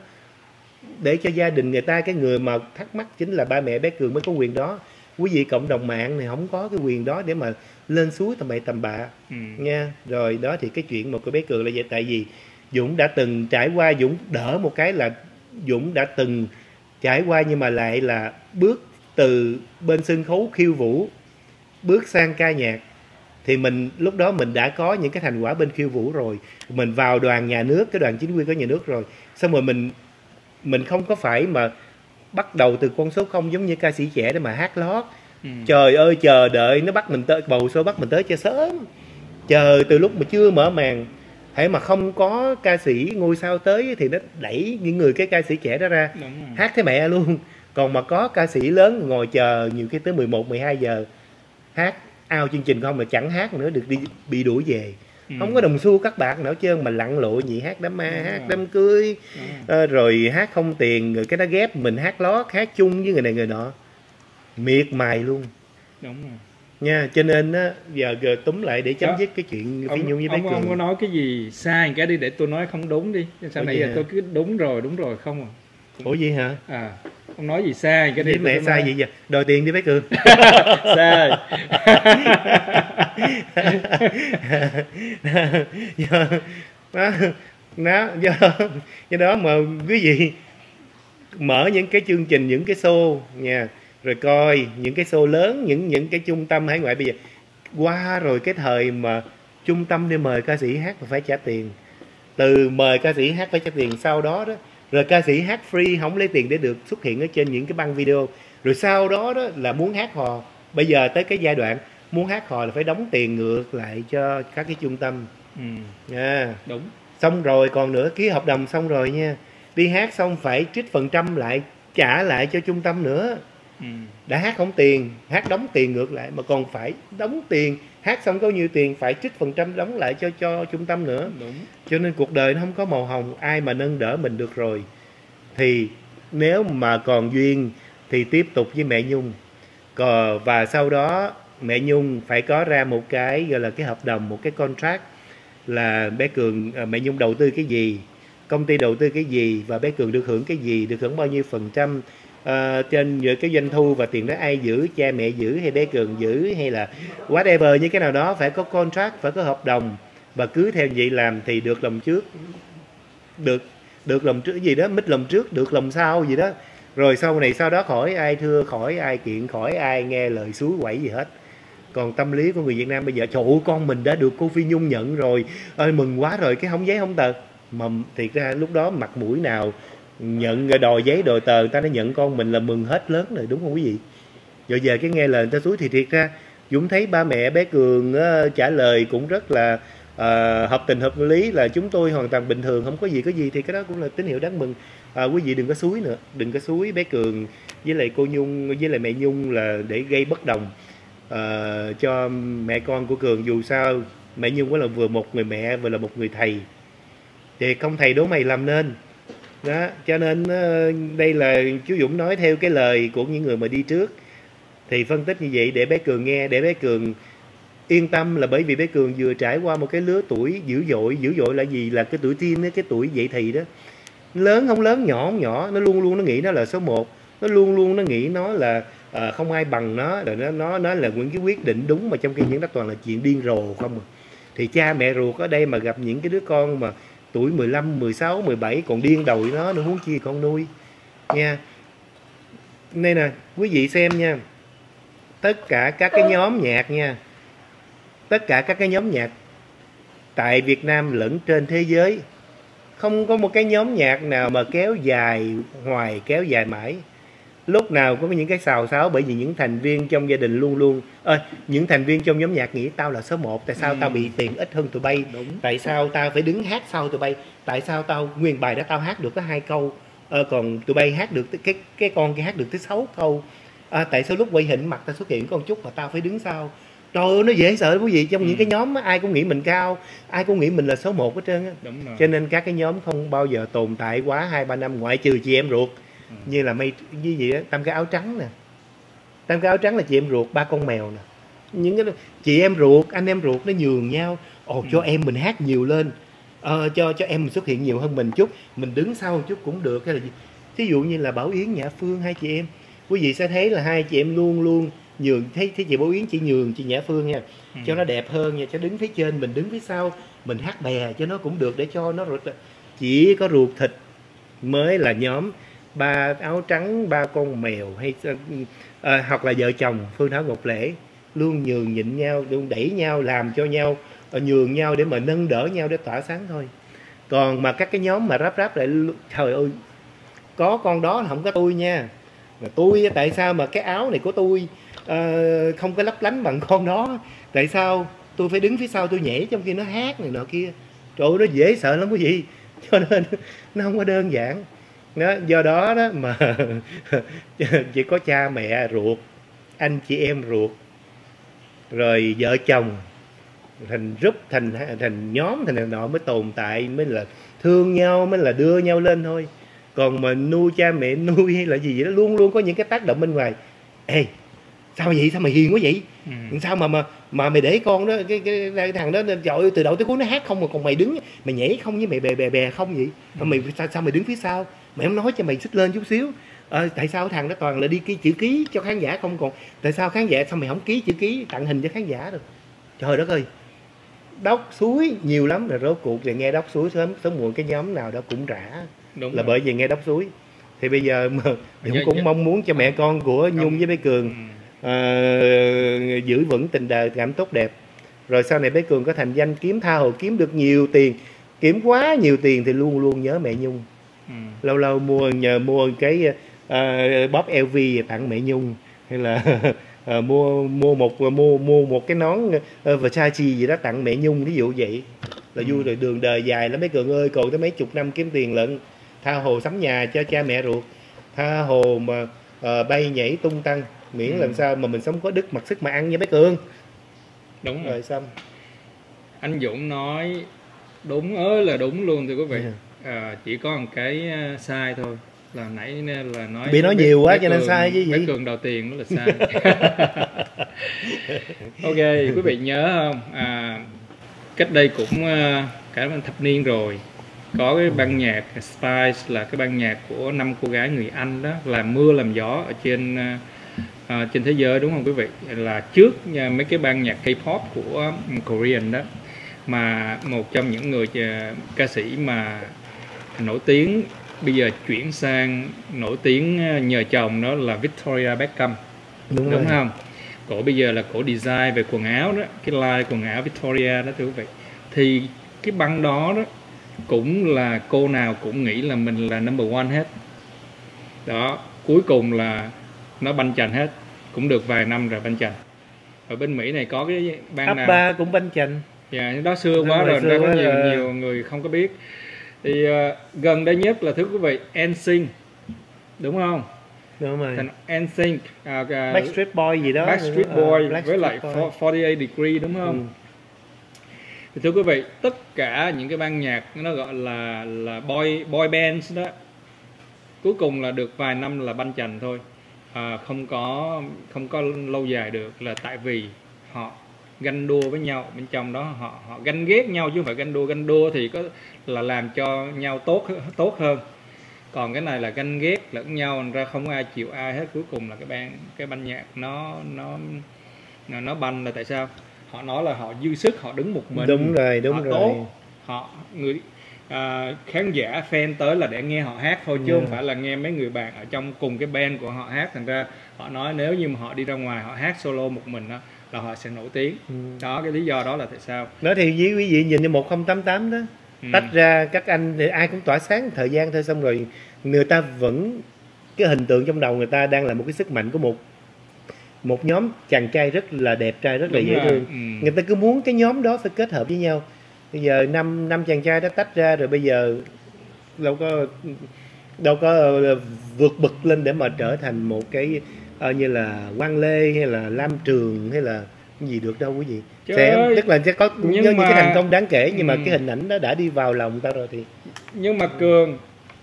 Để cho gia đình người ta, cái người mà thắc mắc chính là ba mẹ bé Cường mới có quyền đó. Quý vị cộng đồng mạng này không có cái quyền đó để mà lên suối tầm bậy tầm bạ nha. Rồi đó thì cái chuyện một của bé Cường là vậy. Tại vì Dũng đã từng trải qua, Dũng đỡ một cái là Dũng đã từng trải qua, nhưng mà lại là bước từ bên sân khấu khiêu vũ bước sang ca nhạc. Thì mình lúc đó mình đã có những cái thành quả bên khiêu vũ rồi, mình vào đoàn nhà nước, cái đoàn chính quy của nhà nước rồi, xong rồi mình không có phải mà bắt đầu từ con số 0 giống như ca sĩ trẻ để mà hát lót. Trời ơi, chờ đợi nó bắt mình tới, bầu số bắt mình tới cho sớm, chờ từ lúc mà chưa mở màn. Hãy mà không có ca sĩ ngôi sao tới thì nó đẩy những người cái ca sĩ trẻ đó ra hát thế mẹ luôn. Còn mà có ca sĩ lớn ngồi chờ nhiều khi tới 11-12 giờ hát ao chương trình không, mà chẳng hát nữa, được đi bị đuổi về. Không có đồng xu các bạn nào hết trơn, mà lặn lộ gì hát đám ma, hát đám cưới, rồi hát không tiền, rồi cái đó ghép mình hát lót, hát chung với người này người nọ, miệt mài luôn. Đúng rồi nha. Cho nên á, giờ túm lại để chấm dứt cái chuyện Phi Nhung với bé Cường. Ông có nói cái gì sai cái đi để tôi nói không đúng đi, sao nãy giờ tôi cứ đúng rồi không à. Ủa gì hả? Ông nói gì sai cái đi. Mẹ sai gì vậy? Đòi tiền đi bé Cường. Sai. Do đó mà quý vị mở những cái chương trình, những cái show nha, rồi coi những cái show lớn, những cái trung tâm hải ngoại. Bây giờ qua rồi cái thời mà trung tâm đi mời ca sĩ hát mà phải trả tiền, từ mời ca sĩ hát phải trả tiền, sau đó rồi ca sĩ hát free không lấy tiền để được xuất hiện ở trên những cái băng video, rồi sau đó là muốn hát hò. Bây giờ tới cái giai đoạn muốn hát hò là phải đóng tiền ngược lại cho các cái trung tâm. Đúng. Xong rồi còn nữa, ký hợp đồng xong rồi nha, đi hát xong phải trích phần trăm lại, trả lại cho trung tâm nữa. Đã hát không tiền, hát đóng tiền ngược lại, mà còn phải đóng tiền, hát xong có nhiêu tiền phải trích phần trăm đóng lại cho trung tâm nữa. Đúng. Cho nên cuộc đời nó không có màu hồng. Ai mà nâng đỡ mình được rồi thì nếu mà còn duyên thì tiếp tục với mẹ Nhung. Và sau đó mẹ Nhung phải có ra một cái gọi là cái hợp đồng, một cái contract là bé Cường, mẹ Nhung đầu tư cái gì, công ty đầu tư cái gì, và bé Cường được hưởng cái gì, được hưởng bao nhiêu phần trăm trên cái doanh thu, và tiền đó ai giữ, cha mẹ giữ hay bé Cường giữ hay là whatever, như cái nào đó phải có contract, phải có hợp đồng, và cứ theo vậy làm thì được lòng trước, được lòng trước gì đó, mít lòng trước được lòng sau gì đó. Rồi sau đó khỏi ai thưa, khỏi ai kiện, khỏi ai nghe lời suối quẩy gì hết. Còn tâm lý của người Việt Nam bây giờ, trời ơi, con mình đã được cô Phi Nhung nhận rồi, mừng quá rồi, cái không giấy không tờ. Mà thiệt ra lúc đó mặt mũi nào nhận đòi giấy đòi tờ, người ta đã nhận con mình là mừng hết lớn rồi, đúng không quý vị? Rồi giờ cái nghe lời người ta suối thì thiệt ra Dũng thấy ba mẹ bé Cường trả lời cũng rất là hợp tình hợp lý, là chúng tôi hoàn toàn bình thường, không có gì thì cái đó cũng là tín hiệu đáng mừng. Quý vị đừng có suối nữa, đừng có suối bé Cường với lại cô Nhung với lại mẹ Nhung là để gây bất đồng cho mẹ con của Cường. Dù sao mẹ Nhung cũng là vừa một người mẹ vừa là một người thầy, thì không thầy đố mày làm nên đó. Cho nên đây là chú Dũng nói theo cái lời của những người mà đi trước, thì phân tích như vậy để bé Cường nghe, để bé Cường yên tâm, là bởi vì bé Cường vừa trải qua một cái lứa tuổi dữ dội là gì, là cái tuổi teen, cái tuổi dậy thì đó. Lớn không lớn, nhỏ không nhỏ, nó luôn luôn nó nghĩ nó là số 1, nó luôn luôn nó nghĩ nó là không ai bằng nó, rồi nó là những cái quyết định đúng, mà trong khi những đó toàn là chuyện điên rồ không à. Thì cha mẹ ruột ở đây mà gặp những cái đứa con mà tuổi 15, 16, 17 còn điên đầu nó nữa, huống chi con nuôi nha. Nên nè quý vị xem nha, tất cả các cái nhóm nhạc nha, tất cả các cái nhóm nhạc tại Việt Nam lẫn trên thế giới, không có một cái nhóm nhạc nào mà kéo dài hoài, kéo dài mãi. Lúc nào có những cái xào xáo, bởi vì những thành viên trong gia đình luôn luôn những thành viên trong nhóm nhạc nghĩ tao là số 1, tại sao tao bị tiền ít hơn tụi bay, tại sao tao phải đứng hát sau tụi bay, tại sao tao nguyên bài đó tao hát được có 2 câu, còn tụi bay hát được cái con kia hát được tới 6 câu, tại sao lúc quay hình mặt tao xuất hiện con chút mà tao phải đứng sau. Trời ơi, nó dễ sợ quý vị. Trong những cái nhóm ai cũng nghĩ mình cao, ai cũng nghĩ mình là số 1 hết trơn á. Cho nên các cái nhóm không bao giờ tồn tại quá 2-3 năm, ngoại trừ chị em ruột. Như là mây như gì đó, Tam Cái Áo Trắng nè. Tam Cái Áo Trắng là chị em ruột, Ba Con Mèo nè. Những cái chị em ruột, anh em ruột nó nhường nhau. Cho em mình hát nhiều lên, cho em mình xuất hiện nhiều hơn mình chút, mình đứng sau một chút cũng được, hay là gì. Thí dụ như là Bảo Yến, Nhã Phương, hai chị em, quý vị sẽ thấy là hai chị em luôn luôn nhường. Thấy chị Bảo Yến chỉ nhường chị Nhã Phương nha, cho nó đẹp hơn nha, cho đứng phía trên mình đứng phía sau, mình hát bè cho nó cũng được, để cho nó chỉ có ruột thịt mới là nhóm Ba Áo Trắng, Ba Con Mèo, hay hoặc là vợ chồng Phương Thảo Ngọc Lễ luôn nhường nhịn nhau, luôn đẩy nhau, làm cho nhau, nhường nhau để mà nâng đỡ nhau để tỏa sáng thôi. Còn mà các cái nhóm mà rap lại, trời ơi, có con đó là không có tôi nha. Mà tôi tại sao mà cái áo này của tôi không có lấp lánh bằng con đó, tại sao tôi phải đứng phía sau tôi nhảy trong khi nó hát này nọ kia. Trời ơi, nó dễ sợ lắm quý vị. Cho nên nó không có đơn giản đó. Do đó đó mà chỉ có cha mẹ ruột, anh chị em ruột, rồi vợ chồng thành group, thành nhóm, thành nọ mới tồn tại, mới là thương nhau, mới là đưa nhau lên thôi. Còn mà nuôi cha mẹ nuôi hay là gì vậy đó, luôn luôn có những cái tác động bên ngoài. Ê, sao vậy, sao mày hiền quá vậy, sao mà mày để con đó, cái thằng đó trời ơi, từ đầu tới cuối nó hát không, mà còn mày đứng mày nhảy không, với mày bè không vậy, mày sao mày đứng phía sau, mày không nói cho mày xích lên chút xíu. Tại sao thằng đó toàn là đi ký chữ ký cho khán giả không, còn tại sao khán giả sao mày không ký chữ ký tặng hình cho khán giả được. Trời đất ơi, đốc suối nhiều lắm, rồi rốt cuộc thì nghe đốc suối sớm muộn cái nhóm nào đó cũng rã. Đúng là rồi. Bởi vì nghe đốc suối thì bây giờ mà Dũng cũng mong muốn cho mẹ con của Nhung với bé Cường giữ vững tình đời cảm tốt đẹp, rồi sau này bé Cường có thành danh, kiếm tha hồ, kiếm được nhiều tiền, kiếm quá nhiều tiền thì luôn luôn nhớ mẹ Nhung. Lâu lâu mua cái bóp LV tặng mẹ Nhung, hay là mua một cái nón Versace gì đó tặng mẹ Nhung, ví dụ vậy là vui rồi. Đường đời dài lắm mấy Cường ơi, còn tới mấy chục năm kiếm tiền lận. Tha hồ sắm nhà cho cha mẹ ruột, tha hồ mà bay nhảy tung tăng, miễn làm sao mà mình sống có đức mặc sức mà ăn nha mấy Cường. Đúng rồi xong. Anh Dũng nói đúng là đúng luôn thưa quý vị. Chỉ có một cái sai thôi, là nãy là nói bị nói nhiều quá cho nên sai chứ gì. Bé Cường đòi tiền đó là sai. Ok, quý vị nhớ không? Cách đây cũng cả thập niên rồi, có cái ban nhạc Spice, là cái ban nhạc của 5 cô gái người Anh đó, làm mưa làm gió ở trên thế giới, đúng không quý vị? Là trước mấy cái ban nhạc K-pop của Korean đó, mà một trong những người ca sĩ mà nổi tiếng bây giờ chuyển sang nổi tiếng nhờ chồng, đó là Victoria Beckham, đúng không? Cổ bây giờ là cổ design về quần áo đó, cái line quần áo Victoria đó thưa quý vị. Thì cái băng đó cũng là cô nào cũng nghĩ là mình là number one hết đó, cuối cùng là nó banh chành hết, cũng được vài năm rồi banh chành. Ở bên Mỹ này có cái bang nào Abba cũng banh chành. Dạ, đó xưa quá rồi, đó có nhiều người không có biết. Thì gần đây nhất là thưa quý vị, NSYNC, đúng không? Đúng rồi. Thành NSYNC, Backstreet Boy gì đó. Backstreet Boy với lại 48 Degree, đúng không? Thì thưa quý vị, tất cả những cái ban nhạc nó gọi là boy bands đó, cuối cùng là được vài năm là banh chành thôi, không có lâu dài được, là tại vì họ ganh đua với nhau, bên trong đó họ ganh ghét nhau chứ không phải ganh đua thì có là làm cho nhau tốt hơn, còn cái này là ganh ghét lẫn nhau, ra không ai chịu ai hết, cuối cùng là cái ban nhạc nó banh. Là tại sao? Họ nói là họ dư sức, họ đứng một mình, đúng rồi tốt, họ khán giả fan tới là để nghe họ hát thôi, chứ không phải là nghe mấy người bạn ở trong cùng cái band của họ hát. Thành ra họ nói nếu như mà họ đi ra ngoài họ hát solo một mình đó, là họ sẽ nổi tiếng. Đó, cái lý do đó là tại sao. Nói thì với quý vị nhìn như 1088 đó, tách ra các anh thì ai cũng tỏa sáng thời gian thôi, xong rồi người ta vẫn cái hình tượng trong đầu người ta đang là một cái sức mạnh của một nhóm chàng trai rất là đẹp trai, rất là dễ thương. Người ta cứ muốn cái nhóm đó phải kết hợp với nhau. Bây giờ năm chàng trai đó tách ra rồi, bây giờ đâu có vượt bậc lên để mà trở thành một cái như là Quang Lê hay là Lam Trường hay là cái gì được đâu quý vị. Tức là sẽ có những cái thành công đáng kể, nhưng mà cái hình ảnh đó đã đi vào lòng ta rồi thì. Nhưng mà Cường,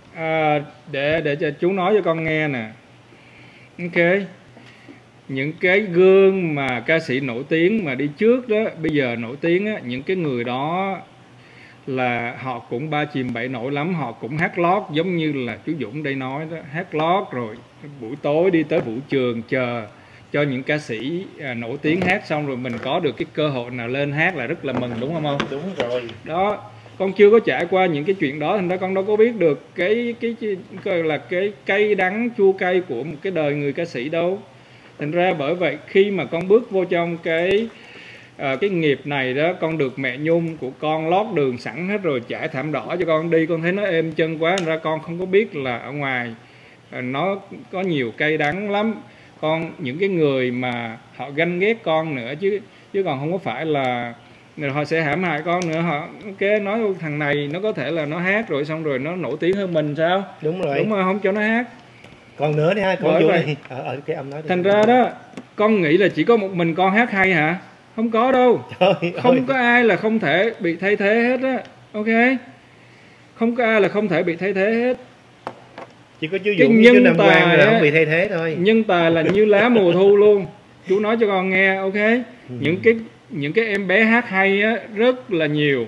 để cho chú nói cho con nghe nè. Ok, những cái gương mà ca sĩ nổi tiếng mà đi trước đó, bây giờ nổi tiếng á, những cái người đó là họ cũng ba chìm bảy nổi lắm, họ cũng hát lót giống như là chú Dũng đây nói đó, hát lót rồi buổi tối đi tới vũ trường chờ cho những ca sĩ nổi tiếng hát xong rồi mình có được cái cơ hội nào lên hát là rất là mừng, đúng không? Đúng rồi. Đó, con chưa có trải qua những cái chuyện đó, thành ra con đâu có biết được cái là cái cay đắng chua cay của một cái đời người ca sĩ đâu. Thành ra bởi vậy khi mà con bước vô trong cái nghiệp này đó, con được mẹ Nhung của con lót đường sẵn hết rồi, trải thảm đỏ cho con đi, con thấy nó êm chân quá, thành ra con không có biết là ở ngoài nó có nhiều cay đắng lắm. Những cái người mà họ ganh ghét con nữa, chứ còn không có phải là họ sẽ hãm hại con nữa. Họ nói thằng này nó có thể là nó hát rồi xong rồi nó nổi tiếng hơn mình sao? Đúng rồi, không cho nó hát. Còn nữa đi ha, còn vậy cái âm nói thành ra đó, con nghĩ là chỉ có một mình con hát hay hả? Không có đâu. Không có ai là không thể bị thay thế hết á. Ok, không có ai là không thể bị thay thế hết. Chỉ có chú Dũng với chú Nam Quang là không bị thay thế thôi. Nhân tài là như lá mùa thu luôn. Chú nói cho con nghe, ok? Những cái em bé hát hay á rất là nhiều.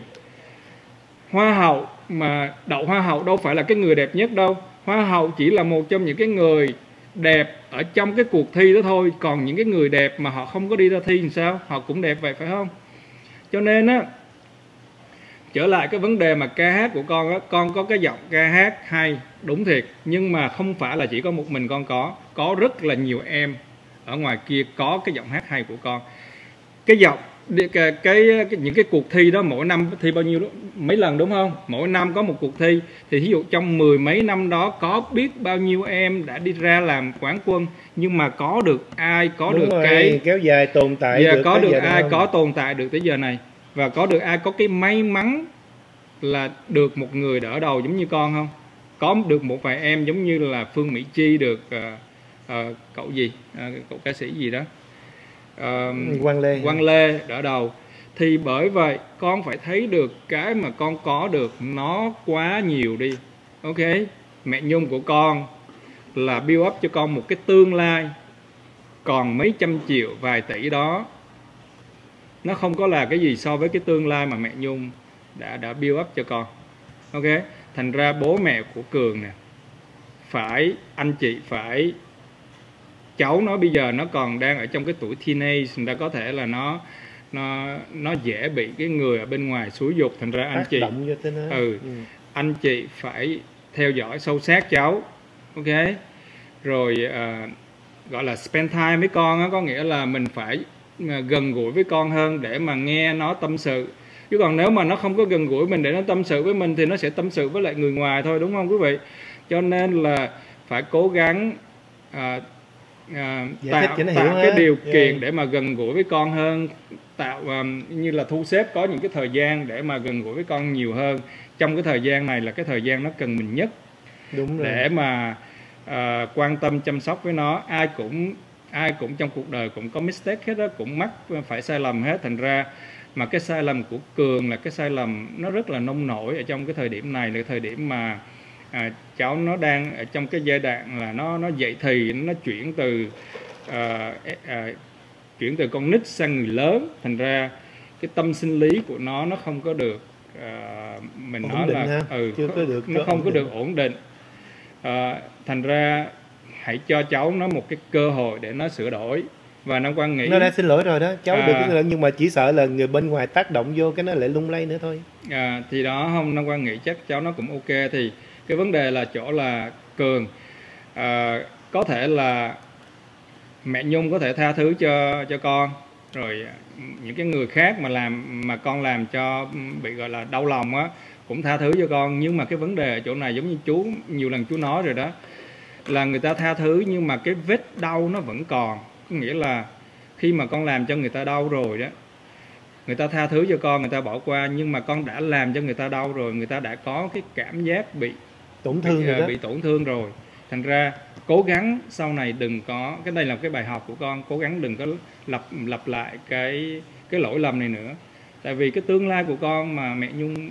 Hoa hậu mà đậu hoa hậu đâu phải là cái người đẹp nhất đâu. Hoa hậu chỉ là một trong những cái người đẹp ở trong cái cuộc thi đó thôi. Còn những cái người đẹp mà họ không có đi ra thi thì sao? Họ cũng đẹp vậy phải không? Cho nên á, trở lại cái vấn đề mà ca hát của con á, con có cái giọng ca hát hay, đúng thiệt, nhưng mà không phải là chỉ có một mình con có rất là nhiều em ở ngoài kia có cái giọng hát hay của con. Cái giọng những cái cuộc thi đó mỗi năm thi mấy lần đúng không? Mỗi năm có một cuộc thi, thì ví dụ trong 10 mấy năm đó có biết bao nhiêu em đã đi ra làm quán quân, nhưng mà có được ai có đúng được rồi, cái kéo dài tồn tại được có được ai không? có tồn tại được tới giờ này, và có được ai có cái may mắn là được một người đỡ đầu giống như con không? Có được một vài em giống như là Phương Mỹ Chi được cậu ca sĩ gì đó Quang Lê đỡ đầu. Thì bởi vậy con phải thấy được cái mà con có được nó quá nhiều đi. Ok, mẹ Nhung của con là build up cho con một cái tương lai còn mấy trăm triệu vài tỷ đó, nó không có là cái gì so với cái tương lai mà mẹ Nhung đã build up cho con. Ok, thành ra bố mẹ của Cường nè, phải anh chị phải, cháu nó bây giờ nó còn đang ở trong cái tuổi teenage, thành ra có thể là nó dễ bị cái người ở bên ngoài xúi dục, thành ra anh chị anh chị phải theo dõi sâu sát cháu. Ok, rồi gọi là spend time với con á, có nghĩa là mình phải gần gũi với con hơn để mà nghe nó tâm sự. Chứ còn nếu mà nó không có gần gũi mình để nó tâm sự với mình thì nó sẽ tâm sự với lại người ngoài thôi, đúng không quý vị? Cho nên là phải cố gắng tạo cái điều kiện để mà gần gũi với con hơn, tạo như là thu xếp có những cái thời gian để mà gần gũi với con nhiều hơn. Trong cái thời gian này là cái thời gian nó cần mình nhất. Đúng rồi. Để mà quan tâm chăm sóc với nó. Ai cũng trong cuộc đời cũng có mistake hết đó, cũng mắc phải sai lầm hết. Thành ra mà cái sai lầm của Cường là cái sai lầm nó rất là nông nổi ở trong cái thời điểm này, là cái thời điểm mà cháu nó đang ở trong cái giai đoạn là nó dậy thì, nó chuyển từ con nít sang người lớn. Thành ra cái tâm sinh lý của nó không có được mình ổn nói là nó không có được ổn định. Thành ra hãy cho cháu nó một cái cơ hội để nó sửa đổi. Và Nam Quang nghĩ nó đã xin lỗi rồi đó, cháu được cái nhưng mà chỉ sợ là người bên ngoài tác động vô cái nó lại lung lay nữa thôi. Thì đó, không, Nam Quang nghĩ chắc cháu nó cũng ok. Thì cái vấn đề là chỗ là Cường có thể là mẹ Nhung có thể tha thứ cho con, rồi những cái người khác mà con làm cho bị gọi là đau lòng á cũng tha thứ cho con. Nhưng mà cái vấn đề ở chỗ này giống như chú nhiều lần chú nói rồi đó, là người ta tha thứ nhưng mà cái vết đau nó vẫn còn. Có nghĩa là khi mà con làm cho người ta đau rồi đó, người ta tha thứ cho con, người ta bỏ qua, nhưng mà con đã làm cho người ta đau rồi, người ta đã có cái cảm giác bị tổn thương rồi. Thành ra cố gắng sau này đừng có, cái đây là cái bài học của con, cố gắng đừng có lặp lại cái lỗi lầm này nữa. Tại vì cái tương lai của con mà mẹ Nhung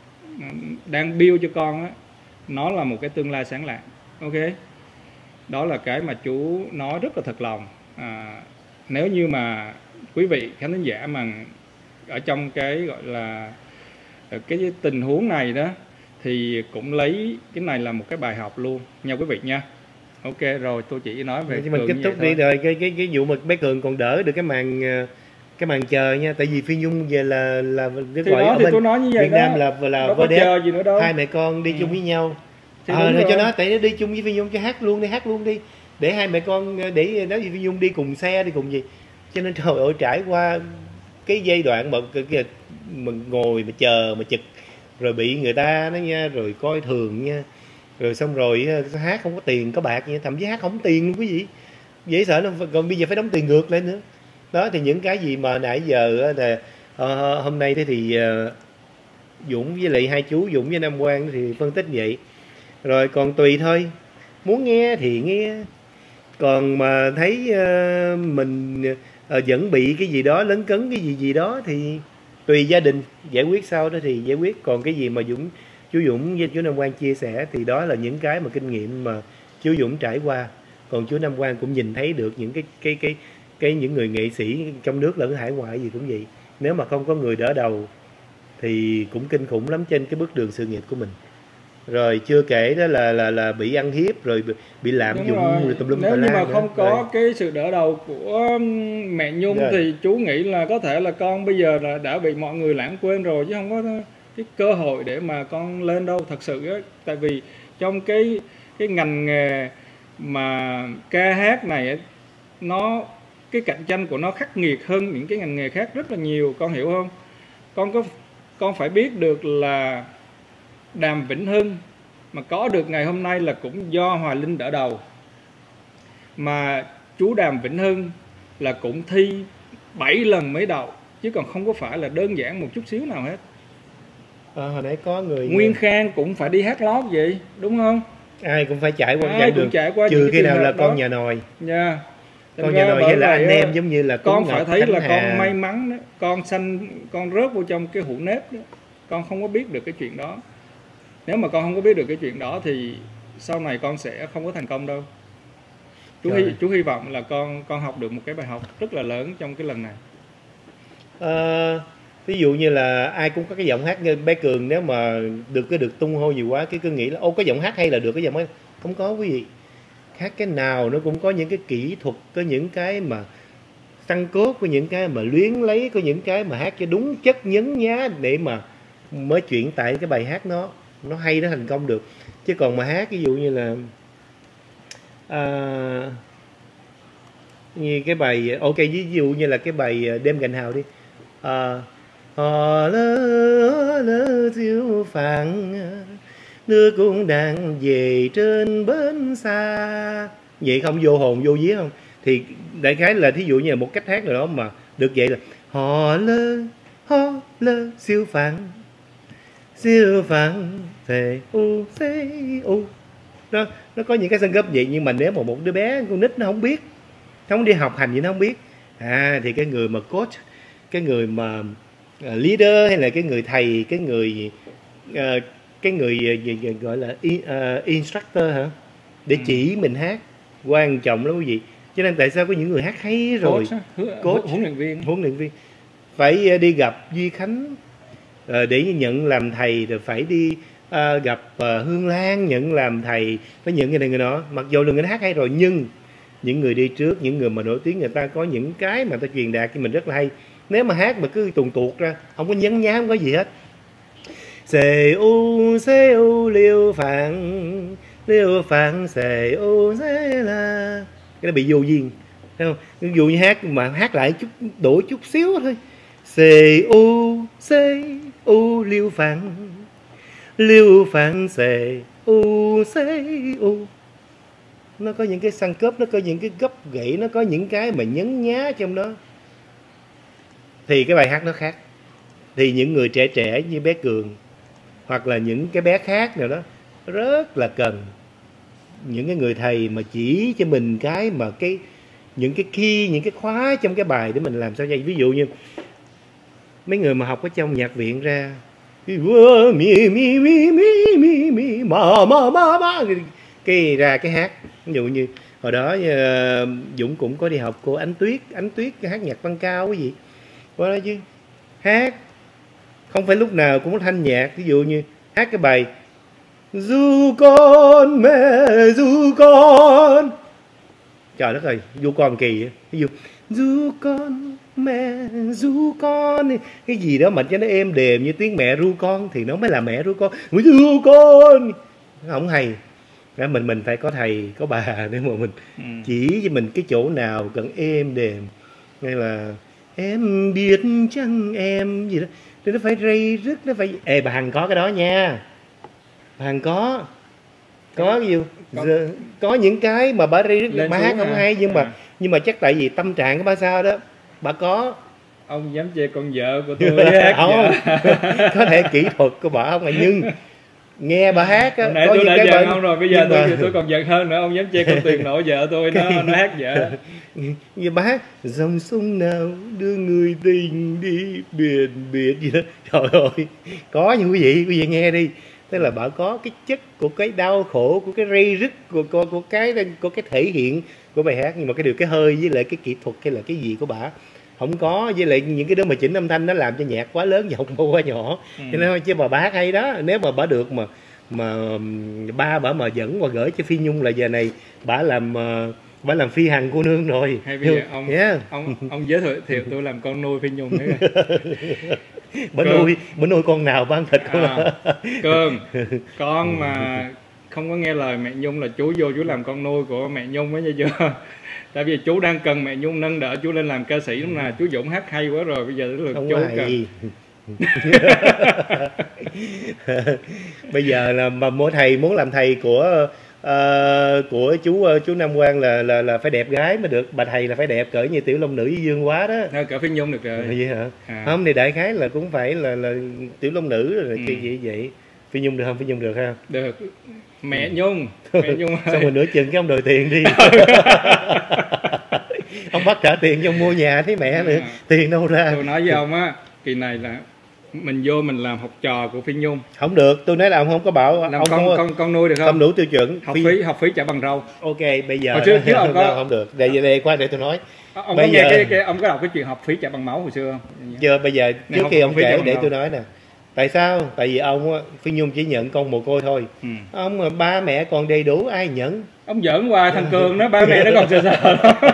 đang build cho con á, nó là một cái tương lai sáng lạng. Ok, đó là cái mà chú nói rất là thật lòng. Nếu như mà quý vị khán thính giả mà ở trong cái gọi là cái tình huống này đó, thì cũng lấy cái này là một cái bài học luôn nha quý vị nha. Ok, rồi tôi chỉ nói về mình kết thúc đi rồi. Cái vụ mà bé Cường còn đỡ được cái màn chờ nha. Tại vì Phi Nhung về là thì gọi đó, thì tôi nói như vậy Việt Nam là có chờ gì nữa đâu, hai mẹ con đi chung với nhau. Rồi cho nó, tại nó đi chung với Phi Nhung cho hát luôn đi để hai mẹ con, để nói gì Phi Nhung đi cùng xe, đi cùng gì. Cho nên trời ơi, trải qua cái giai đoạn mà mình ngồi mà chờ mà chực, rồi bị người ta đó nha, rồi coi thường nha, rồi xong rồi hát không có tiền có bạc nha, thậm chí hát không có tiền luôn quý vị, dễ sợ nó còn bây giờ phải đóng tiền ngược lên nữa. Đó thì những cái gì mà nãy giờ là hôm nay thế thì Dũng với lại hai chú Dũng với Nam Quang thì phân tích vậy. Rồi còn tùy thôi, muốn nghe thì nghe, còn mà thấy mình vẫn bị cái gì đó lấn cấn cái gì đó thì tùy gia đình giải quyết sau đó thì giải quyết. Còn cái gì mà chú Dũng với chú Nam Quang chia sẻ thì đó là những cái mà kinh nghiệm mà chú Dũng trải qua. Còn chú Nam Quang cũng nhìn thấy được những những người nghệ sĩ trong nước lẫn hải ngoại gì cũng vậy. Nếu mà không có người đỡ đầu thì cũng kinh khủng lắm trên cái bước đường sự nghiệp của mình. Rồi chưa kể đó là bị ăn hiếp, rồi bị lạm dụng, rồi tùm lum tà la. Nếu như mà không có cái sự đỡ đầu của mẹ Nhung thì chú nghĩ là có thể là con bây giờ là đã bị mọi người lãng quên rồi, chứ không có cái cơ hội để mà con lên đâu thật sự á. Tại vì trong cái ngành nghề mà ca hát này, cái cạnh tranh của nó khắc nghiệt hơn những cái ngành nghề khác rất là nhiều, con hiểu không? Con phải biết được là Đàm Vĩnh Hưng mà có được ngày hôm nay là cũng do Hoài Linh đỡ đầu. Mà chú Đàm Vĩnh Hưng là cũng thi 7 lần mới đậu, chứ còn không có phải là đơn giản một chút xíu nào hết. Hồi nãy có người Nguyên Khang cũng phải đi hát lót vậy, đúng không? Ai cũng phải trải qua cái đường, trừ khi nào là con nhà nòi. Yeah. Con nhà nòi hay là anh em giống như là con phải thấy là con may mắn đó, con rớt vô trong cái hũ nếp đó, con không có biết được cái chuyện đó. Nếu mà con không có biết được cái chuyện đó thì sau này con sẽ không có thành công đâu. Trời. Chú hy vọng là con học được một cái bài học rất là lớn trong cái lần này. Ví dụ như là ai cũng có cái giọng hát, như bé Cường nếu mà được tung hô nhiều quá cái cứ nghĩ là ô, có giọng hát hay là được cái giọng hát. Không có quý vị. Hát cái nào nó cũng có những cái kỹ thuật, có những cái mà tăng cốt, có những cái mà luyến lấy, có những cái mà hát cho đúng chất nhấn nhá để mà mới chuyển tại cái bài hát nó hay, nó thành công được. Chứ còn mà hát ví dụ như là như cái bài ok, ví dụ như là cái bài Đêm Gành Hào đi, họ lỡ diêu phẳng đưa cũng đang về trên bến xa, vậy không vô hồn vô vía không? Thì đại khái là thí dụ như là một cách hát nào đó mà được vậy là họ lơ siêu phẳng về u xê u, nó có những cái sân gấp vậy. Nhưng mà nếu mà một đứa bé con nít nó không biết, nó không đi học hành gì nó không biết, thì cái người mà coach, cái người mà leader, hay là cái người thầy, cái người gọi là instructor hả, để chỉ mình hát quan trọng lắm quý vị. Cho nên tại sao có những người hát hay rồi coach huấn luyện viên phải đi gặp Duy Khánh để nhận làm thầy, rồi phải đi gặp Hương Lan nhận làm thầy, phải nhận cái này người nọ. Mặc dù là người hát hay rồi, nhưng những người đi trước, những người mà nổi tiếng, người ta có những cái mà ta truyền đạt cho mình rất là hay. Nếu mà hát mà cứ tuồn tuột ra, không có nhấn nhá, không có gì hết. Xê u liêu phạn xê u xê la, cái đó bị vô duyên, thấy không? Ví dụ như hát mà hát lại chút, đổi chút xíu thôi. Xê u liêu phạn xê u, nó có những cái xăng cớp, nó có những cái gấp gãy, nó có những cái mà nhấn nhá trong đó, thì cái bài hát nó khác. Thì những người trẻ như bé Cường hoặc là những cái bé khác nào đó rất là cần những cái người thầy mà chỉ cho mình cái mà những cái key, những cái khóa trong cái bài để mình làm sao vậy. Ví dụ như mấy người mà học ở trong nhạc viện ra cái ra cái hát, ví dụ như hồi đó Dũng cũng có đi học cô Ánh Tuyết hát nhạc văn cao cái gì qua đó chứ. Hát không phải lúc nào cũng có thanh nhạc. Ví dụ như hát cái bài Du con mẹ du con, trời đất ơi, du con kỳ vậy. Ví dụ du con mẹ du con, cái gì đó mà cho nó êm đềm như tiếng mẹ ru con thì nó mới là mẹ ru con. Du con không hay. Mình phải có thầy có bà để mà mình chỉ cho mình cái chỗ nào cần êm đềm, hay là em biết chăng em gì đó, thì nó phải rây rứt, nó phải. Ê, bà Hằng có cái đó nha, bà Hằng có ví dụ có những cái mà bà rây rứt bà hát không hay, nhưng mà chắc tại vì tâm trạng của bà sao đó bà có. Ông dám chê con vợ của tôi hát không có thể kỹ thuật của bà không, nhưng nghe bà hát á, nãy tôi đã giận ông rồi, bây giờ tôi còn giận hơn nữa. Ông dám chê con Tuyền nội vợ tôi nó hát vợ. Như bà hát dòng sông nào đưa người tình đi biển gì đó, trời ơi, có như quý vị nghe đi. Tức là bà có cái chất của cái đau khổ, của cái rây rứt, của cái thể hiện của bài hát, nhưng mà cái hơi với lại cái kỹ thuật hay là cái gì của bà không có. Với lại những cái đứa mà chỉnh âm thanh nó làm cho nhạc quá lớn, giọng quá nhỏ. Cho nên chứ bà hát hay đó. Nếu mà bà được mà ba bà mà dẫn và gửi cho Phi Nhung là giờ này bà làm Phi Hằng cô nương rồi. Hay bây giờ ông giới thiệu tôi làm con nuôi Phi Nhung nữa. Bà nuôi con nào bán thịt con nào. Cơn con mà không có nghe lời mẹ Nhung là chú vô chú làm con nuôi của mẹ Nhung ấy, nghe chưa? Tại vì chú đang cần mẹ Nhung nâng đỡ chú lên làm ca sĩ lúc nào. Chú Dũng hát hay quá rồi, bây giờ tới lượt chú cần. Bây giờ là mà mỗi thầy muốn làm thầy của chú Nam Quang là phải đẹp gái mới được. Bà thầy là phải đẹp cỡ như Tiểu Long Nữ với Dương Quá đó. Cỡ Phi Nhung được rồi. Vậy hả? Không thì đại khái là cũng phải là Tiểu Long Nữ rồi cái vậy. Phi Nhung được không? Phi Nhung được không? Được. Mẹ Nhung xong rồi nửa chừng cái ông đòi tiền đi. Ông bắt trả tiền cho ông mua nhà thấy mẹ nữa, tiền đâu ra. Tôi nói với ông á, kỳ này là mình vô mình làm học trò của Phi Nhung. Không được, tôi nói là ông không có bảo Làm ông con nuôi được không? không đủ tiêu chuẩn. Học phí trả bằng rau. Ok, bây giờ Hồi trước ông có không được. Đây qua để tôi nói. Ông Bây có giờ... nghe cái ông có đọc cái chuyện học phí trả bằng máu hồi xưa không? Chưa, bây giờ trước khi ông kể để tôi nói nè. Tại sao? Tại vì ông Phi Nhung chỉ nhận con mồ côi thôi. Ông mà ba mẹ còn đầy đủ ai nhận? Ông giỡn hoài, thằng Cường nó ba mẹ nó còn sợ.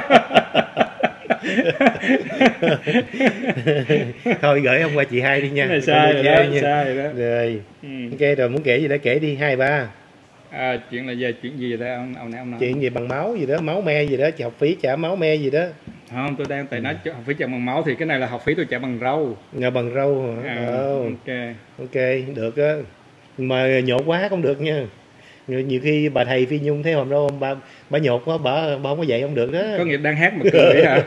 Thôi gửi ông qua chị hai đi nha. Sai rồi đó. Rồi. Ok, rồi muốn kể gì đó kể đi, 2 3. Chuyện là về chuyện gì vậy ông nói? Chuyện gì bằng máu gì đó, máu me gì đó, học phí trả máu me gì đó. Không, tôi đang nói học phí trả bằng máu thì cái này là học phí tôi trả bằng rau. Bằng rau hả? Ok, được á. Mà nhột quá không được nha. Nhiều khi bà thầy Phi Nhung thấy hôm đó bà nhột quá, bà không có dạy không được đó. Có nghĩa đang hát mà cười hả?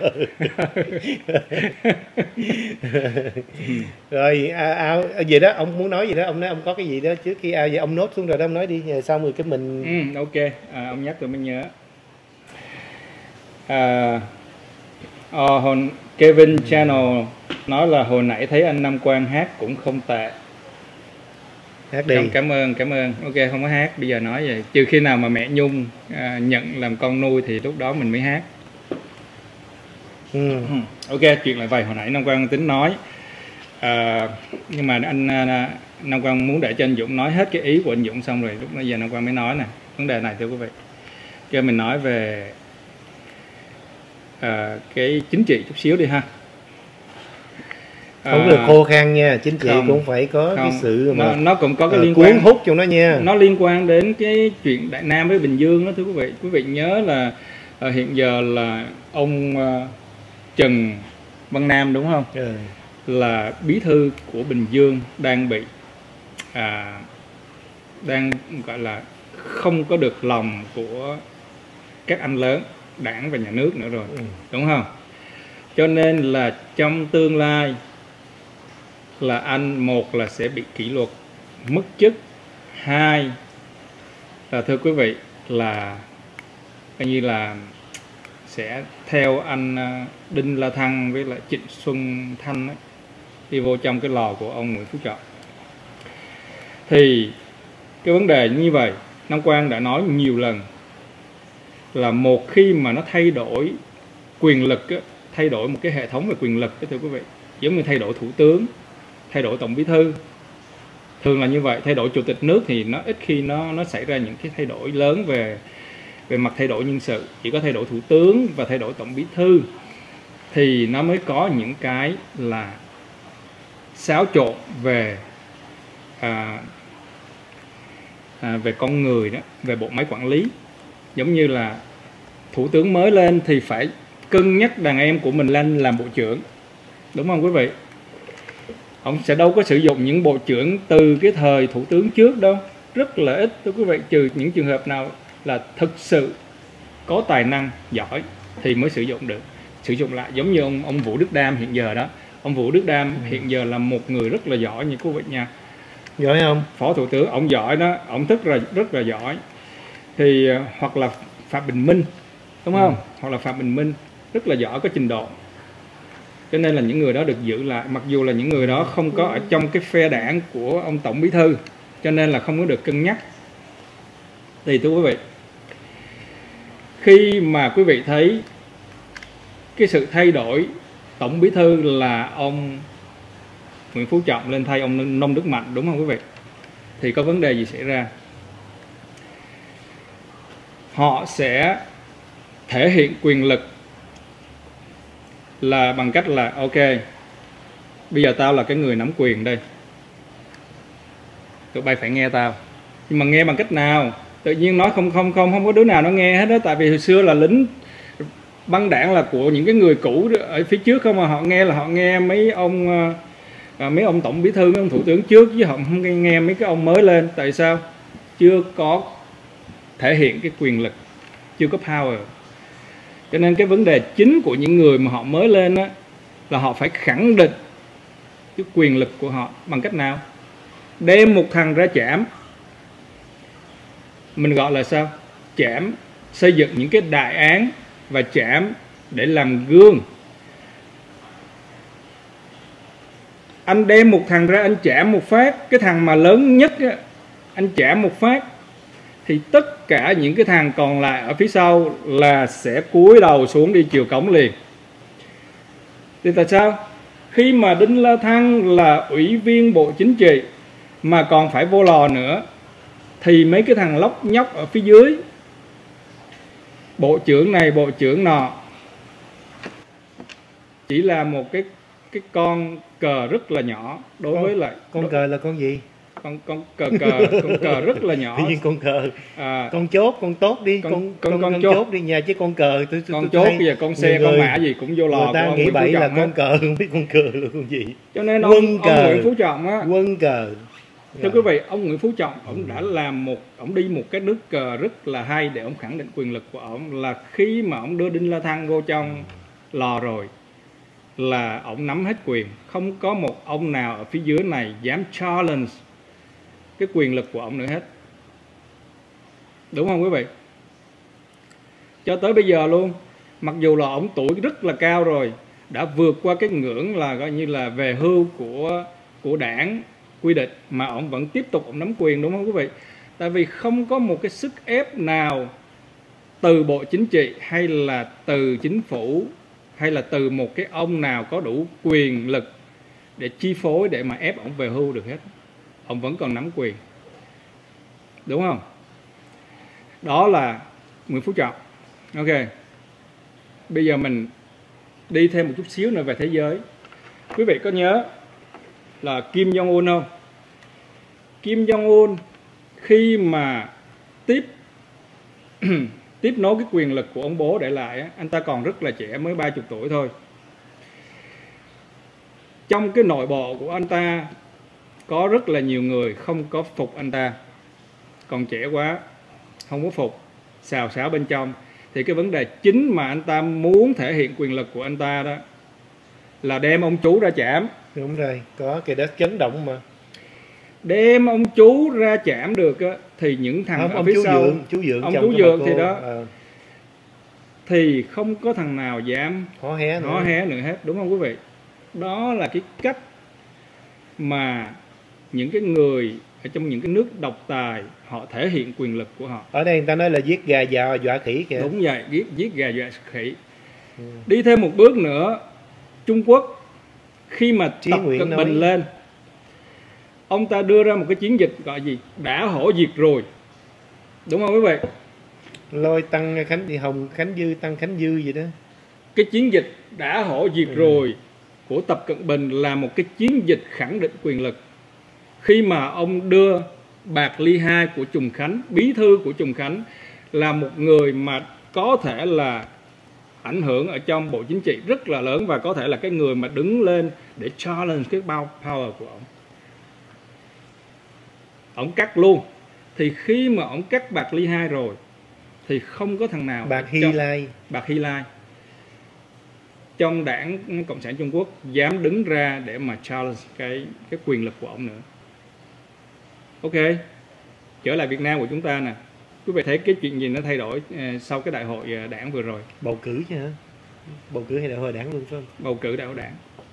Rồi gì đó ông muốn nói gì đó, ông nói ông có cái gì đó trước khi vậy ông nốt xuống rồi đó, ông nói đi, xong rồi cái mình ok. Ông nhắc tôi mới nhớ. Kevin Channel nói là hồi nãy thấy anh Nam Quang hát cũng không tệ. Hát đi. Cảm ơn. Ok, không có hát, bây giờ nói vậy. Trừ khi nào mà mẹ Nhung nhận làm con nuôi thì lúc đó mình mới hát. Ok, chuyện lại vậy. Hồi nãy Nam Quang tính nói, nhưng mà anh Nam Quang muốn để cho anh Dũng nói hết cái ý của anh Dũng xong rồi lúc bây giờ Nam Quang mới nói nè vấn đề này, thưa quý vị. Cho mình nói về cái chính trị chút xíu đi ha. Không được khô khan nha, chính trị cũng phải có cái sự mà nó cũng có cái liên quan, cuốn hút trong nó nha. Nó liên quan đến cái chuyện Đại Nam với Bình Dương đó, thưa quý vị. Quý vị nhớ là hiện giờ là ông Trần Văn Nam đúng không? Là bí thư của Bình Dương đang bị đang gọi là không có được lòng của các anh lớn, đảng và nhà nước nữa rồi, đúng không? Cho nên là trong tương lai là anh, một là sẽ bị kỷ luật mất chức, hai là thưa quý vị là coi như là sẽ theo anh Đinh La Thăng với lại Trịnh Xuân Thanh ấy, đi vô trong cái lò của ông Nguyễn Phú Trọng. Thì cái vấn đề như vậy Nam Quang đã nói nhiều lần là một khi mà nó thay đổi quyền lực, thay đổi một cái hệ thống về quyền lực, thưa quý vị, giống như thay đổi thủ tướng, thay đổi tổng bí thư, thường là như vậy. Thay đổi chủ tịch nước thì nó ít khi nó xảy ra những cái thay đổi lớn về mặt thay đổi nhân sự. Chỉ có thay đổi thủ tướng và thay đổi tổng bí thư thì nó mới có những cái là xáo trộn về về con người đó, về bộ máy quản lý. Giống như là thủ tướng mới lên thì phải cân nhắc đàn em của mình lên làm bộ trưởng, đúng không quý vị? Ông sẽ đâu có sử dụng những bộ trưởng từ cái thời thủ tướng trước đâu, rất là ít, thưa quý vị. Trừ những trường hợp nào là thực sự có tài năng giỏi thì mới sử dụng được, sử dụng lại. Giống như ông Vũ Đức Đam hiện giờ đó. Ông Vũ Đức Đam hiện giờ là một người rất là giỏi như quý vị nha. Giỏi không? Phó thủ tướng, ông giỏi đó, ông rất là giỏi. Thì hoặc là Phạm Bình Minh, đúng không? Hoặc là Phạm Bình Minh rất là giỏi, có trình độ. Cho nên là những người đó được giữ lại, mặc dù là những người đó không có ở trong cái phe đảng của ông tổng bí thư, cho nên là không có được cân nhắc. Thì thưa quý vị, khi mà quý vị thấy cái sự thay đổi tổng bí thư là ông Nguyễn Phú Trọng lên thay ông Nông Đức Mạnh, đúng không quý vị? Thì có vấn đề gì xảy ra? Họ sẽ thể hiện quyền lực là bằng cách là ok, bây giờ tao là cái người nắm quyền đây, tụi bay phải nghe tao. Nhưng mà nghe bằng cách nào? Tự nhiên nói không có đứa nào nó nghe hết đó. Tại vì hồi xưa là lính băng đảng là của những cái người cũ ở phía trước không, mà họ nghe là họ nghe mấy ông tổng bí thư, mấy ông thủ tướng trước, chứ họ không nghe mấy cái ông mới lên. Tại sao? Chưa có thể hiện cái quyền lực, chưa có power. Cho nên cái vấn đề chính của những người mà họ mới lên đó, là họ phải khẳng định cái quyền lực của họ bằng cách nào? Đem một thằng ra trảm. Mình gọi là sao? Trảm, xây dựng những cái đại án và trảm để làm gương. anh đem một thằng ra anh chạm một phát, cái thằng mà lớn nhất á, anh chạm một phát thì tất cả những cái thằng còn lại ở phía sau là sẽ cúi đầu xuống đi chiều cống liền. Thì tại sao? Khi mà Đinh La Thăng là ủy viên Bộ Chính trị mà còn phải vô lò nữa, thì mấy cái thằng lóc nhóc ở phía dưới, bộ trưởng này bộ trưởng nọ, chỉ là một cái con cờ rất là nhỏ đối với lại con cờ là con gì? con cờ rất là nhỏ. Tự nhiên con cờ con chốt, con tốt đi, con chốt đi nhà, chứ con cờ con chốt bây giờ con xe con mã gì cũng vô lò. Người ta nghĩ bậy là con cờ, không biết con cờ là con gì. Cho nên ông Nguyễn Phú Trọng á, quân cờ. Thưa quý vị, ông Nguyễn Phú Trọng ông đã làm ông đi một cái nước cờ rất là hay để ông khẳng định quyền lực của ông, là khi mà ông đưa Đinh La Thăng vô trong lò rồi là ông nắm hết quyền, không có một ông nào ở phía dưới này dám challenge cái quyền lực của ông nữa hết. Đúng không quý vị? Cho tới bây giờ luôn, mặc dù là ông tuổi rất là cao rồi, đã vượt qua cái ngưỡng là coi như là về hưu của đảng quy định, mà ông vẫn tiếp tục ông nắm quyền, đúng không quý vị? Tại vì không có một cái sức ép nào từ Bộ Chính trị hay là từ chính phủ hay là từ một cái ông nào có đủ quyền lực để chi phối để mà ép ông về hưu được hết. Ông vẫn còn nắm quyền. Đúng không? Đó là Nguyễn Phú Trọng. Ok. Bây giờ mình đi thêm một chút xíu nữa về thế giới. Quý vị có nhớ là Kim Jong-un không? Kim Jong-un khi mà tiếp nối cái quyền lực của ông bố để lại, anh ta còn rất là trẻ, mới 30 tuổi thôi. Trong cái nội bộ của anh ta có rất là nhiều người không có phục anh ta, còn trẻ quá, không có phục, xào xáo bên trong. Thì cái vấn đề chính mà anh ta muốn thể hiện quyền lực của anh ta đó là đem ông chú ra chạm. Đúng rồi, có cái đất chấn động mà. Đem ông chú ra chạm được á, thì những thằng ở phía sau, ông chú Dượng thì đó, thì không có thằng nào dám hó hé nữa hết, đúng không quý vị? Đó là cái cách mà những cái người ở trong những cái nước độc tài họ thể hiện quyền lực của họ. Ở đây người ta nói là giết gà dọa khỉ kìa. Đúng vậy, giết gà dọa khỉ. Đi thêm một bước nữa, Trung Quốc khi mà Tập Cận Bình lên, ông ta đưa ra một cái chiến dịch gọi gì? Đã hổ diệt rồi. Đúng không quý vị? Lôi Tăng Hồng Khánh Dư, Tăng Khánh Dư gì đó. Cái chiến dịch đã hổ diệt rồi của Tập Cận Bình là một cái chiến dịch khẳng định quyền lực. Khi mà ông đưa Bạc Ly II của Trùng Khánh, bí thư của Trùng Khánh, là một người mà có thể là ảnh hưởng ở trong Bộ Chính trị rất là lớn, và có thể là cái người mà đứng lên để challenge cái power của ông. Ông cắt luôn. Thì khi mà ông cắt Bạc Ly II rồi thì không có thằng nào Bạc Hy Lai trong đảng Cộng sản Trung Quốc dám đứng ra để mà challenge cái quyền lực của ông nữa. Ok, trở lại Việt Nam của chúng ta nè. Quý vị thấy cái chuyện gì nó thay đổi sau cái đại hội đảng vừa rồi? Bầu cử chứ hả? Bầu cử hay đại hội đảng luôn phải không? Bầu cử đại hội đảng.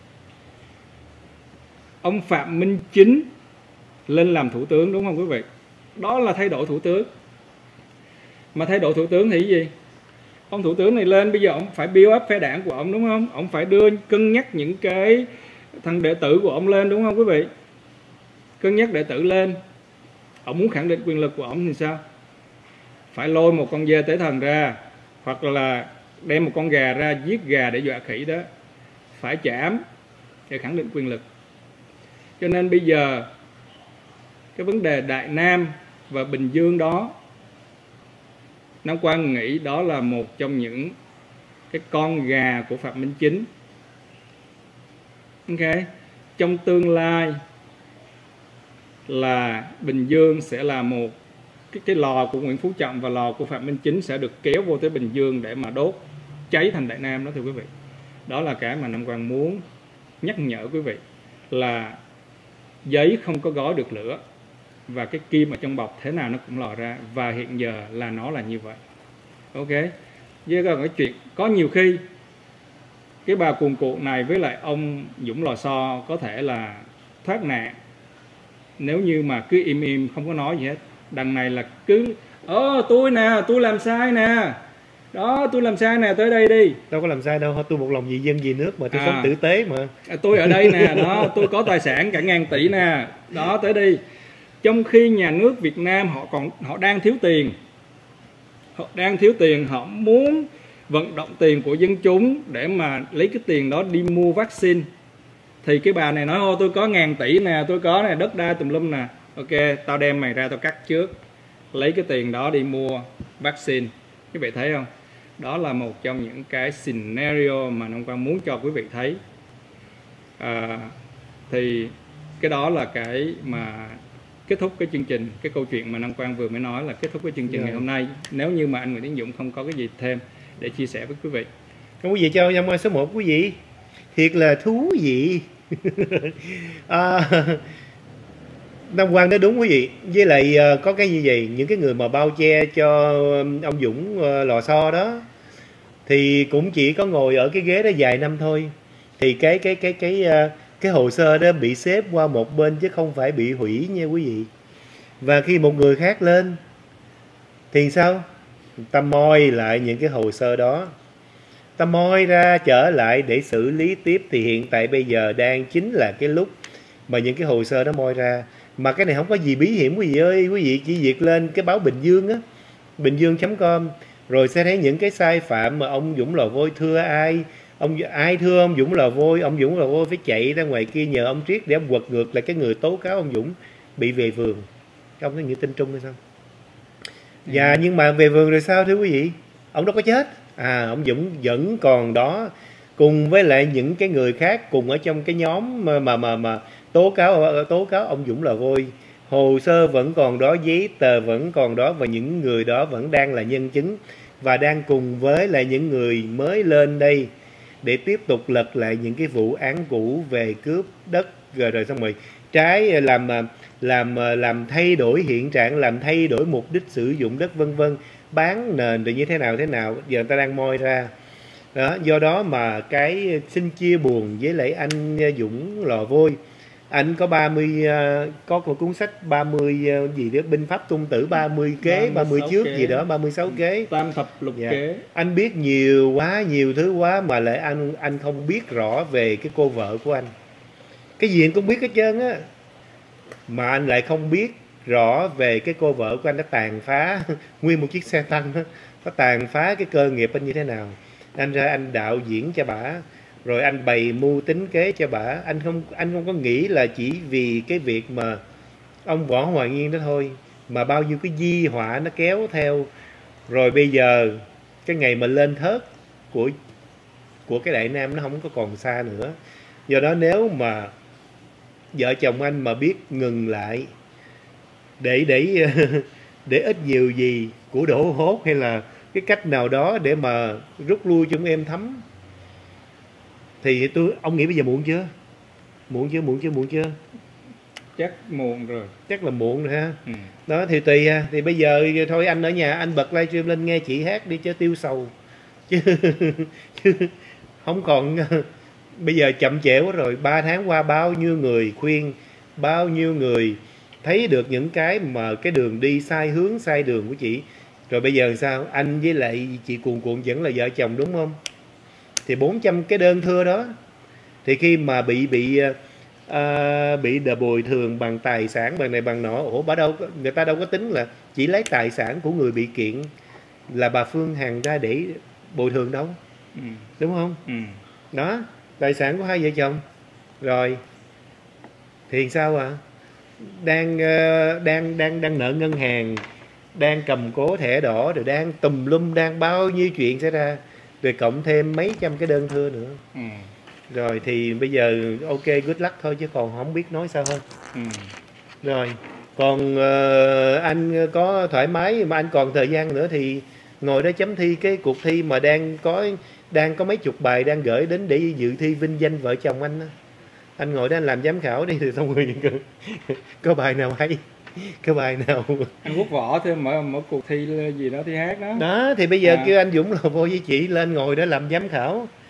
Ông Phạm Minh Chính lên làm thủ tướng, đúng không quý vị? Đó là thay đổi thủ tướng. Mà thay đổi thủ tướng thì gì? Ông thủ tướng này lên, bây giờ ông phải build up phe đảng của ông, đúng không? Ông phải cân nhắc những cái thằng đệ tử của ông lên, đúng không quý vị? Cân nhắc đệ tử lên. Ông muốn khẳng định quyền lực của ông thì sao? Phải lôi một con dê tế thần ra, hoặc là đem một con gà ra giết gà để dọa khỉ đó. Phải chạm để khẳng định quyền lực. Cho nên bây giờ cái vấn đề Đại Nam và Bình Dương đó, Nam Quang nghĩ đó là một trong những cái con gà của Phạm Minh Chính. Ok, trong tương lai là Bình Dương sẽ là một cái lò của Nguyễn Phú Trọng và lò của Phạm Minh Chính sẽ được kéo vô tới Bình Dương để mà đốt cháy thành Đại Nam đó thưa quý vị. Đó là cái mà Nam Quang muốn nhắc nhở quý vị, là giấy không có gói được lửa, và cái kim ở trong bọc thế nào nó cũng lòi ra, và hiện giờ là nó là như vậy. Ok, với cái chuyện có nhiều khi cái bà cuồn cuộn này với lại ông Dũng Lò Xo có thể là thoát nạn nếu như mà cứ im im không có nói gì hết. Đằng này là cứ tôi nè, tôi làm sai nè, đó tôi làm sai nè, tới đây đi. Đâu có làm sai đâu, tôi một lòng vì dân vì nước mà, tôi sống tử tế mà. Tôi ở đây nè, đó tôi có tài sản cả ngàn tỷ nè, đó tới đi. Trong khi nhà nước Việt Nam họ đang thiếu tiền, họ muốn vận động tiền của dân chúng để mà lấy cái tiền đó đi mua vaccine. Thì cái bà này nói tôi có ngàn tỷ nè, tôi có nè, đất đai tùm lum nè, ok tao đem mày ra tao cắt trước, lấy cái tiền đó đi mua vaccine. Quý vị thấy không? Đó là một trong những cái scenario mà Nam Quang muốn cho quý vị thấy. Thì cái đó là cái mà kết thúc cái chương trình, cái câu chuyện mà Nam Quang vừa mới nói là kết thúc cái chương trình ngày hôm nay. Nếu như mà anh Nguyễn Tiến Dũng không có cái gì thêm để chia sẻ với quý vị. Không quý vị cho Nam Quang số 1 quý vị. Thiệt là thú vị. Nam Quang nói đúng quý vị. Với lại có cái như vậy, những cái người mà bao che cho ông Dũng Lò Xo đó thì cũng chỉ có ngồi ở cái ghế đó vài năm thôi. Thì cái hồ sơ đó bị xếp qua một bên chứ không phải bị hủy nha quý vị. Và khi một người khác lên thì sao? Ta moi lại những cái hồ sơ đó, ta moi ra trở lại để xử lý tiếp. Thì hiện tại bây giờ đang chính là cái lúc mà những cái hồ sơ đó moi ra. Mà cái này không có gì bí hiểm quý vị ơi. Quý vị chỉ việc lên cái báo Bình Dương á, bình dương.com, rồi sẽ thấy những cái sai phạm mà ông Dũng Lò Vôi thưa ai. Ai thưa ông Dũng Lò Vôi, ông Dũng Lò Vôi phải chạy ra ngoài kia nhờ ông Triết để ông quật ngược lại cái người tố cáo ông Dũng bị về vườn. Ông nói nghĩa tin trung hay sao? Dạ, nhưng mà về vườn rồi sao thưa quý vị? Ông đâu có chết. Ông Dũng vẫn còn đó, cùng với lại những cái người khác cùng ở trong cái nhóm mà tố cáo ông Dũng Lò Vôi. Hồ sơ vẫn còn đó, giấy tờ vẫn còn đó, và những người đó vẫn đang là nhân chứng và đang cùng với lại những người mới lên đây để tiếp tục lật lại những cái vụ án cũ về cướp đất rồi xong rồi trái làm thay đổi hiện trạng, làm thay đổi mục đích sử dụng đất vân vân, bán nền rồi như thế nào giờ người ta đang moi ra đó. Do đó mà cái xin chia buồn với lại anh Dũng Lò Vôi. Anh có 30 có một cuốn sách 30 gì đó, binh pháp tung tử 30 kế 30 trước kế. Gì đó 36 kế tam thập lục kế. Anh biết nhiều thứ quá mà lại anh không biết rõ về cái cô vợ của anh. Cái gì anh cũng biết hết trơn á, mà anh lại không biết rõ về cái cô vợ của anh đã tàn phá nguyên một chiếc xe tăng đó. Nó tàn phá cái cơ nghiệp anh như thế nào. Anh ra anh đạo diễn cho bả, rồi anh bày mưu tính kế cho bả. Anh không có nghĩ là chỉ vì cái việc mà ông Võ Hoàng Yên đó thôi, mà bao nhiêu cái di họa nó kéo theo. Rồi bây giờ cái ngày mà lên thớt của cái Đại Nam nó không có còn xa nữa. Do đó nếu mà vợ chồng anh mà biết ngừng lại để ít nhiều gì của đổ hốt hay là cái cách nào đó để mà rút lui chúng em thấm, thì ông nghĩ bây giờ muộn chưa? Muộn chưa? Chắc muộn rồi. Chắc là muộn rồi ha. Đó thì tùy ha. Thì bây giờ thôi anh ở nhà anh bật livestream lên nghe chị hát đi cho tiêu sầu. Chứ không còn bây giờ chậm trễ quá rồi. 3 tháng qua bao nhiêu người khuyên, bao nhiêu người thấy được những cái mà cái đường đi sai hướng sai đường của chị. Rồi bây giờ sao? Anh với lại chị cuồn vẫn là vợ chồng đúng không? Thì 400 cái đơn thưa đó, thì khi mà bị bồi thường bằng tài sản bằng này bằng nọ, người ta đâu có tính là chỉ lấy tài sản của người bị kiện là bà Phương Hằng ra để bồi thường đâu. Đúng không? Đó, tài sản của hai vợ chồng. Rồi thì sao ạ? Đang nợ ngân hàng, đang cầm cố thẻ đỏ, rồi đang tùm lum, đang bao nhiêu chuyện xảy ra, rồi cộng thêm mấy trăm cái đơn thưa nữa. Rồi thì bây giờ ok, good luck thôi chứ còn không biết nói sao hơn. Rồi còn anh có thoải mái mà anh còn thời gian nữa thì ngồi đó chấm thi cái cuộc thi mà đang có mấy chục bài đang gửi đến để dự thi vinh danh vợ chồng anh đó. Anh ngồi đó anh làm giám khảo đi, thì xong rồi có bài nào hay, có bài nào anh Quốc Võ thêm mỗi cuộc thi gì đó thi hát đó. Đó thì bây giờ kêu anh Dũng Lò Vôi với chị lên ngồi đó làm giám khảo.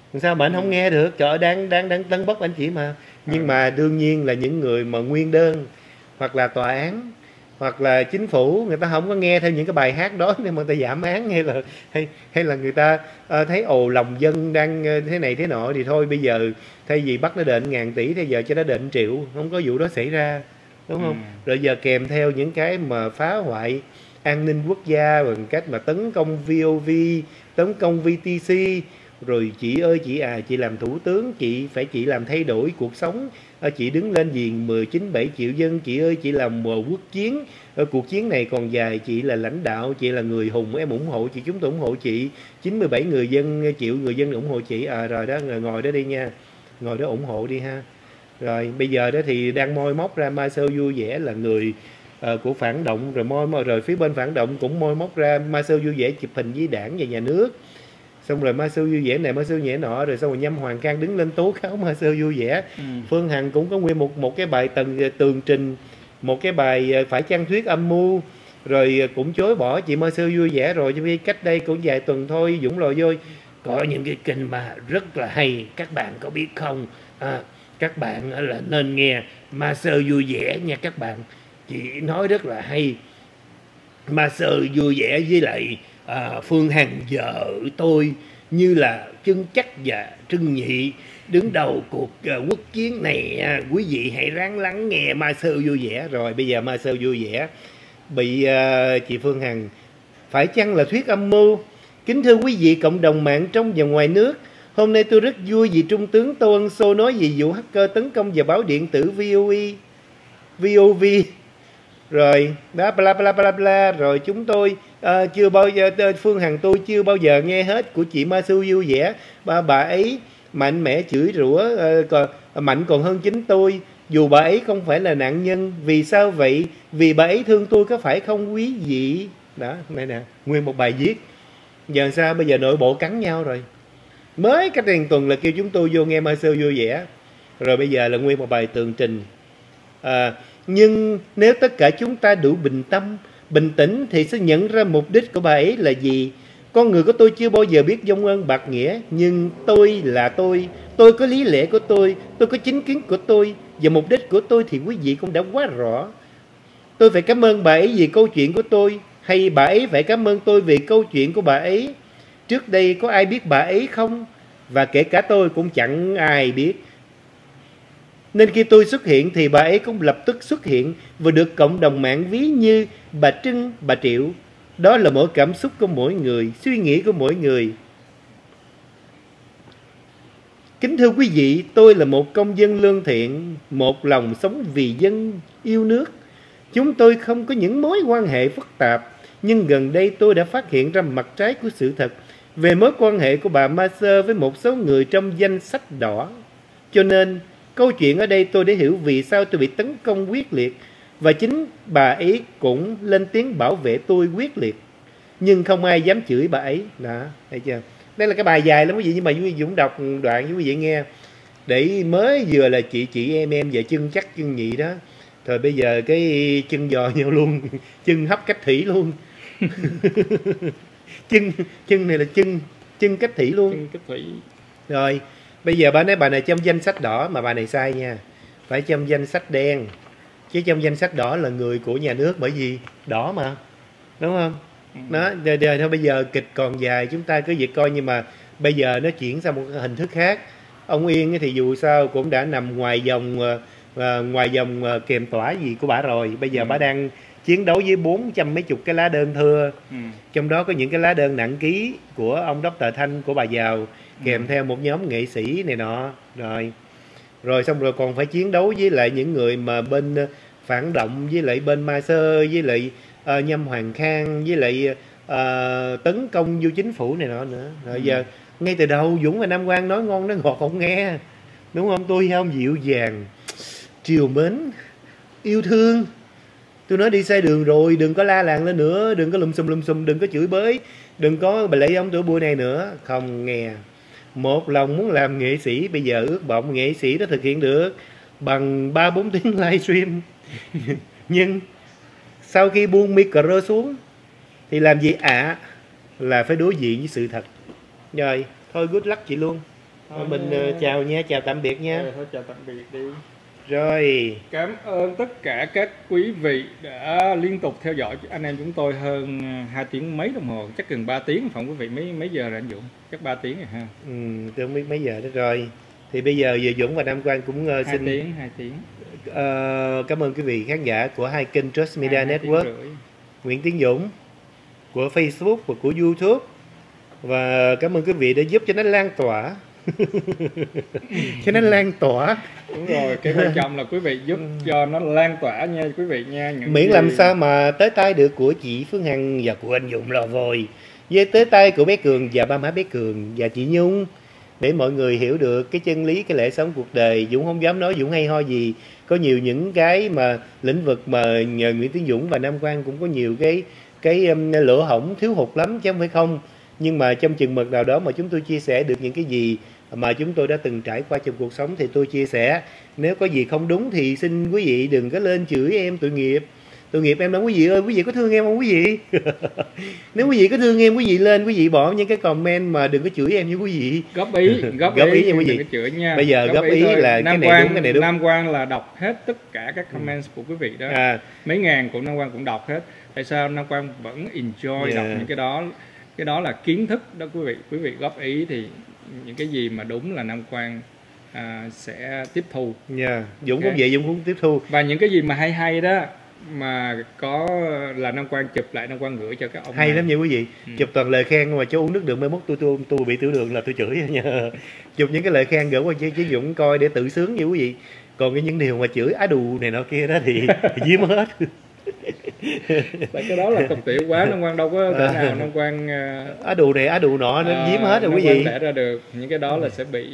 sao mà anh không nghe được? Trời ơi, đang tấn bốc anh chị mà. Nhưng mà đương nhiên là những người mà nguyên đơn hoặc là tòa án hoặc là chính phủ, người ta không có nghe theo những cái bài hát đó nên mà người ta giảm án, hay là người ta thấy ồ lòng dân đang thế này thế nọ thì thôi bây giờ thay vì bắt nó đền ngàn tỷ thì giờ cho nó đền triệu, không có vụ đó xảy ra, đúng không? Rồi giờ kèm theo những cái mà phá hoại an ninh quốc gia bằng cách mà tấn công VOV, tấn công VTC, rồi chị ơi chị làm thủ tướng, chị làm thay đổi cuộc sống, chị đứng lên vì 19,7 triệu dân, chị ơi chị làm quốc chiến, cuộc chiến này còn dài, chị là lãnh đạo, chị là người hùng, em ủng hộ chị, chúng tôi ủng hộ chị, 97 triệu người dân ủng hộ chị, rồi đó ngồi đó đi nha, ngồi đó ủng hộ đi ha. Rồi bây giờ đó thì đang moi móc ra Marcel vui vẻ là người của phản động, rồi phía bên phản động cũng moi móc ra Marcel vui vẻ chụp hình với đảng và nhà nước, xong rồi Marcel vui vẻ này Marcel vui vẻ nọ, rồi xong rồi Nhâm Hoàng Khang đứng lên tố cáo Marcel vui vẻ. Phương Hằng cũng có nguyên một cái bài tường trình, một cái bài phải chăng thuyết âm mưu, rồi cũng chối bỏ chị Marcel vui vẻ rồi, chứ cách đây cũng vài tuần thôi Dũng lòi vô có những cái kênh mà rất là hay, các bạn có biết không? Các bạn là nên nghe Marcel vui vẻ nha các bạn, chị nói rất là hay. Marcel vui vẻ với lại Phương Hằng vợ tôi như là chân chắc và trưng nhị đứng đầu cuộc quốc chiến này, quý vị hãy ráng lắng nghe Marcel vui vẻ. Rồi bây giờ Marcel vui vẻ bị chị Phương Hằng phải chăng là thuyết âm mưu? Kính thưa quý vị cộng đồng mạng trong và ngoài nước, hôm nay tôi rất vui vì Trung tướng Tô Ân Sô nói về vụ hacker tấn công vào báo điện tử VOV. Rồi đó bla bla bla bla, rồi chúng tôi chưa bao giờ, Phương Hằng tôi chưa bao giờ nghe hết của chị Marcel vui vẻ, bà ấy mạnh mẽ chửi rủa, mạnh còn hơn chính tôi, dù bà ấy không phải là nạn nhân. Vì sao vậy? Vì bà ấy thương tôi có phải không quý vị? Đó, này nè, nguyên một bài viết. Giờ sao? Bây giờ nội bộ cắn nhau rồi. Mới cách đây tuần là kêu chúng tôi vô nghe Marcel vui vẻ, rồi bây giờ là nguyên một bài tường trình. Nhưng nếu tất cả chúng ta đủ bình tâm, bình tĩnh thì sẽ nhận ra mục đích của bà ấy là gì. Con người của tôi chưa bao giờ biết vong ơn bạc nghĩa, nhưng tôi là tôi có lý lẽ của tôi có chính kiến của tôi, và mục đích của tôi thì quý vị cũng đã quá rõ. Tôi phải cảm ơn bà ấy vì câu chuyện của tôi, hay bà ấy phải cảm ơn tôi vì câu chuyện của bà ấy? Trước đây có ai biết bà ấy không? Và kể cả tôi cũng chẳng ai biết. Nên khi tôi xuất hiện thì bà ấy cũng lập tức xuất hiện và được cộng đồng mạng ví như bà Trưng, bà Triệu. Đó là mỗi cảm xúc của mỗi người, suy nghĩ của mỗi người. Kính thưa quý vị, tôi là một công dân lương thiện, một lòng sống vì dân, yêu nước. Chúng tôi không có những mối quan hệ phức tạp, nhưng gần đây tôi đã phát hiện ra mặt trái của sự thật về mối quan hệ của bà Marcel với một số người trong danh sách đỏ. Cho nên, câu chuyện ở đây tôi để hiểu vì sao tôi bị tấn công quyết liệt, và chính bà ấy cũng lên tiếng bảo vệ tôi quyết liệt. Nhưng không ai dám chửi bà ấy. Đó, thấy chưa? Đây là cái bài dài lắm quý vị, nhưng mà quý vị Dũng đọc đoạn với quý vị nghe. Để mới vừa là chị em và chân chắc chân nhị đó. Rồi bây giờ cái chân giò nhau luôn, chân hấp cách thủy luôn. chân này là chân cách thủy luôn. Chân cách thủy. Rồi, bây giờ bà nói bà này trong danh sách đỏ, mà bà này sai nha. Phải trong danh sách đen. Chứ trong danh sách đỏ là người của nhà nước, bởi vì đỏ mà. Đúng không? Đó, thôi bây giờ kịch còn dài, chúng ta cứ việc coi, nhưng mà bây giờ nó chuyển sang một hình thức khác. Ông Yên thì dù sao cũng đã nằm ngoài dòng kèm tỏa gì của bả rồi. Bây giờ bả đang chiến đấu với 400 mấy chục cái lá đơn thưa. Trong đó có những cái lá đơn nặng ký của ông Dr. Thanh, của bà Giàu, kèm theo một nhóm nghệ sĩ này nọ. Rồi xong rồi còn phải chiến đấu với lại những người mà bên phản động, với lại bên Marcel, với lại Nhâm Hoàng Khang, với lại tấn công vô chính phủ này nọ nữa. Rồi giờ ngay từ đầu Dũng và Nam Quang nói ngon nói ngọt không nghe, đúng không? Tôi không dịu dàng, triều mến, yêu thương. Tôi nói đi sai đường rồi, đừng có la làng lên nữa, đừng có lùm xùm, đừng có chửi bới, đừng có bà lấy ông tuổi bụi này nữa. Không nghe. Một lòng muốn làm nghệ sĩ, bây giờ ước vọng nghệ sĩ đó thực hiện được bằng 3-4 tiếng livestream. Nhưng sau khi buông micro xuống thì làm gì là phải đối diện với sự thật. Rồi, thôi good luck chị luôn. Thôi Mình nha. chào nha, chào tạm biệt nha. Thôi chào tạm biệt đi. Rồi, Cảm ơn tất cả các quý vị đã liên tục theo dõi anh em chúng tôi hơn 2 tiếng mấy đồng hồ, chắc gần 3 tiếng phòng quý vị. Mấy giờ rồi anh Dũng? Chắc 3 tiếng rồi ha. tôi không biết mấy giờ đó rồi. Thì bây giờ vừa Dũng và Nam Quang cũng 2 xin tiếng, 2 tiếng. cảm ơn quý vị khán giả của hai kênh Trust Media 2 tiếng Network, rưỡi. Nguyễn Tiến Dũng của Facebook và của YouTube. Và cảm ơn quý vị đã giúp cho nó lan tỏa. Cho nó lan tỏa. Đúng rồi, cái quan trọng là quý vị giúp cho nó lan tỏa nha quý vị nha. Miễn làm sao mà tới tay được của chị Phương Hằng và của anh Dũng Lò Vôi, với tới tay của bé Cường và ba má bé Cường và chị Nhung, để mọi người hiểu được cái chân lý, cái lẽ sống cuộc đời. Dũng không dám nói Dũng hay ho gì, có nhiều những cái mà lĩnh vực mà nhờ Nguyễn Tiến Dũng và Nam Quang cũng có nhiều cái lỗ hổng thiếu hụt lắm chứ không phải không. Nhưng mà trong chừng mực nào đó mà chúng tôi chia sẻ được những cái gì mà chúng tôi đã từng trải qua trong cuộc sống thì tôi chia sẻ. Nếu có gì không đúng thì xin quý vị đừng có lên chửi em tội nghiệp em đâu quý vị ơi. Quý vị có thương em không quý vị? Nếu quý vị có thương em, quý vị lên, quý vị bỏ những cái comment mà đừng có chửi em như quý vị. Góp ý Góp ý nha quý vị. đừng có chửi nha. Bây giờ góp ý thôi. là cái này đúng, cái này đúng. Nam Quang là đọc hết tất cả các comments của quý vị đó. Mấy ngàn của Nam Quang cũng đọc hết. Tại sao Nam Quang vẫn enjoy đọc những cái đó? Cái đó là kiến thức đó quý vị. Quý vị góp ý thì những cái gì mà đúng là Nam Quang sẽ tiếp thu. Dũng cũng vậy, Dũng cũng tiếp thu. Và những cái gì mà hay đó mà có là Nam Quang chụp lại, Nam Quang gửi cho các ông hay này. lắm nha quý vị. Chụp toàn lời khen mà cho uống nước đường, mai mốt tôi bị tiểu đường là tôi chửi nha. Chụp những cái lời khen gửi qua cho Dũng coi để tự sướng nha quý vị. Còn cái những điều mà chửi á đù này nọ kia đó thì giếm hết. Tại cái đó là tục tiểu quá, Nam Quang đâu có thể nào Nam Quang á đù này á đù nọ nên giếm hết rồi quý vị. Đẻ ra được những cái đó là sẽ bị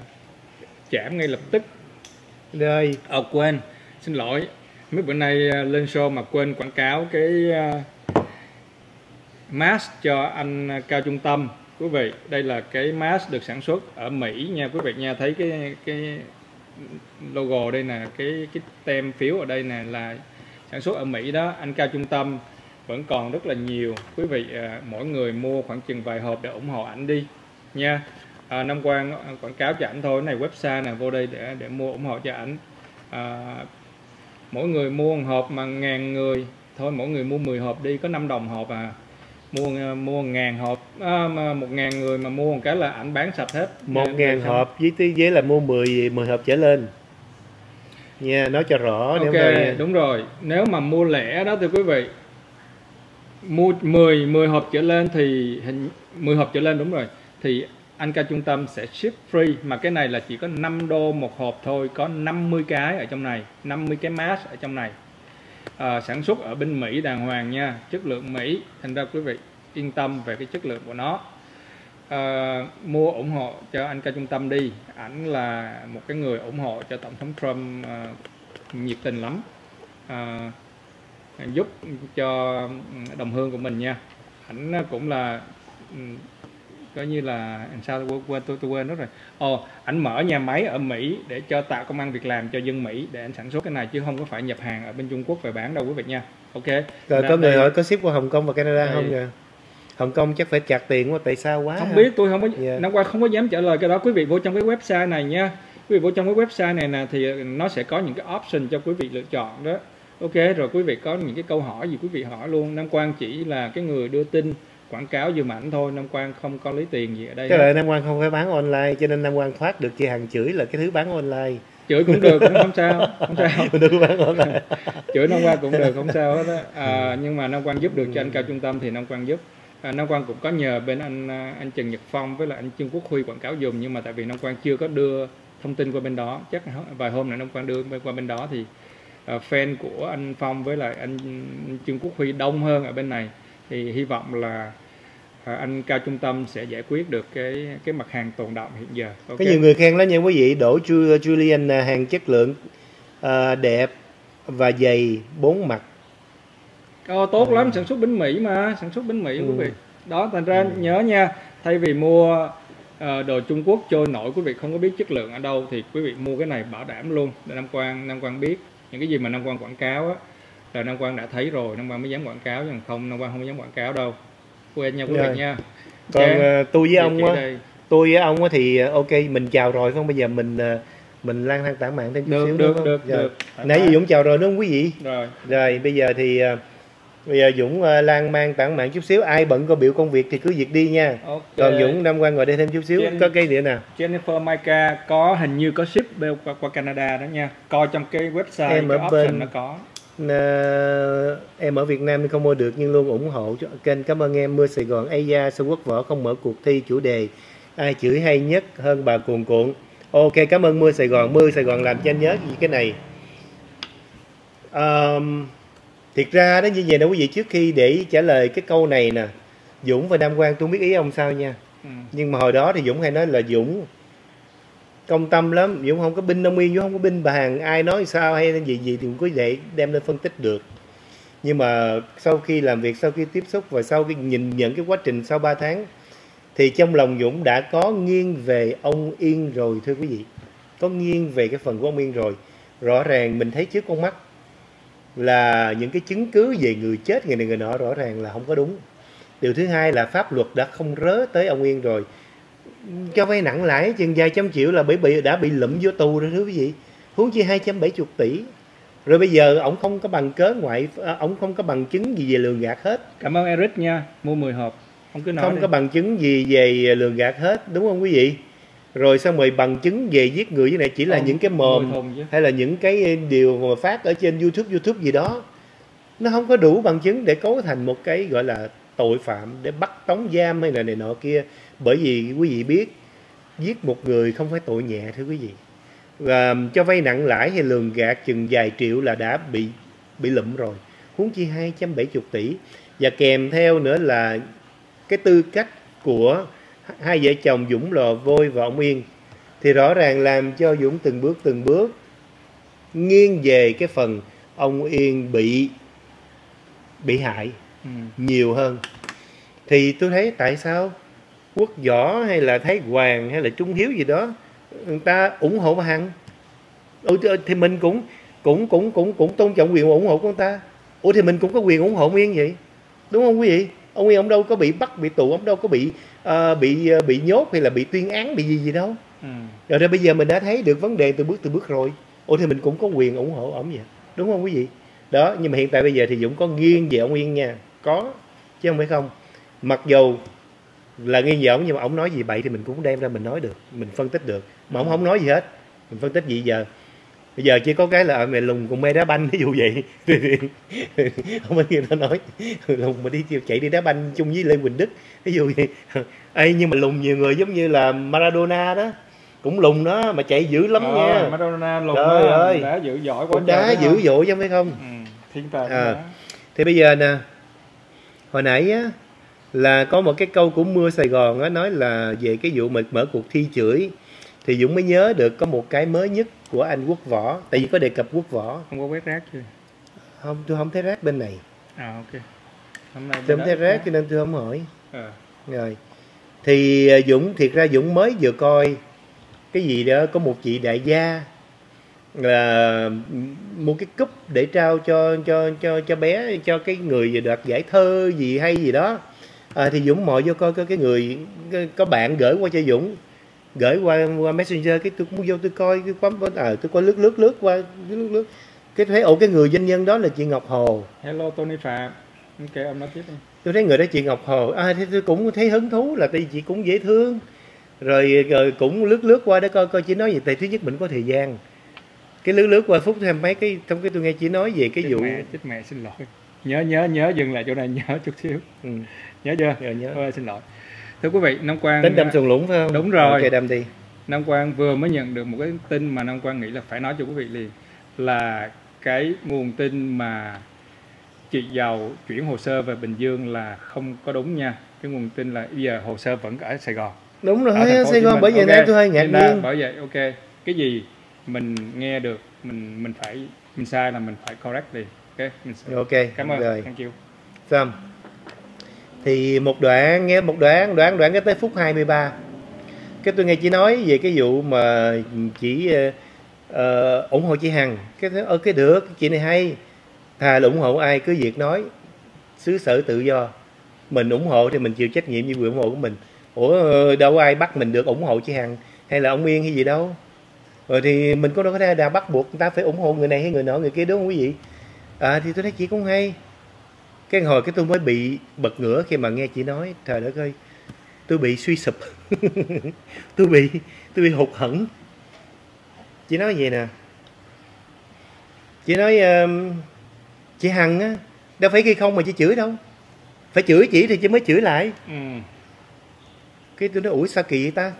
chạm ngay lập tức. Rồi. Quên, xin lỗi. Mấy bữa nay lên show mà quên quảng cáo cái mask cho anh Cao Trung Tâm. Quý vị, đây là cái mask được sản xuất ở Mỹ nha quý vị nha. Thấy cái logo đây nè, cái tem phiếu ở đây nè là sản xuất ở Mỹ đó. Anh Cao Trung Tâm vẫn còn rất là nhiều. Quý vị mỗi người mua khoảng chừng vài hộp để ủng hộ ảnh đi nha. Nam Quang quảng cáo cho ảnh thôi. Cái này website nè, vô đây để mua ủng hộ cho ảnh. Mỗi người mua một hộp mà 1000 người thôi, mỗi người mua 10 hộp đi, có 5 đồng hộp à. Mua 1000 hộp, 1000 người mà mua một cái là ảnh bán sạch hết. 1000 hộp với là mua 10 hộp trở lên nha, nói cho rõ. Ok, đúng rồi. Nếu mà mua lẻ đó thưa quý vị, mua 10 hộp trở lên thì 10 hộp trở lên đúng rồi, thì anh Cao Trung Tâm sẽ ship free. Mà cái này là chỉ có 5 đô một hộp thôi, có 50 cái ở trong này, 50 cái mask ở trong này. Sản xuất ở bên Mỹ đàng hoàng nha, chất lượng Mỹ, thành ra quý vị yên tâm về cái chất lượng của nó. Mua ủng hộ cho anh Cao Trung Tâm đi. Ảnh là một cái người ủng hộ cho Tổng thống Trump nhiệt tình lắm, giúp cho đồng hương của mình nha. Ảnh cũng là coi như là sao tôi quên mất rồi. Ảnh mở nhà máy ở Mỹ để cho tạo công ăn việc làm cho dân Mỹ để anh sản xuất cái này, chứ không có phải nhập hàng ở bên Trung Quốc về bán đâu quý vị nha. Ok. Rồi có người hỏi có ship qua Hồng Kông và Canada đây. Không kìa. Hồng Kông chắc phải chặt tiền quá, tại sao quá? Không biết, tôi không có Năm qua không có dám trả lời cái đó. Quý vị vô trong cái website này nha. Quý vị vô trong cái website này nè thì nó sẽ có những cái option cho quý vị lựa chọn đó. Ok, rồi quý vị có những cái câu hỏi gì quý vị hỏi luôn. Nam Quang chỉ là cái người đưa tin quảng cáo dùm ảnh thôi, Nam Quang không có lấy tiền gì ở đây. Cái này Nam Quang không phải bán online, cho nên Nam Quang thoát được chị Hằng chửi là cái thứ bán online. Chửi cũng được, cũng không sao, không sao. Đừng bán online. Chửi Nam Quang cũng được, không sao hết á. Nhưng mà Nam Quang giúp được cho anh Cao Trung Tâm thì Nam Quang giúp. Nam Quang cũng có nhờ bên anh Trần Nhật Phong với lại anh Trương Quốc Huy quảng cáo dùm, nhưng mà tại vì Nam Quang chưa có đưa thông tin qua bên đó, chắc vài hôm nữa Nam Quang đưa qua bên đó thì fan của anh Phong với lại anh Trương Quốc Huy đông hơn ở bên này, thì hy vọng là anh Cao Trung Tâm sẽ giải quyết được cái mặt hàng tồn đọng hiện giờ. Okay. Có nhiều người khen lắm nha quý vị. Đỗ Julian hàng chất lượng đẹp và dày 4 mặt. Tốt lắm, sản xuất bên Mỹ mà, sản xuất bên Mỹ quý vị. Đó, thành ra nhớ nha, thay vì mua đồ Trung Quốc trôi nổi, quý vị không có biết chất lượng ở đâu, thì quý vị mua cái này bảo đảm luôn. Để Nam Quang biết những cái gì mà Nam Quang quảng cáo á là Nam Quang đã thấy rồi, Nam Quang mới dám quảng cáo, chứ không Nam Quang không dám quảng cáo đâu. Quên nha quý vị nha. Còn tôi với ông á, Tôi với ông thì ok, mình chào rồi không, bây giờ mình lang thang tản mạn thêm chút xíu được không? được Rồi. được. Nãy giờ Dũng chào rồi đúng không quý vị? Rồi. Rồi bây giờ thì Dũng lang mang tản mạn chút xíu, ai bận có biểu công việc thì cứ việc đi nha. Ok. Còn Dũng Nam Quang ngồi đây thêm chút xíu. Có cái gì nào? Jennifer Maika có hình như có ship qua Canada đó nha. Coi trong cái website Em cái ở option bên nó có. Em ở Việt Nam thì không mua được nhưng luôn ủng hộ cho kênh. Cảm ơn em. Mưa Sài Gòn. Ây da, sao Quốc Võ không mở cuộc thi chủ đề ai chửi hay nhất hơn bà cuồn cuộn. Ok, cảm ơn Mưa Sài Gòn. Mưa Sài Gòn làm cho anh nhớ gì cái này. Thiệt ra đó như vậy nè quý vị, trước khi để trả lời cái câu này nè, Dũng và Nam Quang tôi biết ý ông sao nha. Nhưng mà hồi đó thì Dũng hay nói là Dũng công tâm lắm, Dũng không có binh ông Yên, Dũng không có binh bà Hằng, ai nói sao hay gì gì thì cũng có để đem lên phân tích được. Nhưng mà sau khi làm việc, sau khi tiếp xúc và sau khi nhìn nhận cái quá trình sau 3 tháng thì trong lòng Dũng đã có nghiêng về ông Yên rồi thưa quý vị. Có nghiêng về cái phần của ông Yên rồi. Rõ ràng mình thấy trước con mắt là những cái chứng cứ về người chết người này người nọ rõ ràng là không có đúng. Điều thứ hai là pháp luật đã không rớ tới ông Yên rồi. Cho vay nặng lãi chừng vài trăm triệu là đã bị lụm vô tù rồi thưa quý vị. Huống chi 270 tỷ. Rồi bây giờ ổng không có bằng cớ ổng không có bằng chứng gì về lường gạt hết. Cảm ơn Eric nha, mua 10 hộp. Ông cứ nói không đi. Có bằng chứng gì về lường gạt hết, đúng không quý vị? Rồi xong rồi bằng chứng về giết người với này chỉ là những cái mồm hay là những cái điều mà phát ở trên YouTube gì đó. Nó không có đủ bằng chứng để cấu thành một cái gọi là tội phạm để bắt tống giam hay là này nọ kia. Bởi vì quý vị biết giết một người không phải tội nhẹ thưa quý vị. Và cho vay nặng lãi hay lường gạt chừng vài triệu là đã bị lụm rồi. Huống chi 270 tỷ. Và kèm theo nữa là cái tư cách của hai vợ chồng Dũng Lò Vôi và ông Yên thì rõ ràng làm cho Dũng từng bước nghiêng về cái phần ông Yên bị hại nhiều hơn. Thì tôi thấy tại sao Quốc Võ hay là Thái Hoàng hay là Trung Hiếu gì đó người ta ủng hộ bà Hằng, thì mình cũng tôn trọng quyền ủng hộ của người ta. Thì mình cũng có quyền ủng hộ ông Yên vậy, đúng không quý vị? Ông Yên ông đâu có bị bắt bị tù, ông đâu có bị nhốt hay là bị tuyên án bị gì đâu. Rồi bây giờ mình đã thấy được vấn đề từ bước rồi. Thì mình cũng có quyền ủng hộ ông vậy, đúng không quý vị? Đó, nhưng mà hiện tại bây giờ thì Dũng có nghiêng về ông Yên nha, có chứ không phải không. Mặc dù là nghiêng về ông nhưng mà ông nói gì bậy thì mình cũng đem ra mình nói được, mình phân tích được. Mà ông không nói gì hết, mình phân tích gì giờ? Bây giờ chỉ có cái là mẹ lùng cùng mê đá banh ví dụ vậy. Không có người ta nói lùng mà chạy đi đá banh chung với Lê Quỳnh Đức ví dụ vậy. Nhưng mà lùng nhiều người giống như là Maradona đó, cũng lùng đó mà chạy dữ lắm nha. Maradona lùng ơi, đá dữ dội quá. Đá dữ dội chứ phải không? Thiên tài. Thì bây giờ nè, hồi nãy á là có một cái câu của Mưa Sài Gòn á, nói là về cái vụ mà mở cuộc thi chửi thì Dũng mới nhớ được có một cái mới nhất của anh Quốc Võ, tại vì có đề cập Quốc Võ. Không có quét rác chưa? Không, tôi không thấy rác bên này. Ok. Hôm nay tôi không thấy rác cho nên tôi không hỏi. Rồi. Thì thiệt ra Dũng mới vừa coi cái gì đó, có một chị đại gia là mua cái cúp để trao cho bé, cho cái người đoạt giải thơ gì hay gì đó. Thì Dũng mò vô coi cái người có bạn gửi qua cho Dũng, gửi qua Messenger, cái tôi cũng vô tôi coi cái tôi coi lướt qua cái thấy cái người doanh nhân đó là chị Ngọc Hồ. Hello Tony Phạm. Ok, ông nói tiếp đi. Tôi thấy người đó chị Ngọc Hồ, thì tôi cũng thấy hứng thú là tại vì chị cũng dễ thương. Rồi cũng lướt qua để coi chị nói gì. Tại thứ nhất mình có thời gian, cái lướt qua phút thêm mấy cái, xong cái tôi nghe chị nói về cái vụ chết mẹ xin lỗi, nhớ dừng lại chỗ này, nhớ chút xíu. Nhớ chưa? Nhớ. Xin lỗi. Thưa quý vị, Nam Quang tính đâm sườn lũng phải không? Đúng rồi. Ok, đâm đi. Nam Quang vừa mới nhận được một cái tin mà Nam Quang nghĩ là phải nói cho quý vị liền, là cái nguồn tin mà chị giàu chuyển hồ sơ về Bình Dương là không có đúng nha. Cái nguồn tin là bây giờ hồ sơ vẫn ở Sài Gòn. Đúng rồi, ở Sài Gòn. Bởi vậy nên tôi hơi ngạc nhiên. Bởi vậy ok, cái gì mình nghe được mình sai là mình phải correct liền. Ok, cảm ơn rồi. Thank you. Xong thì một đoạn cái tới phút 23 cái tôi nghe chị nói về cái vụ mà chị ủng hộ chị Hằng, cái được chị này hay, thà là ủng hộ ai cứ việc nói, xứ sở tự do, mình ủng hộ thì mình chịu trách nhiệm với quyền ủng hộ của mình. ủa đâu ai bắt mình được ủng hộ chị Hằng hay là ông Yên hay gì đâu. Rồi thì mình có đâu có thể nào bắt buộc người ta phải ủng hộ người này hay người nọ người kia, đúng không quý vị? Thì tôi thấy chị cũng hay. Cái hồi cái tôi mới bị bật ngửa khi mà nghe chị nói, trời đất ơi, tôi bị suy sụp. tôi bị tôi bị hụt hẫng. Chị nói vậy nè, chị nói chị Hằng á, đâu phải khi không mà chị chửi đâu, phải chửi chị thì chị mới chửi lại. Cái tôi nói ủa sao kỳ vậy ta,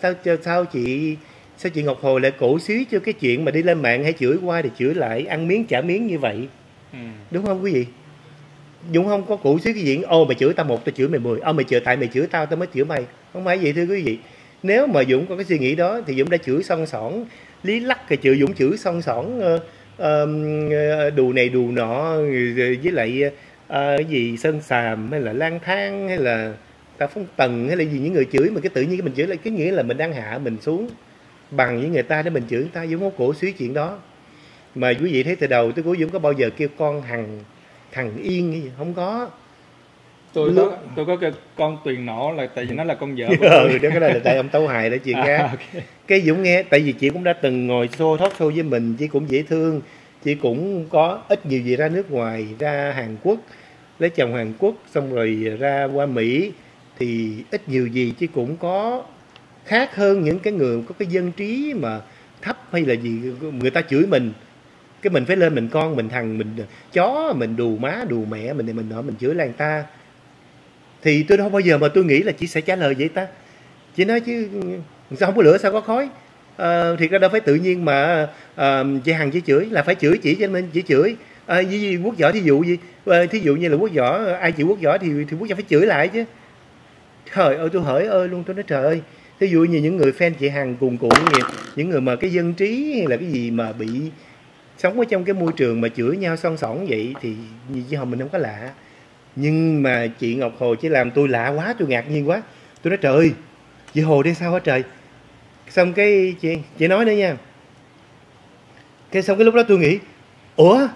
sao chị Ngọc Hồ lại cổ xí cho cái chuyện mà đi lên mạng hay chửi qua thì chửi lại, ăn miếng trả miếng như vậy, đúng không quý vị? Dũng không có cổ xí cái chuyện ô mày chửi tao một tao chửi mày 10, mày chửi tại mày chửi tao tao mới chửi mày, không phải vậy thưa quý vị. Nếu mà Dũng có cái suy nghĩ đó thì Dũng đã chửi son sỏn lý lắc, rồi Dũng chửi son sỏn đù này đù nọ, với lại cái gì Sơn Sàm hay là Lang Thang hay là Tạ Phong Tần hay là gì, những người chửi mà cái tự nhiên cái mình chửi lại, cái nghĩa là mình đang hạ mình xuống bằng với người ta để mình chửi người ta. Dũng không cổ suý chuyện đó. Mà quý vị thấy từ đầu tới cuối Dũng có bao giờ kêu con thằng Yên hay gì không có. Tôi có cái con Tuyền Nổ là tại vì nó là con vợ của đó cái này là tại ông Tấu Hài đó chuyện khác. okay. Cái Dũng nghe tại vì chị cũng đã từng ngồi talk show với mình, chị cũng dễ thương, chị cũng có ít nhiều gì ra nước ngoài, ra Hàn Quốc lấy chồng Hàn Quốc xong rồi ra qua Mỹ, thì ít nhiều gì chị cũng có khác hơn những cái người có cái dân trí mà thấp hay là gì, người ta chửi mình cái mình phải lên mình con mình thằng mình chó mình đù má đù mẹ mình này mình nọ mình chửi là người ta. Thì tôi đâu bao giờ mà tôi nghĩ là chị sẽ trả lời vậy ta. Chị nói chứ sao không có lửa sao có khói. Thiệt ra đâu phải tự nhiên mà chị Hằng chỉ chửi là phải chửi chị cho nên chỉ chửi. Với Quốc Võ thí dụ gì, thí dụ như là Quốc Võ, ai chịu Quốc Võ thì Quốc Võ phải chửi lại chứ. Trời ơi tôi hỡi ơi luôn, tôi nói trời ơi, thí dụ như những người fan chị Hằng cuồn cuộn gì, những người mà cái dân trí hay là cái gì mà bị sống ở trong cái môi trường mà chửi nhau son sỏn vậy thì chị Hồng mình không có lạ. Nhưng mà chị Ngọc Hồ chỉ làm tôi lạ quá, tôi ngạc nhiên quá. Tôi nói trời ơi, chị Hồ đây sao hả trời. Xong cái chị nói nữa nha. Cái xong cái lúc đó tôi nghĩ ủa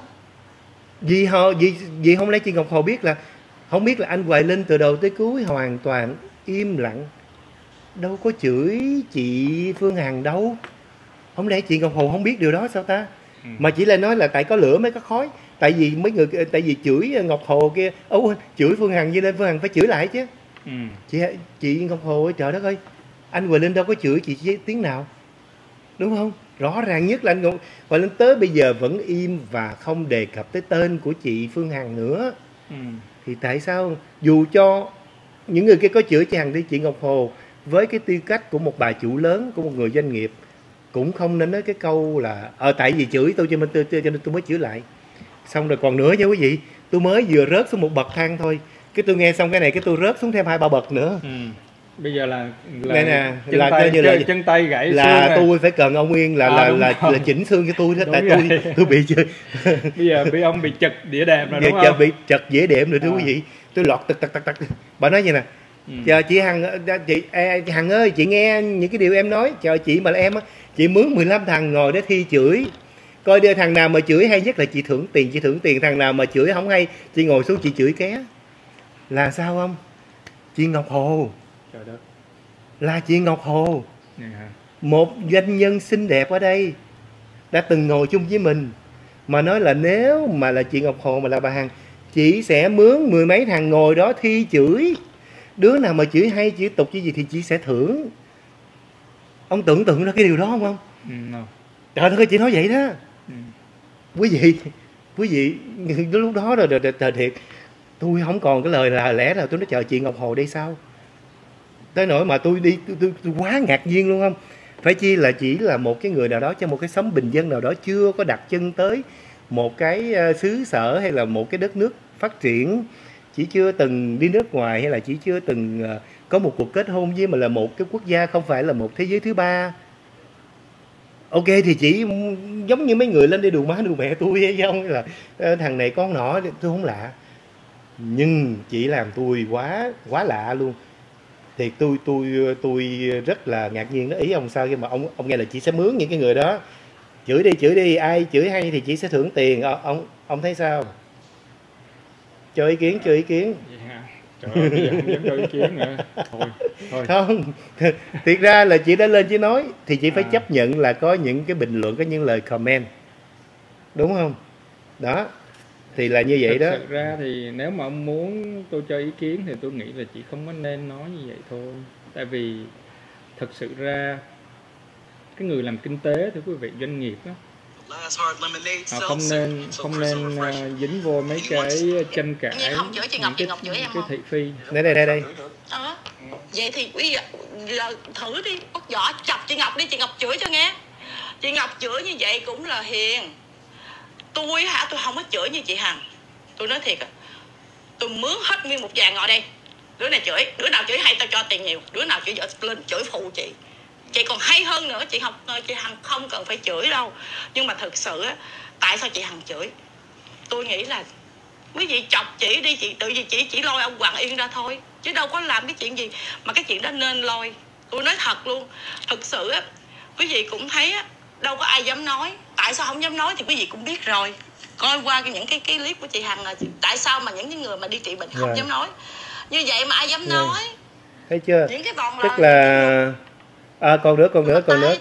vì không lẽ chị Ngọc Hồ biết là không biết là anh Hoài Linh từ đầu tới cuối hoàn toàn im lặng, đâu có chửi chị Phương Hằng đâu. Không lẽ chị Ngọc Hồ không biết điều đó sao ta? Mà chỉ là nói là tại có lửa mới có khói. Tại vì mấy người tại vì chửi Ngọc Hồ kia, chửi Phương Hằng cho nên Phương Hằng phải chửi lại chứ. Chị Ngọc Hồ ơi trời đất ơi, anh Hoài Linh đâu có chửi chị tiếng nào, đúng không? Rõ ràng nhất là anh Hoài Linh tới bây giờ vẫn im và không đề cập tới tên của chị Phương Hằng nữa. Thì tại sao dù cho những người kia có chửi chị Hằng đi, chị Ngọc Hồ với cái tư cách của một bà chủ lớn của một người doanh nghiệp cũng không nên nói cái câu là tại vì chửi tôi cho nên tôi mới chửi lại. Xong rồi còn nữa nha quý vị, tôi mới vừa rớt xuống một bậc thang thôi, cái tôi nghe xong cái này cái tôi rớt xuống thêm 2-3 bậc nữa. Bây giờ là đây nè, chân tay gãy là xương tôi phải cần ông Yên là chỉnh xương cho tôi đó, tại tôi bị bây giờ bị ông bị chật đĩa đệm rồi đúng không? Bị chật dĩa đệm rồi thưa quý vị, tôi lọt tật. Bà nói vậy nè, chờ chị Hằng, chị Hằng ơi, chị nghe những cái điều em nói, chờ chị mà là em á, chị mướn 15 thằng ngồi để thi chửi, coi đưa thằng nào mà chửi hay nhất là chị thưởng tiền, thằng nào mà chửi không hay chị ngồi xuống chị chửi ké. Là sao không? Chị Ngọc Hồ, trời đất, là chị Ngọc Hồ, một doanh nhân xinh đẹp ở đây đã từng ngồi chung với mình mà nói là nếu mà là chị Ngọc Hồ mà là bà Hằng, chị sẽ mướn 10 mấy thằng ngồi đó thi chửi, đứa nào mà chửi hay chửi tục cái gì thì chị sẽ thưởng. Ông tưởng tượng ra cái điều đó không? Trời ơi, chị nói vậy đó. Quý vị lúc đó rồi thiệt tôi không còn cái lời là lẽ nào tôi nói chờ chị Ngọc Hồ đây sao, tới nỗi mà tôi quá ngạc nhiên luôn không. Phải chi là chỉ là một cái người nào đó trong một cái xóm bình dân nào đó chưa có đặt chân tới một cái xứ sở hay là một cái đất nước phát triển, chỉ chưa từng đi nước ngoài hay là chỉ chưa từng có một cuộc kết hôn với mà là một cái quốc gia không phải là một thế giới thứ ba. Ok thì chỉ giống như mấy người lên đây đù má đù mẹ tôi hay không, là thằng này con nọ tôi không lạ, nhưng chỉ làm tôi quá lạ luôn. Thì tôi rất là ngạc nhiên đó. Ý ông sao khi mà ông nghe là chị sẽ mướn những cái người đó chửi đi, ai chửi hay thì chị sẽ thưởng tiền. Ông thấy sao? Cho ý kiến. Trời ơi, bây giờ không dám cho ý kiến nữa. Thôi. Không, thiệt ra là chị đã lên chị nói thì chị phải chấp nhận là có những cái bình luận, có những lời comment, đúng không? Đó thì là như vậy. Thực sự ra thì nếu mà ông muốn tôi cho ý kiến thì tôi nghĩ là chị không có nên nói như vậy thôi. Tại vì thực sự ra cái người làm kinh tế, thưa quý vị, doanh nghiệp đó, họ không nên dính vô mấy cái tranh cãi, không chửi chị Ngọc, chị Ngọc chửi em cái không? thị phi. Đây. Vậy thì quý giờ thử đi, bắt vỏ chọc chị Ngọc đi, chị Ngọc chửi cho nghe. Chị Ngọc chửi như vậy cũng là hiền. Tôi không có chửi như chị Hằng. Tôi nói thiệt, tôi mướn hết nguyên một vàng ngồi đây. Đứa này chửi, đứa nào chửi hay tao cho tiền nhiều, đứa nào chửi dở lên chửi phụ chị. Chị còn hay hơn nữa, chị Hằng không cần phải chửi đâu. Nhưng mà thực sự á, tại sao chị Hằng chửi? Tôi nghĩ là quý vị chọc chị đi, chị tự nhiên chị chỉ lôi ông Hoàng Yên ra thôi, chứ đâu có làm cái chuyện gì mà cái chuyện đó nên lôi. Tôi nói thật luôn, thực sự á, quý vị cũng thấy á, đâu có ai dám nói. Tại sao không dám nói thì quý vị cũng biết rồi, coi qua những cái clip của chị Hằng là tại sao mà những người mà đi trị bệnh không dám nói. Như vậy mà ai dám nói. Thấy chưa? Những cái bọn Tức là còn nữa. Rồi còn nữa.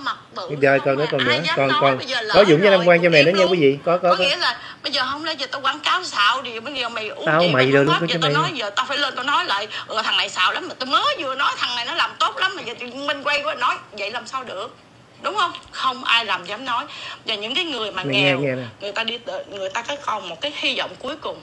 Còn có Dũng với Nam Quang trong này nữa nha quý vị. Có nghĩa là bây giờ không lẽ giờ tao quảng cáo xạo thì bây giờ mày uống tao gì mày rồi luôn giờ tao nói, giờ tao phải lên tao nói lại thằng này xạo lắm, mà tao mới vừa nói thằng này nó làm tốt lắm, mà giờ mình quay qua nói vậy làm sao được, đúng không? Không ai dám nói. Và những cái người mà nghèo, người ta có còn một cái hy vọng cuối cùng,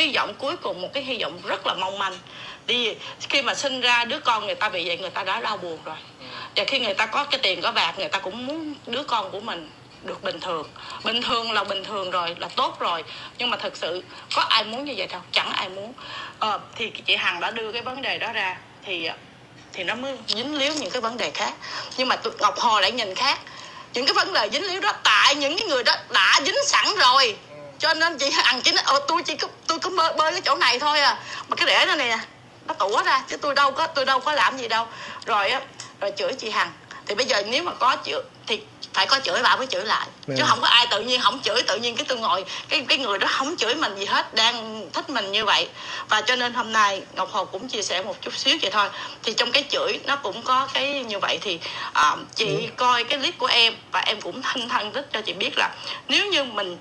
một cái hy vọng rất là mong manh. Vì khi mà sinh ra đứa con người ta bị vậy, người ta đã đau buồn rồi. Và khi người ta có cái tiền có bạc, người ta cũng muốn đứa con của mình được bình thường. Bình thường rồi, là tốt rồi. Nhưng mà thực sự có ai muốn như vậy đâu, chẳng ai muốn. Thì chị Hằng đã đưa cái vấn đề đó ra thì nó mới dính líu những cái vấn đề khác. Nhưng mà Ngọc Hồ lại nhìn khác. Những cái vấn đề dính líu đó tại những cái người đó đã dính sẵn rồi. Cho nên chị Hằng chỉ nói tôi có bơi cái chỗ này thôi à, mà cái để nó nè nó tủa ra, chứ tôi đâu có làm gì đâu. Rồi chửi chị Hằng thì bây giờ nếu mà có chửi thì phải có chửi bà mới chửi lại. Chứ không có ai tự nhiên không chửi, tự nhiên cái tôi ngồi cái người đó không chửi mình gì hết, đang thích mình như vậy. Và cho nên hôm nay Ngọc Hồ cũng chia sẻ một chút xíu vậy thôi. Thì trong cái chửi nó cũng có cái như vậy. Thì chị coi cái clip của em và em cũng thân thích cho chị biết là nếu như mình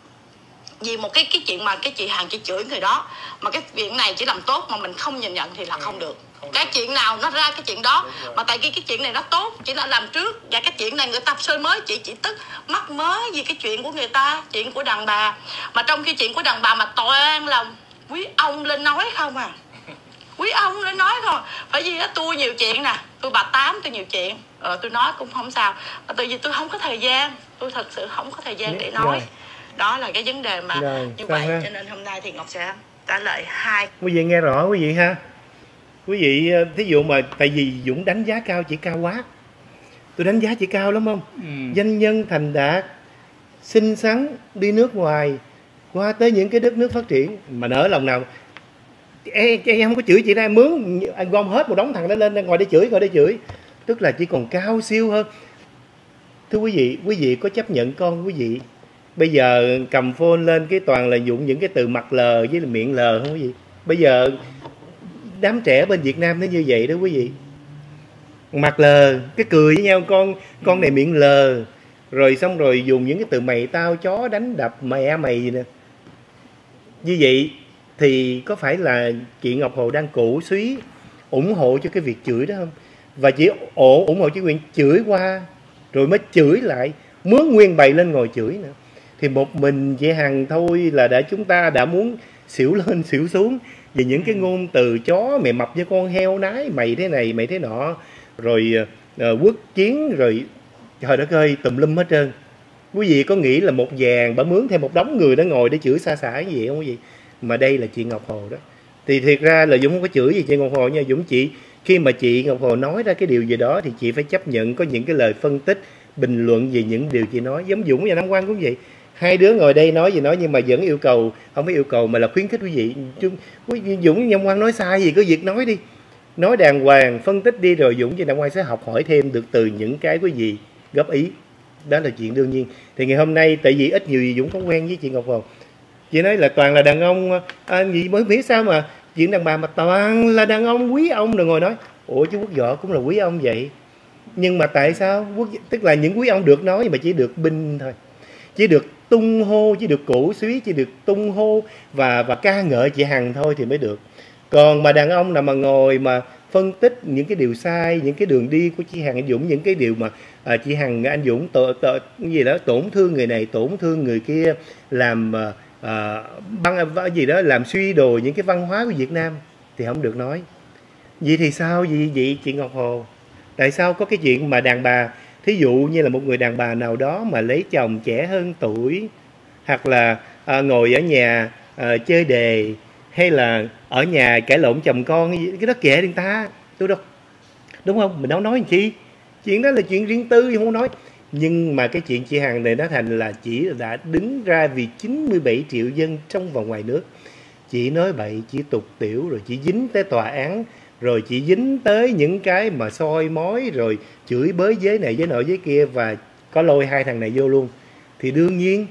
vì một cái chuyện mà cái chị Hằng chị chửi người đó, mà cái chuyện này chỉ làm tốt mà mình không nhìn nhận thì là không được. Cái chuyện nào nó ra cái chuyện đó, mà tại cái chuyện này nó tốt chỉ là làm trước, và cái chuyện này người ta sơi mới, chị chỉ tức mắc mới vì cái chuyện của người ta, chuyện của đàn bà. Mà trong khi chuyện của đàn bà mà toàn là quý ông lên nói không à, quý ông lên nói không. Phải vì đó tôi nhiều chuyện nè, tôi bà Tám tôi nhiều chuyện, tôi nói cũng không sao, tại vì tôi không có thời gian, tôi thật sự không có thời gian để nói. Đó là cái vấn đề mà như vậy ha. Cho nên hôm nay thì Ngọc sẽ trả lời hai. Quý vị nghe rõ quý vị ha. Quý vị thí dụ mà tại vì Dũng đánh giá cao chị cao quá, tôi đánh giá chị cao lắm không? Danh nhân thành đạt, xinh xắn, đi nước ngoài, qua tới những cái đất nước phát triển mà nỡ lòng nào em không có chửi chị ra, em mướn anh gom hết một đống thằng đó lên ngồi để chửi, tức là chỉ còn cao siêu hơn. Thưa quý vị có chấp nhận con quý vị bây giờ cầm phone lên cái toàn là dụng những cái từ mặt lờ với miệng lờ không quý vị? Bây giờ đám trẻ bên Việt Nam nó như vậy đó quý vị, mặt lờ, cái cười với nhau, con này miệng lờ, rồi xong rồi dùng những cái từ mày tao chó đánh đập mẹ mày gì nè. Như vậy thì có phải là chị Ngọc Hồ đang cổ suý ủng hộ cho cái việc chửi đó không? Và chỉ ủng hộ cho quyền chửi qua rồi mới chửi lại, mướn nguyên bầy lên ngồi chửi nữa. Thì một mình chị Hằng thôi là chúng ta đã muốn xỉu lên xỉu xuống về những cái ngôn từ chó mày mập với con heo nái, mày thế này mày thế nọ, rồi quốc chiến, rồi trời đất ơi tùm lum hết trơn. Quý vị có nghĩ là một vàng bà mướn thêm một đống người đó ngồi để chửi xa xả cái gì không quý vị? Mà đây là chị Ngọc Hồ đó. Thì thiệt ra là Dũng không có chửi gì chị Ngọc Hồ nha. Dũng khi mà chị Ngọc Hồ nói ra cái điều gì đó thì chị phải chấp nhận có những cái lời phân tích, bình luận về những điều chị nói. Giống Dũng và Nam Quang cũng vậy. Hai đứa ngồi đây nói gì nói, nhưng mà vẫn yêu cầu, không phải yêu cầu mà là khuyến khích quý vị. Dũng và Nam Quang nói sai gì có việc nói đi, nói đàng hoàng, phân tích đi, rồi Dũng và Nam Quang sẽ học hỏi thêm được từ những cái quý vị góp ý. Đó là chuyện đương nhiên. Thì ngày hôm nay tại vì ít nhiều gì Dũng có quen với chị Ngọc Hồ, chị nói là toàn là đàn ông gì mới biết sao mà chuyện đàn bà mà toàn là đàn ông quý ông rồi ngồi nói ủa chứ Quốc Võ cũng là quý ông vậy. Nhưng mà tại sao tức là những quý ông được nói mà chỉ được binh thôi, chỉ được tung hô, chỉ được cổ suý, chỉ được tung hô và ca ngợi chị Hằng thôi thì mới được. Còn mà đàn ông nào mà ngồi mà phân tích những cái điều sai, những cái đường đi của chị Hằng Anh Dũng, những cái điều mà chị Hằng Anh Dũng gì đó tổn thương người này, tổn thương người kia, làm gì đó, làm suy đồi những cái văn hóa của Việt Nam thì không được nói. Vậy thì sao vậy chị Ngọc Hồ? Tại sao có cái chuyện mà đàn bà, thí dụ như là một người đàn bà nào đó mà lấy chồng trẻ hơn tuổi, hoặc là ngồi ở nhà chơi đề, hay là ở nhà cãi lộn chồng con, cái đó kệ người ta, tôi đâu, đúng không? Mình đâu nói làm chi, chuyện đó là chuyện riêng tư không nói. Nhưng mà cái chuyện chị Hằng này nó thành là chỉ đã đứng ra vì 97 triệu dân trong và ngoài nước. Chị nói bậy, chị tục tiểu, rồi chị dính tới tòa án, rồi chị dính tới những cái mà soi mói, rồi chửi bới giới này giới nọ giới kia, và có lôi hai thằng này vô luôn. Thì đương nhiên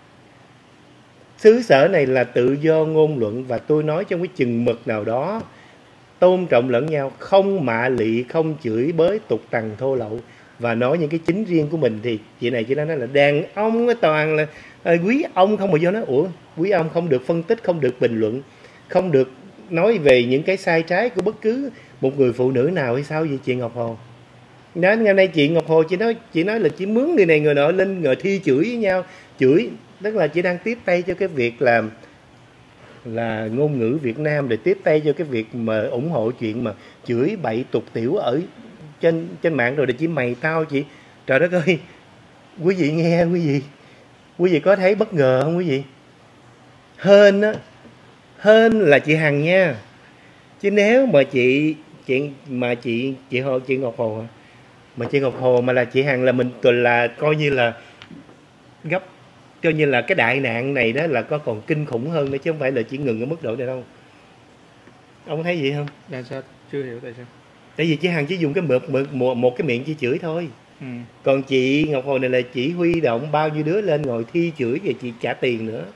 xứ sở này là tự do ngôn luận, và tôi nói trong cái chừng mực nào đó tôn trọng lẫn nhau, không mạ lị, không chửi bới tục tằn thô lậu, và nói những cái chính riêng của mình. Thì chị này chỉ nói là đàn ông toàn là quý ông không, mà do nói ủa quý ông không được phân tích, không được bình luận, không được nói về những cái sai trái của bất cứ một người phụ nữ nào hay sao vậy chị Ngọc Hồ? Nói ngày nay chị Ngọc Hồ chị nói là chị mướn người này người nọ lên ngồi thi chửi với nhau, chửi tức là chị đang tiếp tay cho cái việc là ngôn ngữ Việt Nam, để tiếp tay cho cái việc mà ủng hộ chuyện mà chửi bậy tục tiểu ở trên mạng, rồi để chỉ mày tao chị. Trời đất ơi, quý vị nghe, quý vị có thấy bất ngờ không quý vị? Hên á, hên là chị Hằng nha, chứ nếu mà chị Ngọc Hồ mà chị Ngọc Hồ mà là chị Hằng là mình là coi như là gấp, coi như là cái đại nạn này đó là có còn kinh khủng hơn nữa, chứ không phải là chỉ ngừng ở mức độ này đâu. Ông thấy gì không? Tại sao chưa hiểu tại sao? Tại vì chị Hằng chỉ dùng cái một cái miệng chỉ chửi thôi. Còn chị Ngọc Hồ này là chỉ huy động bao nhiêu đứa lên ngồi thi chửi, và chị trả tiền nữa.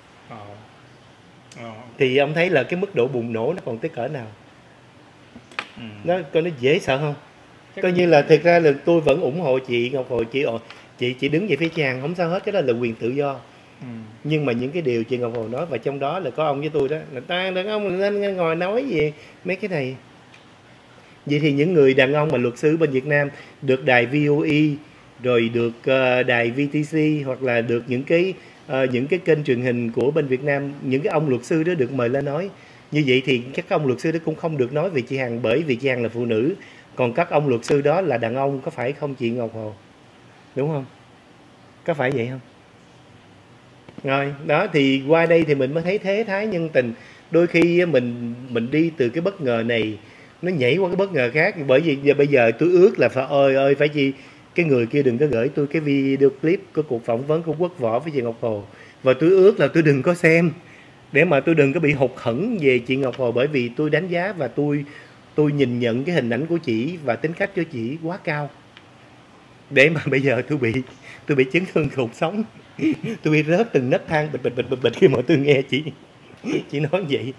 Thì ông thấy là cái mức độ bùng nổ nó còn tới cỡ nào. Nó dễ sợ không? Coi như là thực ra là tôi vẫn ủng hộ chị Ngọc Hồ, chị đứng về phía chị Hằng không sao hết, cái đó là quyền tự do. Nhưng mà những cái điều chị Ngọc Hồ nói, và trong đó là có ông với tôi đó, là ta đàn ông lên ngồi nói gì mấy cái này. Vậy thì những người đàn ông mà luật sư bên Việt Nam được đài VOE, rồi được đài VTC, hoặc là được những cái kênh truyền hình của bên Việt Nam, những cái ông luật sư đó được mời lên nói. Như vậy thì các ông luật sư đó cũng không được nói về chị Hằng, bởi vì chị Hằng là phụ nữ. Còn các ông luật sư đó là đàn ông, có phải không chị Ngọc Hồ? Đúng không? Có phải vậy không? Rồi, đó thì qua đây thì mình mới thấy thế thái nhân tình. Đôi khi mình đi từ cái bất ngờ này nó nhảy qua cái bất ngờ khác. Bởi vì bây giờ tôi ước là phải chi cái người kia đừng có gửi tôi cái video clip của cuộc phỏng vấn của Quốc Võ với chị Ngọc Hồ, và tôi ước là tôi đừng có xem, để mà tôi đừng có bị hụt hẫng về chị Ngọc Hồ, bởi vì tôi đánh giá và tôi nhìn nhận cái hình ảnh của chị và tính cách của chị quá cao, để mà bây giờ tôi bị chấn thương cột sống, tôi bị rớt từng nấc thang bịch khi mà tôi nghe chị nói vậy.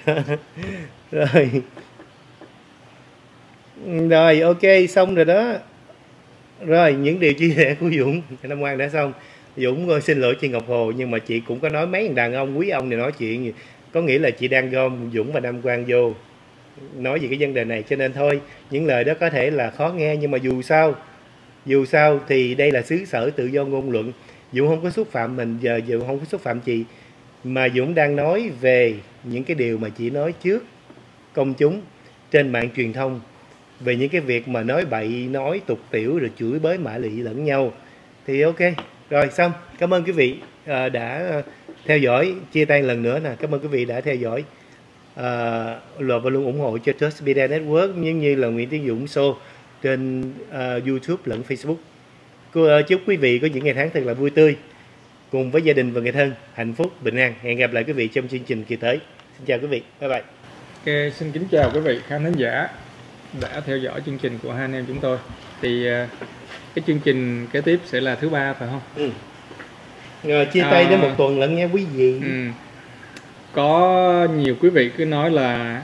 Rồi ok, xong rồi đó. Rồi những điều chia sẻ của Dũng năm ngoan đã xong. Dũng xin lỗi chị Ngọc Hồ, nhưng mà chị cũng có nói mấy đàn ông quý ông này nói chuyện, có nghĩa là chị đang gom Dũng và Nam Quang vô nói về cái vấn đề này, cho nên thôi những lời đó có thể là khó nghe, nhưng mà dù sao thì đây là xứ sở tự do ngôn luận. Dũng không có xúc phạm mình, giờ Dũng không có xúc phạm chị, mà Dũng đang nói về những cái điều mà chị nói trước công chúng trên mạng truyền thông, về những cái việc mà nói bậy, nói tục tiểu, rồi chửi bới mạ lị lẫn nhau. Thì ok, rồi xong. Cảm ơn quý vị đã theo dõi. Chia tay lần nữa nè, cảm ơn quý vị đã theo dõi và luôn ủng hộ cho Trust Media Network, như là Nguyễn Tiến Dũng Show trên YouTube lẫn Facebook. Chúc quý vị có những ngày tháng thật là vui tươi cùng với gia đình và người thân, hạnh phúc, bình an. Hẹn gặp lại quý vị trong chương trình kỳ tới. Xin chào quý vị, bye bye. Ok, xin kính chào quý vị khán thính giả đã theo dõi chương trình của hai anh em chúng tôi. Thì cái chương trình kế tiếp sẽ là thứ ba phải không? Chia tay đến một tuần lận nha quý vị. Có nhiều quý vị cứ nói là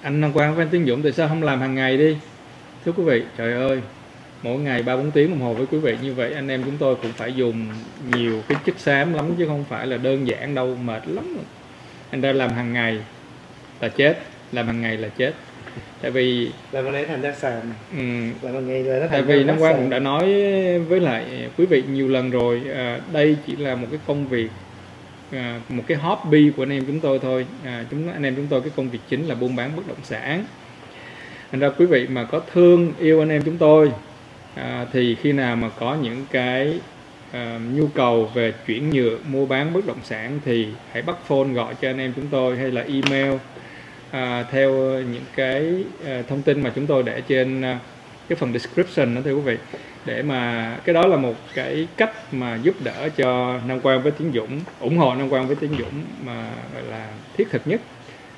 anh Nam Quang với anh Tiến Dũng tại sao không làm hàng ngày đi? Thưa quý vị, trời ơi, mỗi ngày 3-4 tiếng đồng hồ với quý vị như vậy, anh em chúng tôi cũng phải dùng nhiều cái chất xám lắm chứ không phải là đơn giản đâu, mệt lắm. Anh ra làm hàng ngày là chết, làm hàng ngày là chết. Tại vì làm bằng ngày thành ra sàn, làm bằng ngày rồi nó tại vì Nam Quang cũng đã nói với lại quý vị nhiều lần rồi, đây chỉ là một cái công việc, một cái hobby của anh em chúng tôi thôi. Anh em chúng tôi cái công việc chính là buôn bán bất động sản. Thành ra quý vị mà có thương yêu anh em chúng tôi, thì khi nào mà có những cái nhu cầu về chuyển nhượng mua bán bất động sản thì hãy bắt phone gọi cho anh em chúng tôi, hay là email theo những cái thông tin mà chúng tôi để trên cái phần description đó thưa quý vị, để mà cái đó là một cái cách mà giúp đỡ cho Nam Quang với Tiến Dũng, ủng hộ Nam Quang với Tiến Dũng mà gọi là thiết thực nhất.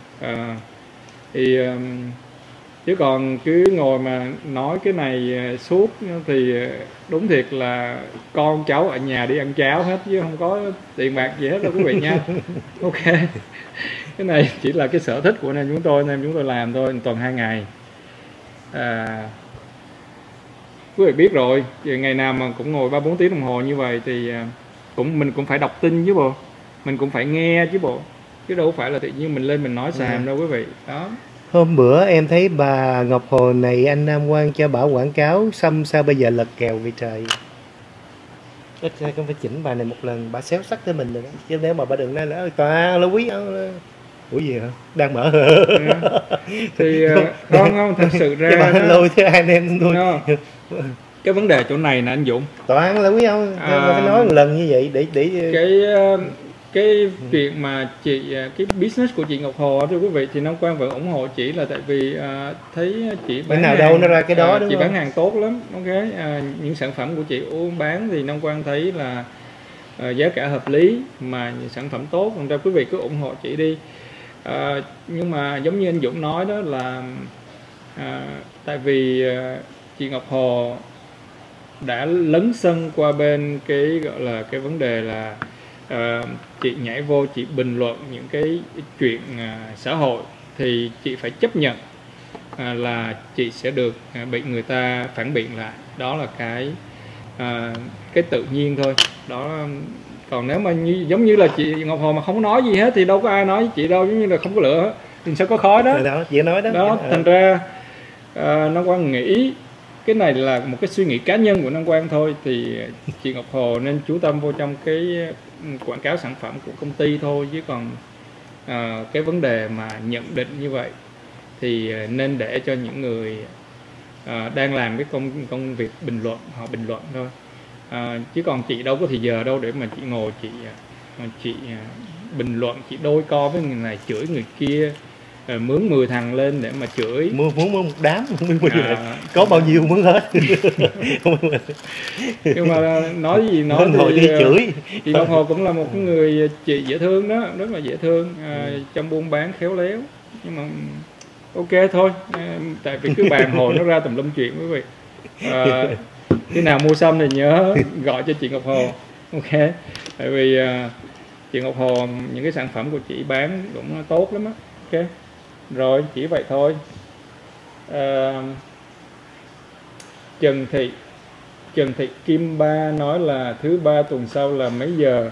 Chứ còn cứ ngồi mà nói cái này suốt thì đúng thiệt là con cháu ở nhà đi ăn cháo hết chứ không có tiền bạc gì hết đâu quý vị nha. Ok, cái này chỉ là cái sở thích của anh em chúng tôi làm thôi, tuần 2 ngày. Quý vị biết rồi, ngày nào mà cũng ngồi 3-4 tiếng đồng hồ như vậy thì mình cũng phải đọc tin chứ bộ, mình cũng phải nghe chứ bộ, chứ đâu phải là tự nhiên mình lên mình nói xàm đâu quý vị. Đó. Hôm bữa em thấy bà Ngọc Hồ này anh Nam Quang cho bà quảng cáo xong sao bây giờ lật kèo vậy trời. Ít ra cũng phải chỉnh bà này một lần, bà xéo sắc tới mình rồi đó. Chứ nếu mà bà đừng nói là toàn là quý ơi. Ủa gì hả? Đang mở thì không thật sự ra bà lôi theo anh em tôi. Cái vấn đề chỗ này nè anh Dũng, toàn là quý không? Phải nói một lần như vậy để cái chuyện mà cái business của chị Ngọc Hồ thưa quý vị, thì Nam Quang vẫn ủng hộ chị là tại vì thấy chị bán nào hàng, đâu nó ra cái đó đúng chị không? bán hàng tốt lắm. Ok, những sản phẩm của chị bán thì Nam Quang thấy là giá cả hợp lý mà sản phẩm tốt, nên ra quý vị cứ ủng hộ chị đi. Nhưng mà giống như anh Dũng nói đó là tại vì chị Ngọc Hồ đã lấn sân qua bên cái gọi là cái vấn đề là chị nhảy vô chị bình luận những cái chuyện xã hội, thì chị phải chấp nhận là chị sẽ được bị người ta phản biện lại. Đó là cái tự nhiên thôi đó. Còn nếu mà giống như là chị Ngọc Hồ mà không nói gì hết thì đâu có ai nói với chị đâu, giống như là không có lửa hết thì sao có khói đó. Chị nói đó. Thành ra Nam Quang nghĩ cái này là một cái suy nghĩ cá nhân của Nam Quang thôi, thì chị Ngọc Hồ nên chú tâm vô trong cái quảng cáo sản phẩm của công ty thôi, chứ còn cái vấn đề mà nhận định như vậy thì nên để cho những người đang làm cái công việc bình luận, họ bình luận thôi. Chứ còn chị đâu có thì giờ đâu để mà chị ngồi chị bình luận, chị đôi co với người này chửi người kia, mướn 10 thằng lên để mà chửi, muốn một đám có bao nhiêu mướn hết. Nhưng mà nói gì nói thì chửi. Chị Ngọc Hồ cũng là một người chị dễ thương đó, rất là dễ thương, trong buôn bán khéo léo. Nhưng mà ok thôi, tại vì cứ bàn hồi nó ra tùm lum chuyện quý vị. Khi nào mua xong thì nhớ gọi cho chị Ngọc Hồ. Ok, tại vì chị Ngọc Hồ những cái sản phẩm của chị bán cũng tốt lắm á. Ok, rồi chỉ vậy thôi. Trần Thị Kim Ba nói là thứ 3 tuần sau là mấy giờ?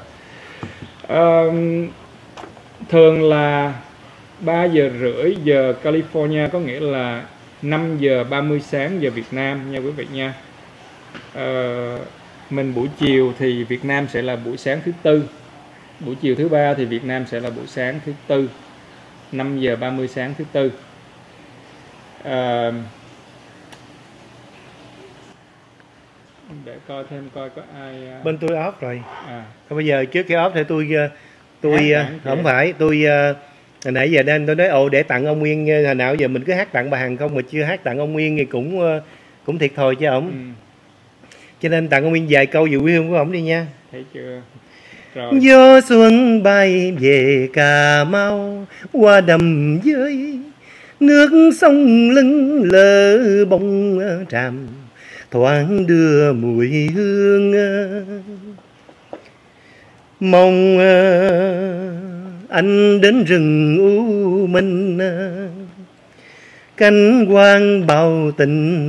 Thường là 3 giờ rưỡi giờ California, có nghĩa là 5 giờ 30 sáng giờ Việt Nam nha quý vị nha. Mình buổi chiều thì Việt Nam sẽ là buổi sáng thứ Tư, buổi chiều thứ Ba thì Việt Nam sẽ là buổi sáng thứ Tư, 5 giờ 30 sáng thứ Tư. Để coi thêm coi có ai bên tôi off rồi. Bây giờ trước cái off thì tôi không phải tôi hồi nãy giờ nên tôi nói để tặng ông Nguyên, hồi nào giờ mình cứ hát tặng bà Hằng không mà chưa hát tặng ông Nguyên thì cũng thiệt thòi chứ ổng. Cho nên tặng ông Nguyên vài câu về quê hương của ổng đi nha. Thấy chưa? Rồi. Gió xuân bay về Cà Mau, qua đầm với nước sông lưng lờ bông tràm, thoáng đưa mùi hương. Mong anh đến rừng U Minh, cánh quang bao tình,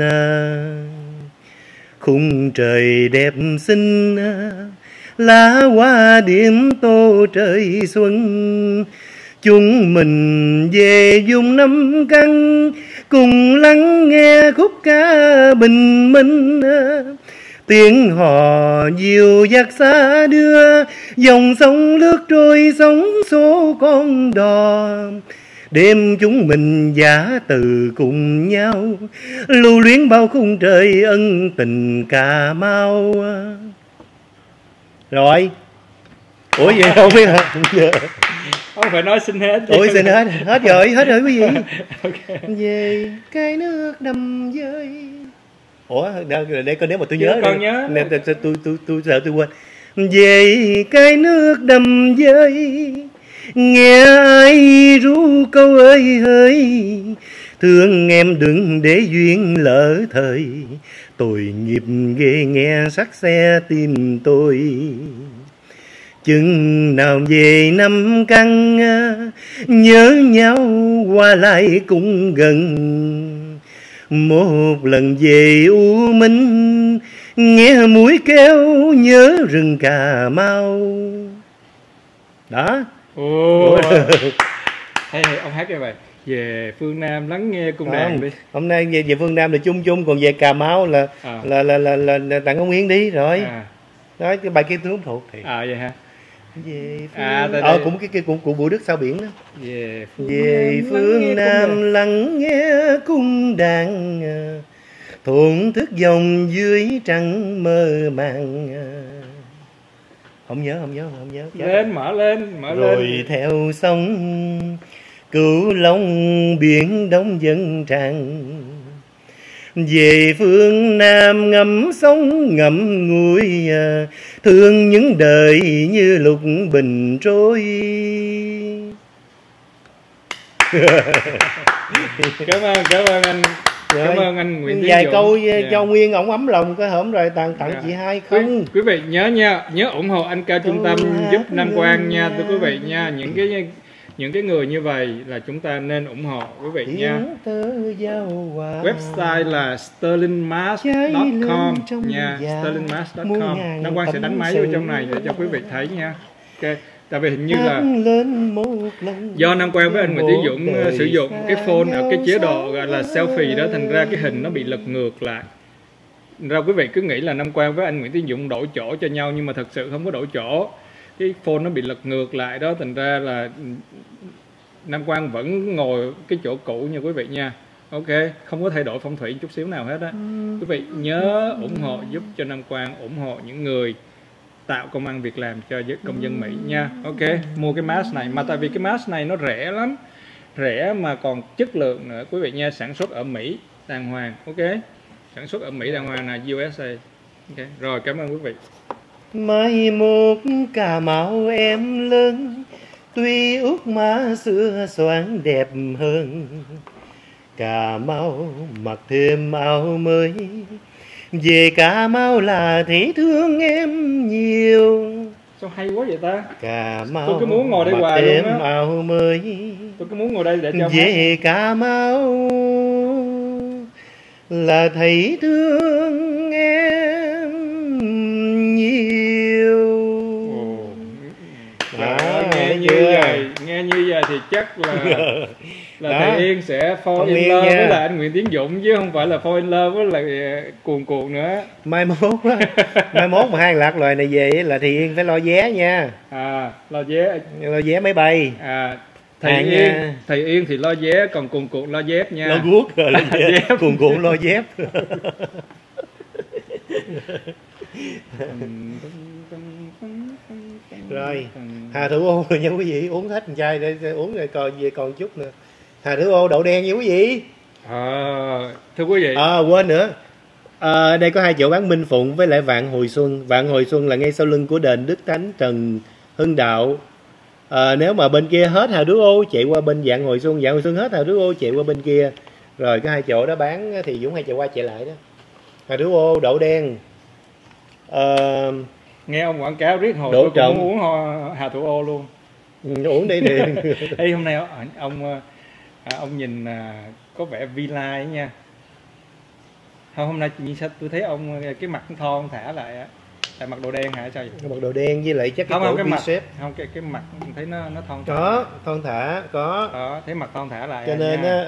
khung trời đẹp xinh, lá hoa điểm tô trời xuân. Chúng mình về vùng Năm Căn, cùng lắng nghe khúc ca bình minh. Tiếng hò dìu dắt xa đưa, dòng sông lướt trôi sóng số con đò. Đêm chúng mình giả từ cùng nhau, lưu luyến bao khung trời ân tình Cà Mau. Rồi. Ủa vậy không biết hả? Không phải nói xin hết. Ủa xin hết. Hết rồi quý vị. Okay. Về cái nước đầm dơi. Ủa để coi nếu mà tôi nhớ. Con nhớ. Tôi sợ tôi quên. Về cái nước đầm dơi, nghe ai ru câu ơi hỡi, thương em đừng để duyên lỡ thời, tội nghiệp ghê nghe sắc xe tim tôi. Chừng nào về Năm Căn, nhớ nhau qua lại cũng gần. Một lần về U Minh, nghe muối kêu nhớ rừng Cà Mau. Đó. Ồ. Hey, ông hát cái bài về phương Nam lắng nghe cung đàn đi. Hôm nay về phương Nam là chung chung, còn về Cà Mau là tặng ông Yến đi rồi. Đó cái bài kia tôi không thuộc thì. Vậy hả? Về phương... cũng cái của Vũ Đức Sao Biển đó. Về phương Nam lắng nghe cung đàn, thổn thức dòng dưới trăng mơ màng. Không nhớ. Lên mở lên. Rồi theo sông Cửu Long biển Đông dâng tràn, về phương Nam ngắm sóng ngậm ngùi, thương những đời như lục bình trôi. Cảm ơn anh. Cảm ơn anh Nguyễn Tiến Vài Dũng. câu cho Nguyên ổng ấm lòng cái hổm rồi tặng chị Hai không. Quý vị nhớ nha, nhớ ủng hộ anh Cao Trung Tâm giúp Nam Quang nha thưa quý vị nha. Những cái người như vậy là chúng ta nên ủng hộ quý vị nha. Website là sterlingmask.com nha, sterlingmask.com. Nam Quang sẽ đánh máy vô trong này để cho quý vị thấy nha. Ok. Tại vì hình như là do Nam Quang với anh Nguyễn Tiến Dũng sử dụng cái phone ở cái chế độ gọi là selfie đó, thành ra cái hình nó bị lật ngược lại. Ra quý vị cứ nghĩ là Nam Quang với anh Nguyễn Tiến Dũng đổi chỗ cho nhau, nhưng mà thật sự không có đổi chỗ. Cái phone nó bị lật ngược lại đó, thành ra là Nam Quang vẫn ngồi cái chỗ cũ nha quý vị nha. Ok, không có thay đổi phong thủy chút xíu nào hết á. Quý vị nhớ ủng hộ giúp cho Nam Quang, ủng hộ những người tạo công ăn việc làm cho công dân Mỹ nha. Ok, mua cái mask này, mà tại vì cái mask này nó rẻ lắm, rẻ mà còn chất lượng nữa quý vị nha, sản xuất ở Mỹ đàng hoàng. Ok, sản xuất ở Mỹ đàng hoàng là USA. Ok, rồi cảm ơn quý vị. Mai một Cà Mau em lớn, tuy ước má xưa xoáng đẹp hơn. Cà Mau mặc thêm áo mới, về Cà Mau là thấy thương em nhiều. Sao hay quá vậy ta? Cà Mau tôi cứ muốn ngồi đây hoài luôn á. áo mới, tôi cứ muốn ngồi đây để cho về Cà Mau là thấy thương em nhiều. Nghe như vậy thì chắc là thầy Yên sẽ fall in love với lại anh Nguyễn Tiến Dũng, chứ không phải là fall in love với lại cuồn nữa. Mai mốt mà hai lạc loài này về là thầy Yên phải lo vé nha. Lo vé máy bay. Thầy Yên thì lo vé, còn cuồn lo dép nha. Lo guốc rồi lo dép. Cuồn lo dép. Rồi Hà Thủ Ô nha quý vị, uống hết chai để uống rồi còn chút nữa. Hà Thủ Ô đậu đen nha quý vị. Thưa quý vị, quên nữa. Đây có hai chỗ bán Minh Phụng với lại Vạn Hồi Xuân. Vạn Hồi Xuân là ngay sau lưng của đền Đức Thánh Trần Hưng Đạo. Nếu mà bên kia hết Hà Thủ Ô chạy qua bên Vạn Hồi Xuân hết Hà Thủ Ô chạy qua bên kia. Rồi cái hai chỗ đó bán thì Dũng hay chạy qua chạy lại đó. Hà Thủ Ô đậu đen. Nghe ông quảng cáo riết hồi tôi cũng muốn uống Hà Thủ Ô luôn. Uống đi đi. Ê, hôm nay ông nhìn có vẻ vi lai nha. Không, hôm nay tự nhiên sao tôi thấy ông cái mặt thon thả lại á, tại mặc đồ đen hả sao vậy? Cái mặc đồ đen với lại chắc Không, cái mặt bicep. không, cái mặt thấy nó thon thả. Có thon thả, có. Đó, thấy mặt thon thả lại Cho nên á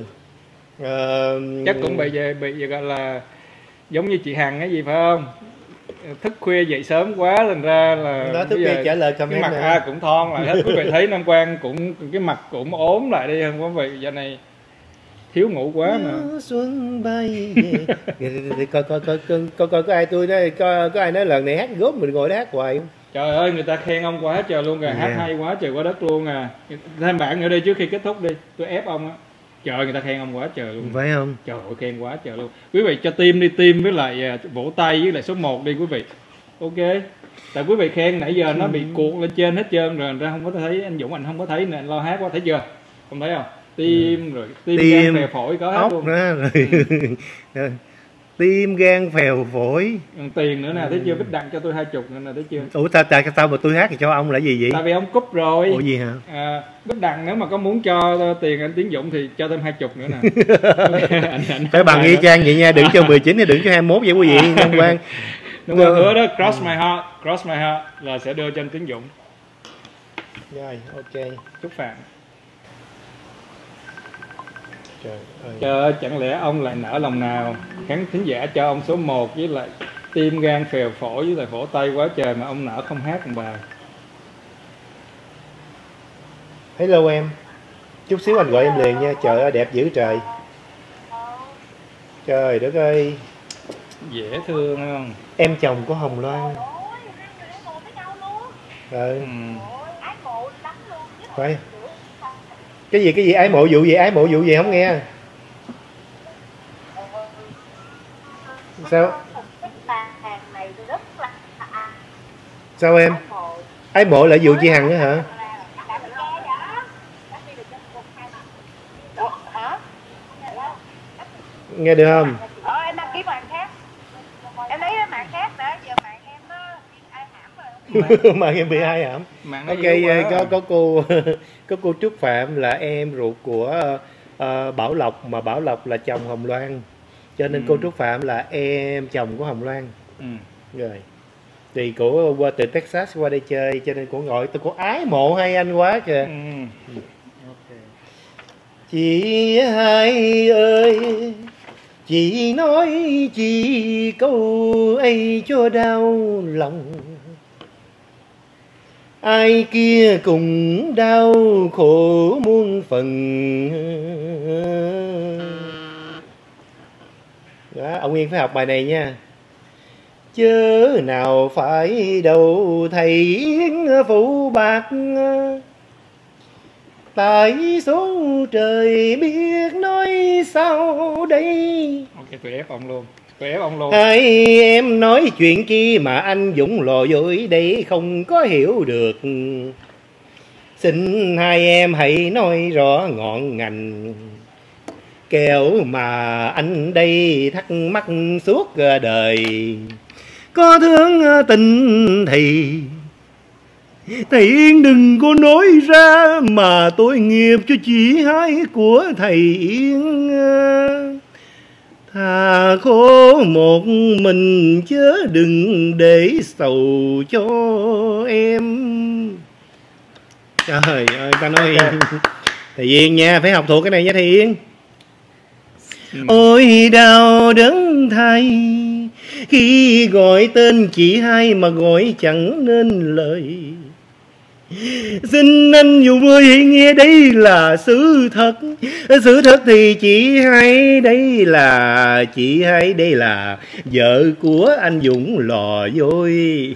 chắc cũng bị gọi là giống như chị Hằng cái gì phải không? Thức khuya dậy sớm quá thành ra là đó, thức khuya trả lời comment cái mặt cũng thon lại hết. Quý vị thấy Nam Quang cũng cái mặt cũng ốm lại đi không quý vị, giờ này thiếu ngủ quá mà. Xuân bay về. Coi có ai tôi nói có ai nói lần này hát gốm mình ngồi đó hát hoài không? Trời ơi, người ta khen ông quá trời luôn, hát hay quá trời quá đất luôn à. Thêm bạn nữa đi, trước khi kết thúc đi, tôi ép ông á. Trời ơi, người ta khen ông quá trời luôn. Phải không? Trời ơi, khen quá trời luôn. Quý vị cho tim đi, tim với lại vỗ tay với lại số 1 đi quý vị. Ok. Tại quý vị khen nãy giờ nó bị cuộn lên trên hết trơn rồi, ra không có thấy anh Dũng, anh không có thấy nè, anh lo hát quá, thấy chưa? Không thấy không? Tim rồi, tim phèo phổi có hết luôn. Đó, rồi. Tim gan phèo phổi. Tiền nữa nè, thấy chưa? Bích Đặng cho tôi 20 nữa nè, thấy chưa? Ủa sao mà tôi hát thì cho ông là gì vậy? Tại vì ông cúp rồi. Ủa gì hả? Bích Đặng nếu mà có muốn cho tiền anh Tiến Dũng thì cho thêm 20 nữa nè. Phải bằng y chang vậy nha, đừng cho 19 hay đừng cho 21 vậy quý vị. Nam Quang. Đúng rồi, hứa đó, cross my heart là sẽ đưa cho anh Tiến Dũng. Rồi, ok. Chúc Phạm. Trời ơi, chẳng lẽ ông lại nở lòng nào khán thính giả cho ông số 1 với lại tim gan phèo phổi với lại vỗ tay quá trời mà ông nở không hát một bài. Hello em. Chút xíu anh gọi em liền nha. Trời ơi đẹp dữ trời. Trời đất ơi. Dễ thương không? Em chồng của Hồng Loan. Phải. Cái gì ái mộ vụ gì, ái mộ vụ gì không nghe. Sao em? Ái mộ là vụ chị Hằng đó hả? Nghe được không? Em đăng ký mạng khác. Em lấy mạng khác nữa, giờ mạng em nó bị ai hãm rồi. Mạng em bị ai hãm? Ok, có cô Trúc Phạm là em ruột của Bảo Lộc, mà Bảo Lộc là chồng Hồng Loan. Cho nên cô Trúc Phạm là em chồng của Hồng Loan. Rồi. Thì cổ qua từ Texas qua đây chơi, cho nên cổ gọi tôi, cổ ái mộ hai anh quá kìa. Okay. Chị hai ơi, chị nói chị câu ấy cho đau lòng, ai kia cùng đau khổ muôn phần. Đó, ông Nguyên phải học bài này nha. Chớ nào phải đầu thầy phụ bạc, tại số trời biết nói sao đây. Ok, tôi ép ông luôn. Hai em nói chuyện chi mà anh Dũng lò dối đây không có hiểu được. Xin hai em hãy nói rõ ngọn ngành, kẻo mà anh đây thắc mắc suốt đời. Có thương tình thì thầy Yên đừng có nói ra mà tội nghiệp cho chị hai của thầy Yên. Thà khổ một mình chớ đừng để sầu cho em. Trời ơi, ta nói thầy Yên nha, phải học thuộc cái này nha thầy Yên. Ôi đau đớn thay khi gọi tên chị hai mà gọi chẳng nên lời. Xin anh Dũng ơi hãy nghe đây là sự thật. Sự thật thì chị hai đây là vợ của anh Dũng lò vôi.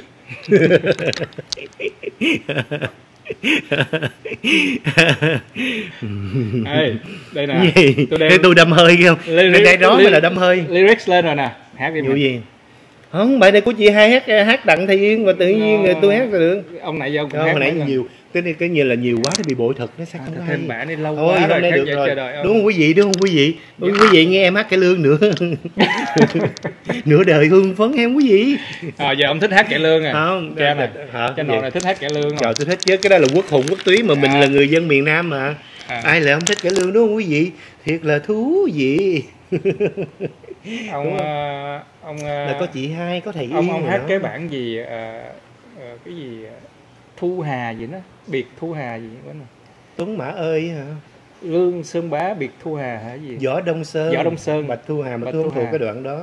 Ê, đây nè. Tôi đâm hơi không? Cái đó mới là đâm hơi. Lyrics lên rồi nè. Hát đi. Vụ gì? Không, bài này của chị hai hát Đặng Thị Yên mà tự nhiên tôi hát rồi được. Ông này giờ cũng hát hồi nãy nhiều. Cái như là nhiều quá thì bị bội thực nó sẽ không thêm bản đi lâu quá rồi. Được rồi. Đúng không quý vị? Quý vị nghe em hát cải lương nữa. Nửa đời hương phấn em quý vị. Giờ ông thích hát cải lương à? Không, Cha nội này thích hát cải lương. Trời, tôi thích chứ, cái đó là quốc hùng quốc túy mà mình là người dân miền Nam mà. Ai lại không thích cải lương đúng không quý vị? Thiệt là thú vị. Ông Là có chị Hai, có thầy Yên. Ông hát cái bản gì cái gì Thu Hà gì đó, biệt Thu Hà gì đó. Tuấn Mã ơi hả? Lương Sơn Bá biệt Thu Hà hả gì? Võ Đông Sơn. Bạch Thu Hà, mà tôi không thuộc cái đoạn đó.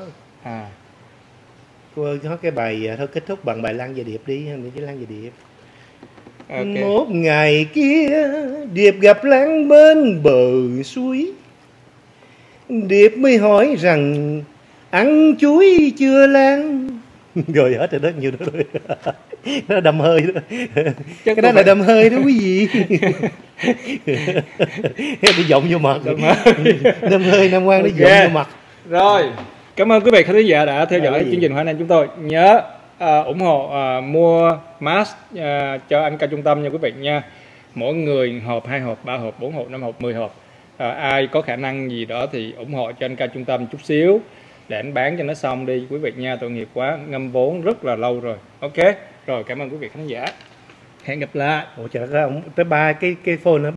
Cô ơi, có cái bài thôi kết thúc bằng bài Lan và Điệp đi, không cái Lan và Điệp. Okay. Một ngày kia Điệp gặp Lan bên bờ suối. Điệp mới hỏi rằng ăn chuối chưa Lan? Rồi hết rồi đó, nhiều đó thôi. Nó đâm hơi đó. Cái đó là đâm hơi đó quý vị. Đi vọng vô mặt. Đâm hơi Nam Quang, nó vọng vô mặt. Rồi, cảm ơn quý vị khán giả đã theo dõi chương trình Hoa Nam chúng tôi. Nhớ ủng hộ mua mask cho anh Ca Trung Tâm nha quý vị nha. Mỗi người hộp, 2 hộp, 3 hộp, 4 hộp, 5 hộp, 10 hộp. Ai có khả năng gì đó thì ủng hộ cho anh Ca Trung Tâm chút xíu để anh bán cho nó xong đi quý vị nha. Tội nghiệp quá, ngâm vốn rất là lâu rồi. Ok, rồi cảm ơn quý vị khán giả. Hẹn gặp lại. Ủa trời ơi, tới 3 cái phone